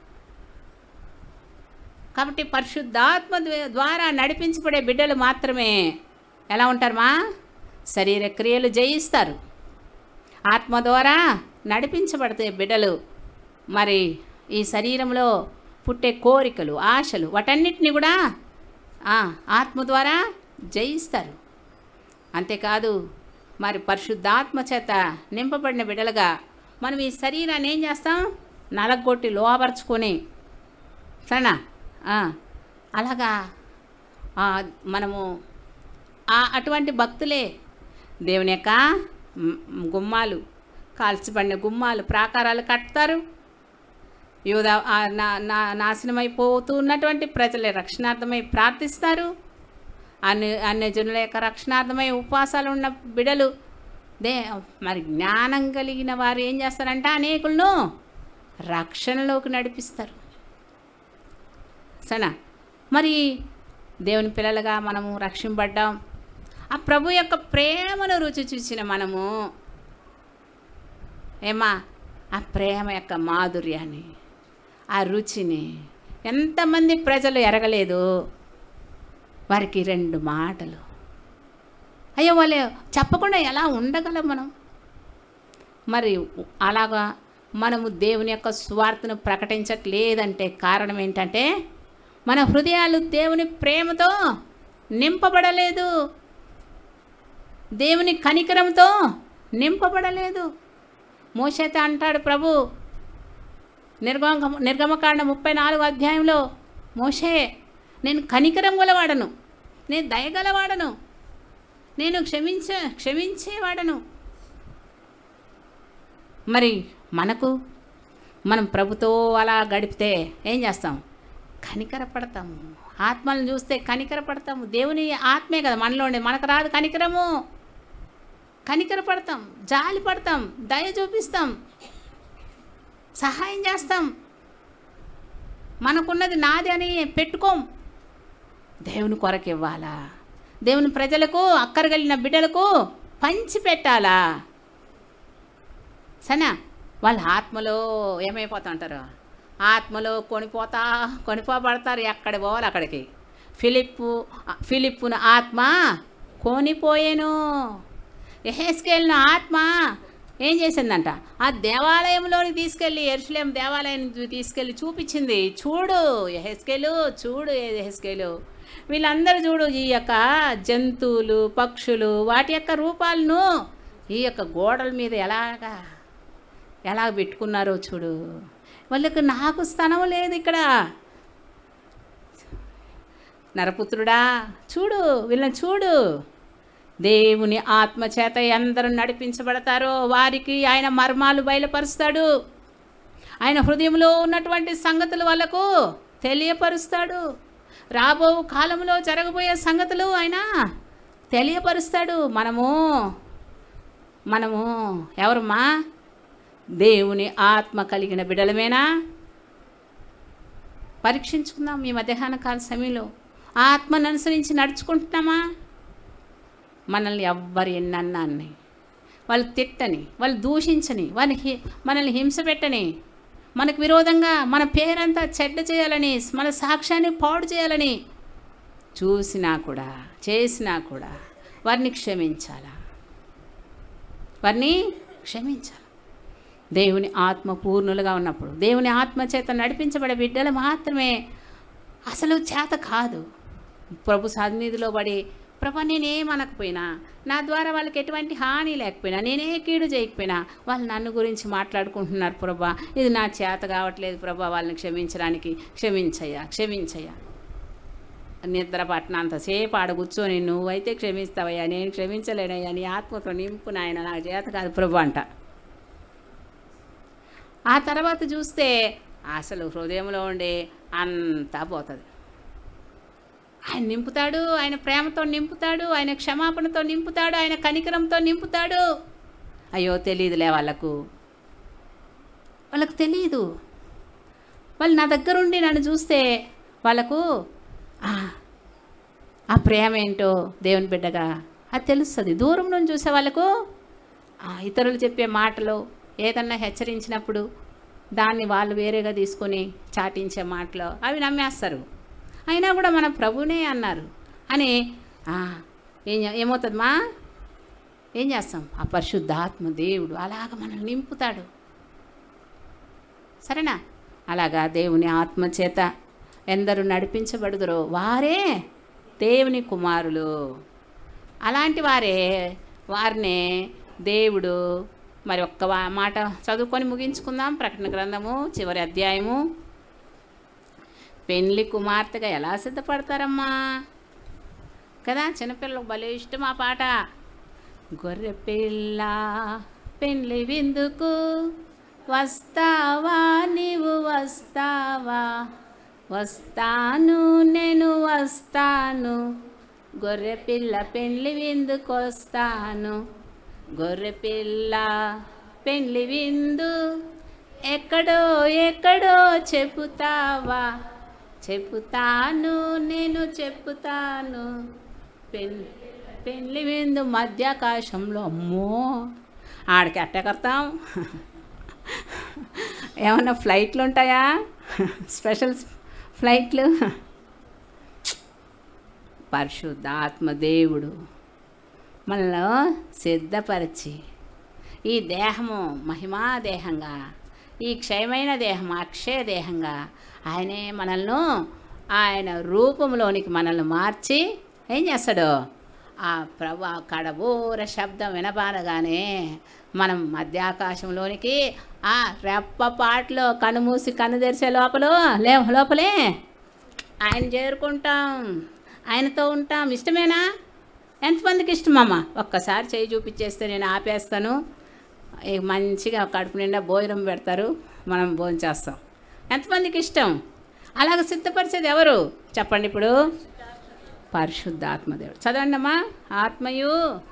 Speaker 1: కాబట్టి పరిశుద్ధాత్మ ద్వారా నడిపించబడే బిడ్డలు మాత్రమే ఎలా ఉంటారమ్మా? శరీర క్రియలు జయిస్తారు. ఆత్మ ద్వారా నడిపించబడతాయి బిడ్డలు. మరి ఈ శరీరంలో పుట్టే కోరికలు ఆశలు వాటన్నిటిని కూడా ఆత్మ ద్వారా జయిస్తారు. అంతేకాదు మరి పరిశుద్ధాత్మ చేత నింపబడిన బిడ్డలుగా మనం ఈ శరీరాన్ని ఏం చేస్తాం? నలగొట్టి లోపరుచుకొని సరేనా అలాగా మనము అటువంటి భక్తులే దేవుని యొక్క గుమ్మాలు కాల్చబడిన గుమ్మాలు ప్రాకారాలు కడతారు. యూదా నా నాశనమైపోతూ ఉన్నటువంటి ప్రజలే రక్షణార్థమై ప్రార్థిస్తారు. అన్ని అన్ని జనుల యొక్క రక్షణార్థమై ఉపవాసాలు ఉన్న బిడలు దే మరి జ్ఞానం కలిగిన వారు ఏం చేస్తారంటే అనేకులను రక్షణలోకి నడిపిస్తారు. సరేనా? మరి దేవుని పిల్లలుగా మనము రక్షింపడ్డాం. ఆ ప్రభు యొక్క ప్రేమను రుచి చూసిన మనము ఏమా ఆ ప్రేమ యొక్క మాధుర్యాన్ని ఆ రుచిని ఎంతమంది ప్రజలు ఎరగలేదు. వారికి రెండు మాటలు అయ్యో వాళ్ళు చెప్పకుండా ఎలా ఉండగలం మనం? మరి అలాగా మనము దేవుని యొక్క స్వార్థను ప్రకటించట్లేదంటే కారణం ఏంటంటే మన హృదయాలు దేవుని ప్రేమతో నింపబడలేదు, దేవుని కనికరంతో నింపబడలేదు. మోషేతో అంటాడు ప్రభు నిర్గమ నిర్గమకాండ ముప్పై నాలుగు అధ్యాయంలో, మోషే నేను కనికరం గలవాడను, నేను దయగలవాడను, నేను క్షమించ క్షమించేవాడను. మరి మనకు మనం ప్రభుతో అలా గడిపితే ఏం చేస్తాం? కనికరపడతాము. ఆత్మలను చూస్తే కనికరపడతాము. దేవుని ఆత్మే కదా మనలో ఉండే, మనకు రాదు కనికరము. కనికరపడతాం, జాలి పడతాం, దయ చూపిస్తాం, సహాయం చేస్తాం. మనకున్నది నాది అని పెట్టుకోం. దేవుని కొరకు ఇవ్వాలా, దేవుని ప్రజలకు అక్కరగలిగిన బిడ్డలకు పంచి పెట్టాలా. సనా వాళ్ళ ఆత్మలో ఏమైపోతా ఉంటారు? ఆత్మలో కొనిపోతా కొనిపోబడతారు. ఎక్కడ పోవాలి అక్కడికి. ఫిలిప్పు ఫిలిప్పును ఆత్మ కొనిపోయాను. యెహెజ్కేలును ఆత్మ ఏం చేసిందంట? ఆ దేవాలయంలోని తీసుకెళ్ళి, యెరూషలేము దేవాలయం తీసుకెళ్ళి చూపించింది. చూడు యెహెజ్కేలు, చూడు యెహెజ్కేలు, వీళ్ళందరూ చూడు ఈ యొక్క జంతువులు పక్షులు వాటి యొక్క రూపాలను ఈ యొక్క గోడల మీద ఎలాగా ఎలా పెట్టుకున్నారో చూడు. వాళ్ళకు నాకు స్థలం లేదు ఇక్కడ. నరపుత్రుడా చూడు, వీళ్ళని చూడు, దేవుని ఆత్మచేత ఎందరూ నడిపించబడతారో వారికి ఆయన మర్మాలు బయలుపరుస్తాడు. ఆయన హృదయంలో ఉన్నటువంటి సంగతులు వాళ్ళకు తెలియపరుస్తాడు. రాబో కాలంలో జరగబోయే సంగతులు ఆయన తెలియపరుస్తాడు. మనము మనము ఎవరమ్మా? దేవుని ఆత్మ కలిగిన బిడ్డలమేనా? పరీక్షించుకుందాం. ఈ మధ్యాహ్న కాల సమయంలో ఆత్మను అనుసరించి నడుచుకుంటున్నామా? మనల్ని ఎవ్వరు ఎన్నన్నా అన్నాయి, వాళ్ళు తిట్టని, వాళ్ళు దూషించని, వాళ్ళని మనల్ని హింస పెట్టని, మనకు విరోధంగా మన పేరంతా చెడ్డ చేయాలని, మన సాక్ష్యాన్ని పాడు చేయాలని చూసినా కూడా చేసినా కూడా వారిని క్షమించాలా? వారిని క్షమించాలి. దేవుని ఆత్మ పూర్ణులుగా ఉన్నప్పుడు, దేవుని ఆత్మ చేత నడిపించబడే బిడ్డలు మాత్రమే అసలు చేత కాదు. ప్రభు సన్నిధిలో పడి, ప్రభా నేనేమనకపోయినా, నా ద్వారా వాళ్ళకి ఎటువంటి హాని లేకపోయినా, నేనే కీడు చేయకపోయినా వాళ్ళు నన్ను గురించి మాట్లాడుకుంటున్నారు ప్రభా, ఇది నా చేత కావట్లేదు ప్రభా, వాళ్ళని క్షమించడానికి క్షమించయ్యా క్షమించయ్యా. నిద్ర పట్టినంతసేపు ఆడ కూర్చొని నువ్వైతే క్షమిస్తావయ్యా, నేను క్షమించలేనయ్యా, నీ ఆత్మతో నింపు నాయన, నా చేత కాదు ప్రభు అంట. ఆ తర్వాత చూస్తే అసలు హృదయంలో ఉండే అంతా పోతుంది. ఆయన నింపుతాడు, ఆయన ప్రేమతో నింపుతాడు, ఆయన క్షమాపణతో నింపుతాడు, ఆయన కనికరంతో నింపుతాడు. అయ్యో తెలియదులే వాళ్ళకు, వాళ్ళకు తెలియదు. వాళ్ళు నా దగ్గరుండి నన్ను చూస్తే వాళ్ళకు ఆ ప్రేమ ఏంటో దేవుని బిడ్డగా అది తెలుస్తుంది. దూరం నుంచి చూసే వాళ్ళకు ఇతరులు చెప్పే మాటలు, ఏదన్నా హెచ్చరించినప్పుడు దాన్ని వాళ్ళు వేరేగా తీసుకొని చాటించే మాటలు అవి నమ్మేస్తారు. అయినా కూడా మన ప్రభునే అన్నారు అని ఏం ఏమవుతుంది మా ఏం చేస్తాం? ఆ పరిశుద్ధాత్మ దేవుడు అలాగ మనల్ని నింపుతాడు. సరేనా? అలాగా దేవుని ఆత్మ చేత ఎందరు నడిపించబడుదురో వారే దేవుని కుమారులు. అలాంటి వారే వారినే దేవుడు మరి ఒక్క మాట చదువుకొని ముగించుకుందాం. ప్రకటన గ్రంథము చివరి అధ్యాయము. పెండ్లి కుమార్తెగా ఎలా సిద్ధపడతారమ్మా కదా, చిన్నపిల్లలకు భలే ఇష్టం ఆ పాట. గొర్రె పిల్ల పెండ్లి విందుకు వస్తావా, నీవు వస్తావా, వస్తాను నేను వస్తాను, గొర్రె పిల్ల పెండ్లి విందుకు వస్తాను, గొర్రె పిల్ల పెండ్లి విందు ఎక్కడో ఎక్కడో చెబుతావా, చెబుతాను నేను చెబుతాను, పెన్ పెండ్లి విందు మధ్యాకాశంలో. అమ్మో ఆడికి అట్టెకడతాం. ఏమన్నా ఫ్లైట్లు ఉంటాయా? స్పెషల్ ఫ్లైట్లు? పరిశుద్ధాత్మ దేవుడు మనలో సిద్ధపరిచి ఈ దేహము మహిమా దేహంగా, ఈ క్షయమైన దేహం అక్షయ దేహంగా ఆయనే మనల్ని ఆయన రూపంలోనికి మనల్ని మార్చి ఏం చేస్తాడు? ఆ ప్రభు కడబూర శబ్దం వినబారగానే మనం మధ్యాకాశంలోనికి ఆ రెప్పపాట్లో కనుమూసి కన్ను తెరిసే లోపల లే లోపలే ఆయన చేరుకుంటాం, ఆయనతో ఉంటాం. ఇష్టమేనా? ఎంతమందికి ఇష్టమమ్మా? ఒక్కసారి చేయి చూపించేస్తే నేను ఆపేస్తాను. మంచిగా కడుపు నిండా భోజనం పెడతారు, మనం భోజనం చేస్తాం. ఎంతమందికి ఇష్టం? అలాగ సిద్ధపరిచేది ఎవరు చెప్పండి ఇప్పుడు? పరిశుద్ధాత్మదేవుడు. చదవండి అమ్మా. ఆత్మయు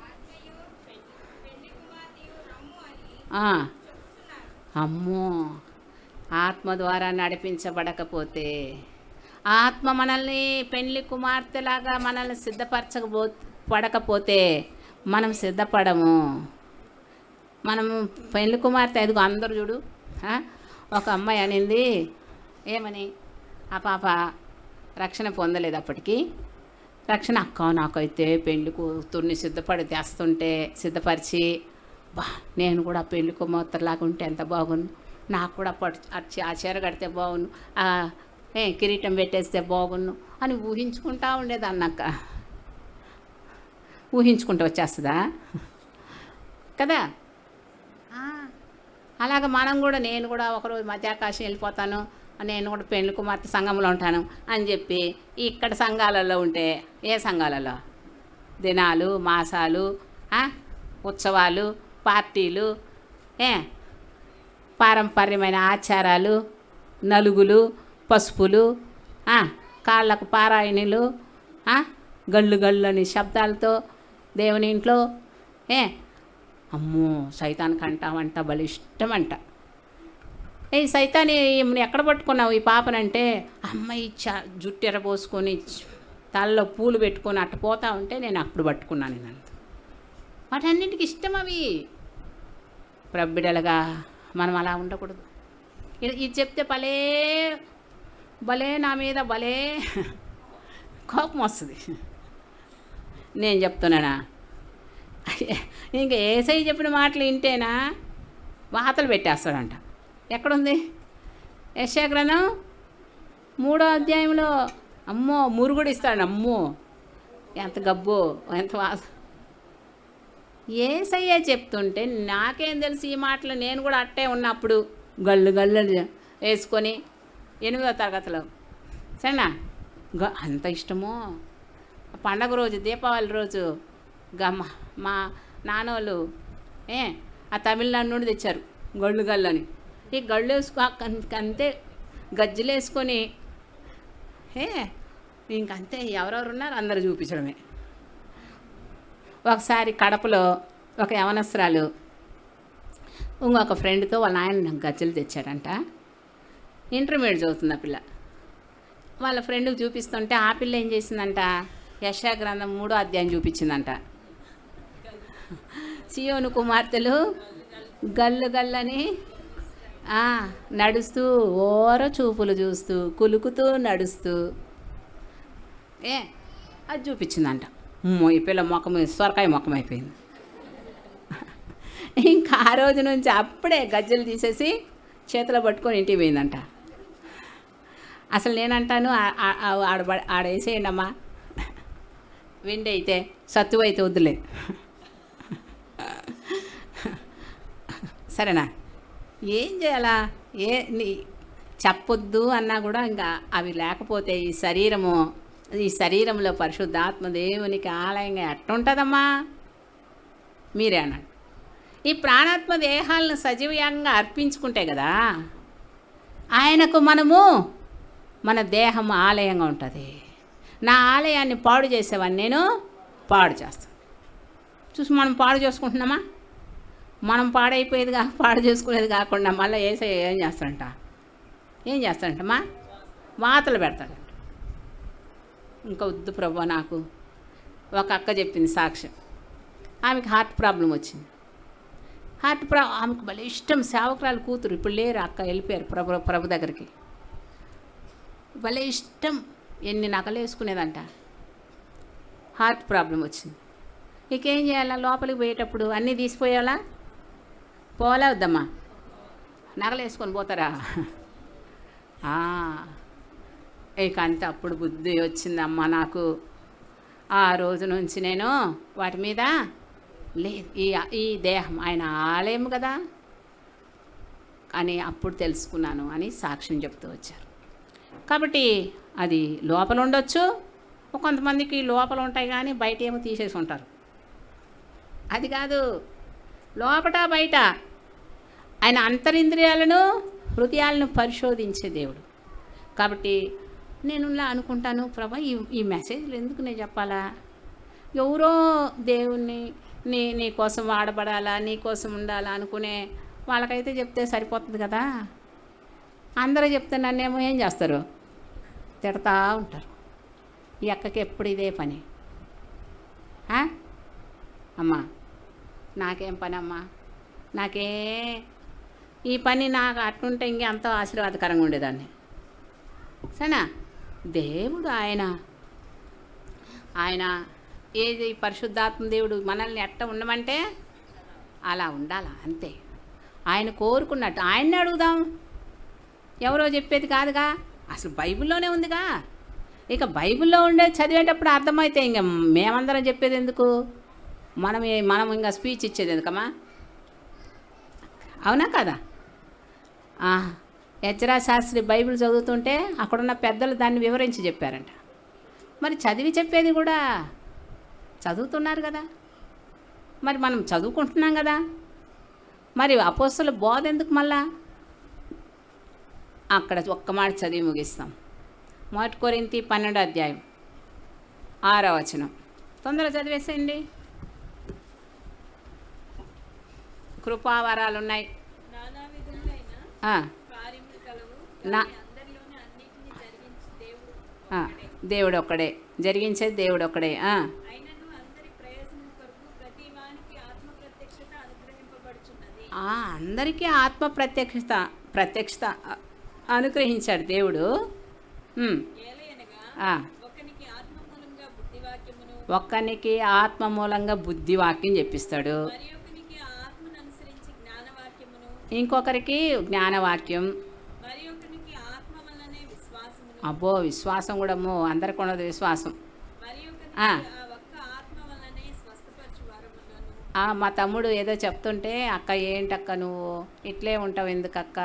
Speaker 1: అమ్మో ఆత్మ ద్వారా నడిపించబడకపోతే, ఆత్మ మనల్ని పెళ్లి కుమార్తెలాగా మనల్ని సిద్ధపరచకపో పడకపోతే మనం సిద్ధపడము. మనము పెళ్లి కుమార్తె ఎదుగు అందరూ చూడు. ఒక అమ్మాయి అనింది ఏమని, ఆ పాప రక్షణ పొందలేదు అప్పటికి. రక్షణ అక్క నాకైతే పెళ్లి కూతుర్ని సిద్ధపడి తెస్తుంటే సిద్ధపరిచి, బా నేను కూడా పెళ్లి కుమార్తెలాగా ఉంటే ఎంత బాగుండు, నాకు కూడా పట్టు ఆ చీర కడితే బాగుండు, ఏ కిరీటం పెట్టేస్తే బాగుండు అని ఊహించుకుంటా ఉండేది అన్నక్క. ఊహించుకుంటూ వచ్చేస్తుందా కదా? అలాగ మనం కూడా, నేను కూడా ఒకరోజు మధ్యాకాశం వెళ్ళిపోతాను, నేను కూడా పెళ్లి కుమార్తె సంఘంలో ఉంటాను అని చెప్పి ఇక్కడ సంఘాలలో ఉంటే, ఏ సంఘాలలో దినాలు, మాసాలు, ఉత్సవాలు, పార్టీలు, ఏ పారంపర్యమైన ఆచారాలు, నలుగులు, పసుపులు, కాళ్ళకు పారాయణులు, గళ్ళు గళ్ళు అని శబ్దాలతో దేవుని ఇంట్లో ఏ అమ్మో సైతానికి అంటామంట బలిష్టమంట. ఈ సైతాన్ని ఎక్కడ పట్టుకున్నావు ఈ పాపనంటే, అమ్మాయి చ జుట్టు ఎరబోసుకొని తలలో పూలు పెట్టుకొని అట్ట పోతా ఉంటే నేను అప్పుడు పట్టుకున్నాను. నేను వాటన్నింటికి ఇష్టం అవి. ప్రబిడలుగా మనం అలా ఉండకూడదు. ఇది చెప్తే భలే భలే నా మీద భలే కోపం వస్తుంది. నేను చెప్తున్నానా? ఇంకా ఏసై చెప్పిన మాటలు వింటేనా వాతలు పెట్టేస్తాడంట. ఎక్కడుంది? యెషయా గ్రంథం మూడో అధ్యాయంలో అమ్మో మురుగుడు ఇస్తాడు. అమ్మో ఎంత గబ్బో ఎంత వాస. ఏసయ్యే చెప్తుంటే నాకేం తెలుసు ఈ మాటలు. నేను కూడా అట్టే ఉన్నప్పుడు గళ్ళు గళ్ళు వేసుకొని ఎనిమిదో తరగతిలో సరేనా గ అంత ఇష్టమో. పండగ రోజు దీపావళి రోజు గమ్మ మా నాన్నోళ్ళు ఏ ఆ తమిళనాడు నుండి తెచ్చారు గళ్ళు గళ్ళు అని. ఈ గళ్ళు వేసుకో అంతే గజ్జలు వేసుకొని ఏ ఇంకంతే ఎవరెవరు ఉన్నారు అందరూ చూపించడమే. ఒకసారి కడపలో ఒక యవనస్త్రాలు ఇంకొక ఫ్రెండ్తో వాళ్ళ ఆయన గజ్జలు తెచ్చారంట. ఇంటర్మీడియట్ చదువుతుంది ఆ పిల్ల. వాళ్ళ ఫ్రెండ్కి చూపిస్తుంటే ఆ పిల్ల ఏం చేసిందంట, యెషయా గ్రంథం మూడో అధ్యాయం చూపించిందంట. సియోను కుమార్తెలు గల్లు గల్లని నడుస్తూ ఓర చూపులు చూస్తూ కులుకుతూ నడుస్తూ ఏ అది చూపించిందంట. ఈ పిల్ల మొఖం సొరకాయ మొఖం అయిపోయింది. ఇంకా ఆ రోజు నుంచి అప్పుడే గజ్జలు తీసేసి చేతిలో పట్టుకొని ఇంటికి పోయిందంట. అసలు నేనంటాను ఆడ ఆడేసేయండి అమ్మా, వెండి అయితే సత్తు అయితే వద్దులే సరేనా. ఏం చేయాలా? ఏ చెప్పొద్దు అన్నా కూడా ఇంకా అవి లేకపోతే ఈ శరీరము ఈ శరీరంలో పరిశుద్ధాత్మ దేవునికి ఆలయంగా ఎట్టుంటుందమ్మా? మీరే అన్నాడు. ఈ ప్రాణాత్మ దేహాలను సజీవంగా అర్పించుకుంటే కదా ఆయనకు మనము మన దేహం ఆలయంగా ఉంటుంది. నా ఆలయాన్ని పాడు చేసేవాడిని నేను పాడు చేస్తాను. చూసి మనం పాడు చేసుకుంటున్నామా? మనం పాడైపోయేది కా పాడు చేసుకునేది కాకుండా మళ్ళీ ఏసై ఏం చేస్తాడంట ఏం చేస్తాడంటమ్మా వాతలు పెడతాడంట. ఇంకా వద్దు ప్రభు. నాకు ఒక అక్క చెప్పింది సాక్ష్యం. ఆమెకి హార్ట్ ప్రాబ్లం వచ్చింది. హార్ట్ ప్రా ఆమెకు భలే ఇష్టం. సేవకురాలు కూతురు ఇప్పుడు లేరు, అక్క వెళ్ళిపోయారు ప్రభు ప్రభు దగ్గరికి. భలే ఇష్టం, ఎన్ని నగలు వేసుకునేదంట. హార్ట్ ప్రాబ్లం వచ్చింది. ఇకేం చేయాలా? లోపలికి పోయేటప్పుడు అన్నీ తీసిపోయాలా? పోలే వద్దమ్మా, నగలు వేసుకొని పోతారా? ఇక అంతే. అప్పుడు బుద్ధి వచ్చిందమ్మా నాకు. ఆ రోజు నుంచి నేను వాటి మీద లేదు. ఈ ఈ దేహం ఆయన ఆలయం కదా అని అప్పుడు తెలుసుకున్నాను అని సాక్ష్యం చెప్తూ వచ్చారు. కాబట్టి అది లోపల ఉండొచ్చు, కొంతమందికి లోపల ఉంటాయి కానీ బయట ఏమో తీసేసి ఉంటారు. అది కాదు, లోపట బయట ఆయన అంతరింద్రియాలను హృదయాలను పరిశోధించే దేవుడు. కాబట్టి నేను ఇలా అనుకుంటాను, ప్రభా ఈ ఈ మెసేజ్లు ఎందుకు నేను చెప్పాలా? ఎవరో దేవుణ్ణి నీ నీ కోసం వాడబడాలా, నీ కోసం ఉండాలా అనుకునే వాళ్ళకైతే చెప్తే సరిపోతుంది కదా. అందరూ చెప్తే నన్నేమో ఏం చేస్తారు? తిడతా ఉంటారు. ఈ అక్కకి ఎప్పుడు ఇదే పని. అమ్మా నాకేం పని అమ్మా, నాకే ఈ పని నాకు అట్టుంటే ఇంకే అంత ఆశీర్వాదకరంగా ఉండేదాన్ని. సరేనా? దేవుడు ఆయన ఆయన ఏది పరిశుద్ధాత్మ దేవుడు మనల్ని ఎట్ట ఉండమంటే అలా ఉండాలా అంతే. ఆయన కోరుకున్నట్టు ఆయన్ని అడుగుదాం. ఎవరో చెప్పేది కాదుగా, అసలు బైబిల్లోనే ఉందిగా. ఇక బైబిల్లో ఉండే చదివేటప్పుడు అర్థమైతే ఇంక మేమందరం చెప్పేది ఎందుకు? మనం మనం ఇంకా స్పీచ్ ఇచ్చేది ఎందుకమ్మా? అవునా కదా? ఎజ్రా శాస్త్రి బైబిల్ చదువుతుంటే అక్కడున్న పెద్దలు దాన్ని వివరించి చెప్పారంట. మరి చదివి చెప్పేది కూడా చదువుతున్నారు కదా, మరి మనం చదువుకుంటున్నాం కదా, మరి అపోస్తలుల బోధ ఎందుకు మళ్ళా? అక్కడ ఒక్క మాట చదివి ముగిస్తాం. మొదటి కొరింథీ పన్నెండో అధ్యాయం ఆరో వచనం తొందరగా చదివేసేయండి. కృపావరాలు ఉన్నాయి, నా దేవుడు ఒక్కడే జరిగించేది, దేవుడు ఒక్కడే. అందరికీ ఆత్మ ప్రత్యక్షత ప్రత్యక్షత అనుగ్రహించాడు దేవుడు. ఒక్కనికి ఆత్మ మూలంగా బుద్ధివాక్యం చెప్పిస్తాడు, ఇంకొకరికి జ్ఞానవాక్యం, అబ్బో విశ్వాసం కూడా అమ్మో అందరికి ఉన్నది విశ్వాసం. మా తమ్ముడు ఏదో చెప్తుంటే, అక్క ఏంటక్క నువ్వు ఇట్లే ఉంటావు ఎందుకు అక్క,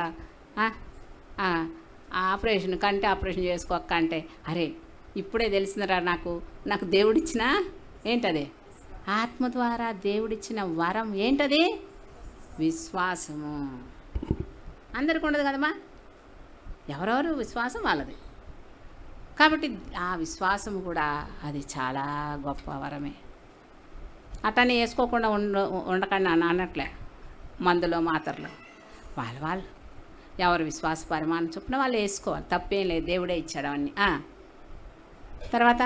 Speaker 1: ఆపరేషన్ కంటే ఆపరేషన్ చేసుకో అక్క అంటే, అరే ఇప్పుడే తెలిసిందిరా నాకు నాకు దేవుడిచ్చిన ఏంటది ఆత్మ ద్వారా దేవుడిచ్చిన వరం ఏంటది విశ్వాసము. అందరికి ఉండదు కదమ్మా, ఎవరెవరు విశ్వాసం వాళ్ళది. కాబట్టి ఆ విశ్వాసం కూడా అది చాలా గొప్ప వరమే. అట్టని వేసుకోకుండా ఉండ ఉండకండి అని అన్నట్లే, మందులో మాత్రలు వాళ్ళ వాళ్ళు ఎవరు విశ్వాస పరిమాణం చొప్పున వాళ్ళు వేసుకోవాలి, తప్పేం లేదు, దేవుడే ఇచ్చాడు అవన్నీ. తర్వాత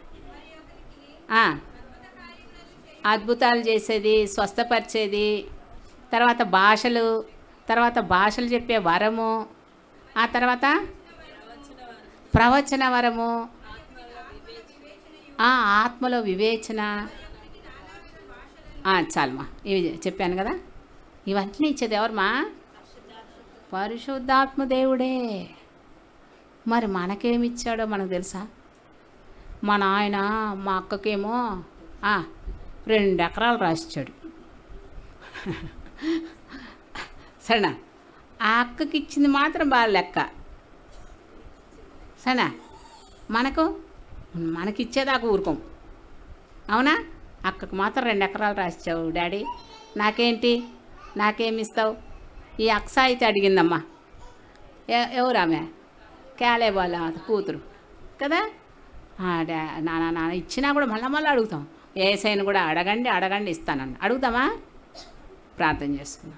Speaker 1: అద్భుతాలు చేసేది, స్వస్థపరిచేది, తర్వాత భాషలు, తర్వాత భాషలు చెప్పే వరము, ఆ తర్వాత ప్రవచన వరము, ఆత్మలో వివేచన. చాలమ్మా, ఇవి చెప్పాను కదా. ఇవన్నీ ఇచ్చేది ఎవరమ్మా? పరిశుద్ధాత్మ దేవుడే. మరి మనకేమిచ్చాడో మనకు తెలుసా? మా నాయన మా అక్కకేమో రెండు ఎకరాలు రాసిచ్చాడు. సరేనా? ఆ అక్కకి ఇచ్చింది మాత్రం బాగా లెక్క. సరేనా? మనకు మనకిచ్చేదాకా ఊరుకోం, అవునా? అక్కకు మాత్రం రెండు ఎకరాలు రాసిచ్చావు డాడీ, నాకేంటి, నాకేమిస్తావు? ఈ అక్స అయితే అడిగిందమ్మా, ఎవరు ఆమె? క్యాలేబాల కూతురు కదా. డా నాన్న నాన్న ఇచ్చినా కూడా మళ్ళీ మళ్ళీ అడుగుతాం. ఏసైని కూడా అడగండి అడగండి ఇస్తానన్న అడుగుతామా? ప్రార్థన చేసుకుందాం.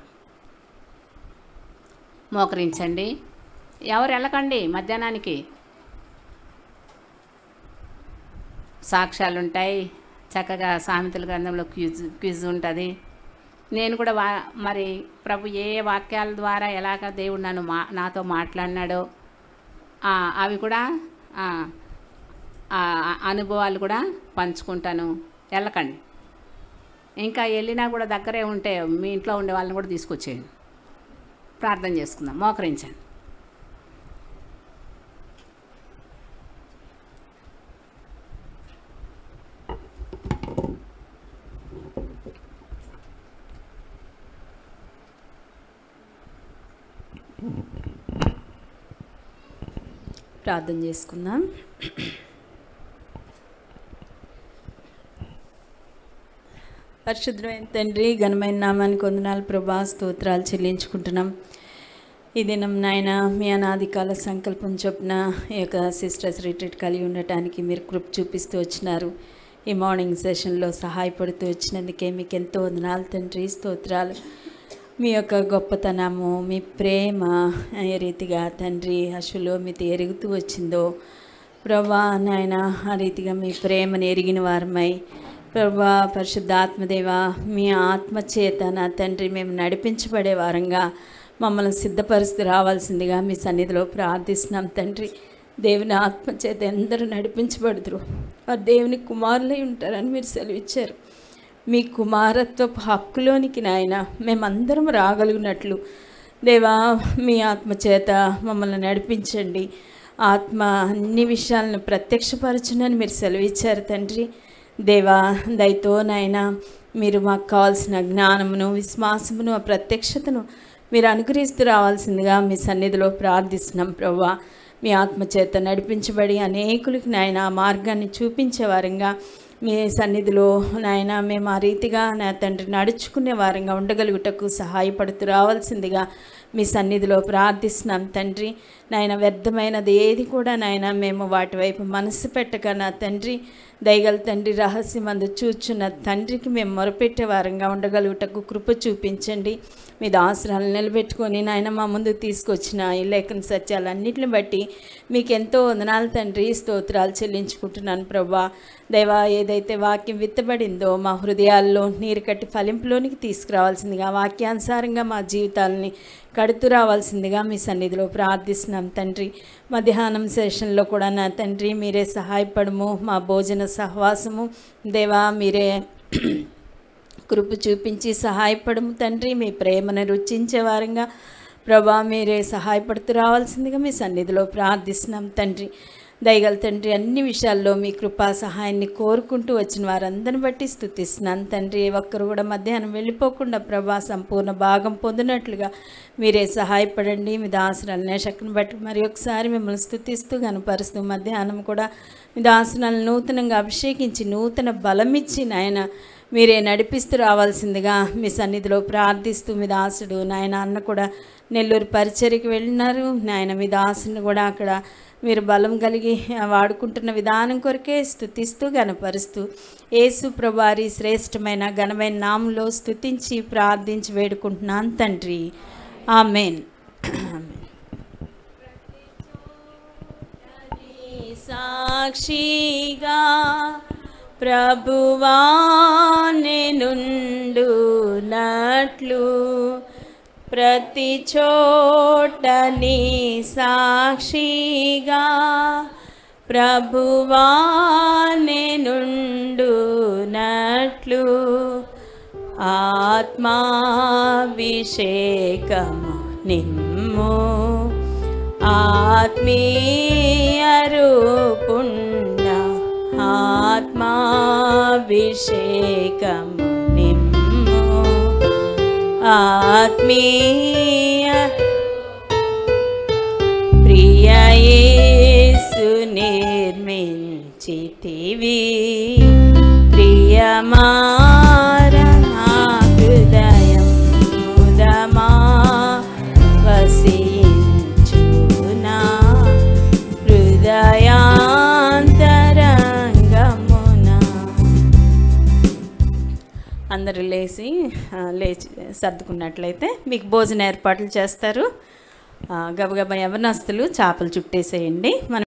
Speaker 1: మోకరించండి, ఎవరు వెళ్ళకండి. మధ్యాహ్నానికి సాక్ష్యాలు ఉంటాయి, చక్కగా సామెతల గ్రంథంలో క్విజ్ క్విజ్ ఉంటుంది. నేను కూడా వా మరి ప్రభు ఏ వాక్యాల ద్వారా ఎలాగ దేవుడు నన్ను మా నాతో మాట్లాడినాడో అవి కూడా అనుభవాలు కూడా పంచుకుంటాను. వెళ్ళకండి. ఇంకా వెళ్ళినా కూడా దగ్గరే ఉంటే మీ ఇంట్లో ఉండే వాళ్ళని కూడా తీసుకొచ్చేయండి. ప్రార్థన చేసుకుందాం. మోకరించండి.
Speaker 2: ప్రార్థన చేసుకుందాం. పరిశుద్ధమైన తండ్రి, ఘనమైన నామానికి వందనాలు ప్రభా, స్తోత్రాలు చెల్లించుకుంటున్నాం. ఈ దినం నాయన మీ అనాది కాల సంకల్పం చొప్పున ఈ యొక్క సిస్టర్స్ రిట్రీట్ కలిగి ఉండటానికి మీరు కృప చూపిస్తూ వచ్చినారు. ఈ మార్నింగ్ సెషన్లో సహాయపడుతూ వచ్చినందుకే మీకు ఎంతో వందనాలు తండ్రి, స్తోత్రాలు. మీ యొక్క గొప్పతనము, మీ ప్రేమ ఏ రీతిగా తండ్రి అశులోమితి ఎరుగుతూ వచ్చిందో ప్రభా నాయన, ఆ రీతిగా మీ ప్రేమను ఎరిగిన వారమై ప్రభా పరిశుద్ధాత్మదేవ మీ ఆత్మచేత నా తండ్రి మేము నడిపించబడే వారంగా మమ్మల్ని సిద్ధపరుస్తూ రావాల్సిందిగా మీ సన్నిధిలో ప్రార్థిస్తున్నాం తండ్రి. దేవుని ఆత్మచేత ఎందరూ నడిపించబడుతురు వారు దేవుని కుమారులై ఉంటారని మీరు సెలవిచ్చారు. మీ కుమారత్వపు హక్కులోనికి నాయన మేమందరం రాగలిగినట్లు దేవా మీ ఆత్మచేత మమ్మల్ని నడిపించండి. ఆత్మ అన్ని విషయాలను ప్రత్యక్షపరచునని మీరు సెలవిచ్చారు తండ్రి. దేవా దయతో నాయన మీరు మాకు కావాల్సిన జ్ఞానమును, విశ్వాసమును, ఆ ప్రత్యక్షతను మీరు అనుగ్రహిస్తూ రావాల్సిందిగా మీ సన్నిధిలో ప్రార్థిస్తున్నాం ప్రభువా. మీ ఆత్మచేత నడిపించబడి అనేకులకి నాయన ఆ మార్గాన్ని చూపించే వారంగా మీ సన్నిధిలో నాయన మేము ఆ రీతిగా నా తండ్రి నడుచుకునే వారంగా ఉండగలుగుటకు సహాయపడుతూ రావాల్సిందిగా మీ సన్నిధిలో ప్రార్థిస్తున్నాం తండ్రి. నాయన వ్యర్థమైనది ఏది కూడా నాయన మేము వాటి వైపు మనసు పెట్టక నా తండ్రి దయగల తండ్రి రహస్యమందు చూచున్న తండ్రికి మేము మొరపెట్టే వారంగా ఉండగలుగుటకు కృప చూపించండి. మీ దాసరాలను నిలబెట్టుకొని నాయన మా ముందు తీసుకొచ్చిన ఈ లేఖన సత్యాలన్నింటిని బట్టి మీకు ఎంతో వందనాలు తండ్రి, స్తోత్రాలు చెల్లించుకుంటున్నాను ప్రభా. దైవా, ఏదైతే వాక్యం విత్తబడిందో మా హృదయాల్లో నీరు కట్టి ఫలింపులోనికి తీసుకురావాల్సిందిగా, వాక్యానుసారంగా మా జీవితాలని కడుతూ రావాల్సిందిగా మీ సన్నిధిలో ప్రార్థిస్తున్నాం తండ్రి. మధ్యాహ్నం సెషన్లో కూడా నా తండ్రి మీరే సహాయపడము, మా భోజన సహవాసము దేవా మీరే కృప చూపించి సహాయపడము తండ్రి. మీ ప్రేమను రుచించే వారంగా ప్రభా మీరే సహాయపడుతూ రావాల్సిందిగా మీ సన్నిధిలో ప్రార్థిస్తున్నాం తండ్రి. దయగల తండ్రి, అన్ని విషయాల్లో మీ కృపా సహాయాన్ని కోరుకుంటూ వచ్చిన వారందరిని బట్టి స్తుతిస్తున్నాను తండ్రి. ఒక్కరు కూడా మధ్యాహ్నం వెళ్ళిపోకుండా ప్రభా సంపూర్ణ భాగం పొందినట్లుగా మీరే సహాయపడండి. మీ దాసరాలనే శక్తిని బట్టి మరి ఒకసారి మిమ్మల్ని స్తుతిస్తూ కనపరుస్తూ మధ్యాహ్నం కూడా మీ దాసరాలను నూతనంగా అభిషేకించి నూతన బలమిచ్చి నాయన మీరే నడిపిస్తూ రావాల్సిందిగా మీ సన్నిధిలో ప్రార్థిస్తూ, మీ దాసుడు నాయన అన్న కూడా నెల్లూరు పరిచర్యకి వెళ్ళినారు నాయన. మీ దాసుని కూడా అక్కడ మీరు బలం కలిగి వాడుకుంటున్న విధానం కొరకే స్తుతిస్తూ గనపరుస్తూ యేసు ప్రభువారి శ్రేష్టమైన ఘనమైన నామంలో స్తుతించి ప్రార్థించి వేడుకుంటున్నాను తండ్రి. ఆమేన్. సాక్షిగా ప్రభువా నేనుండునట్లు ప్రతి చోట నీ సాక్షిగా ప్రభువా నేనుండునట్లు ఆత్మాభిషేకము నిమ్ము, ఆత్మీయ రూపుణ ఆత్మాభిషేకము నిమ్ము, ఆత్మీయ ప్రియ యేసు నిర్మించితివి ప్రియమార నా హృదయం ముదమా వసించునా హృదయాంతరంగమున. అందరూ లేచి లేచి సర్దుకున్నట్లయితే మీకు భోజన ఏర్పాట్లు చేస్తారు. గబగబా యవనస్తులు చేపలు చుట్టేసేయండి. మనం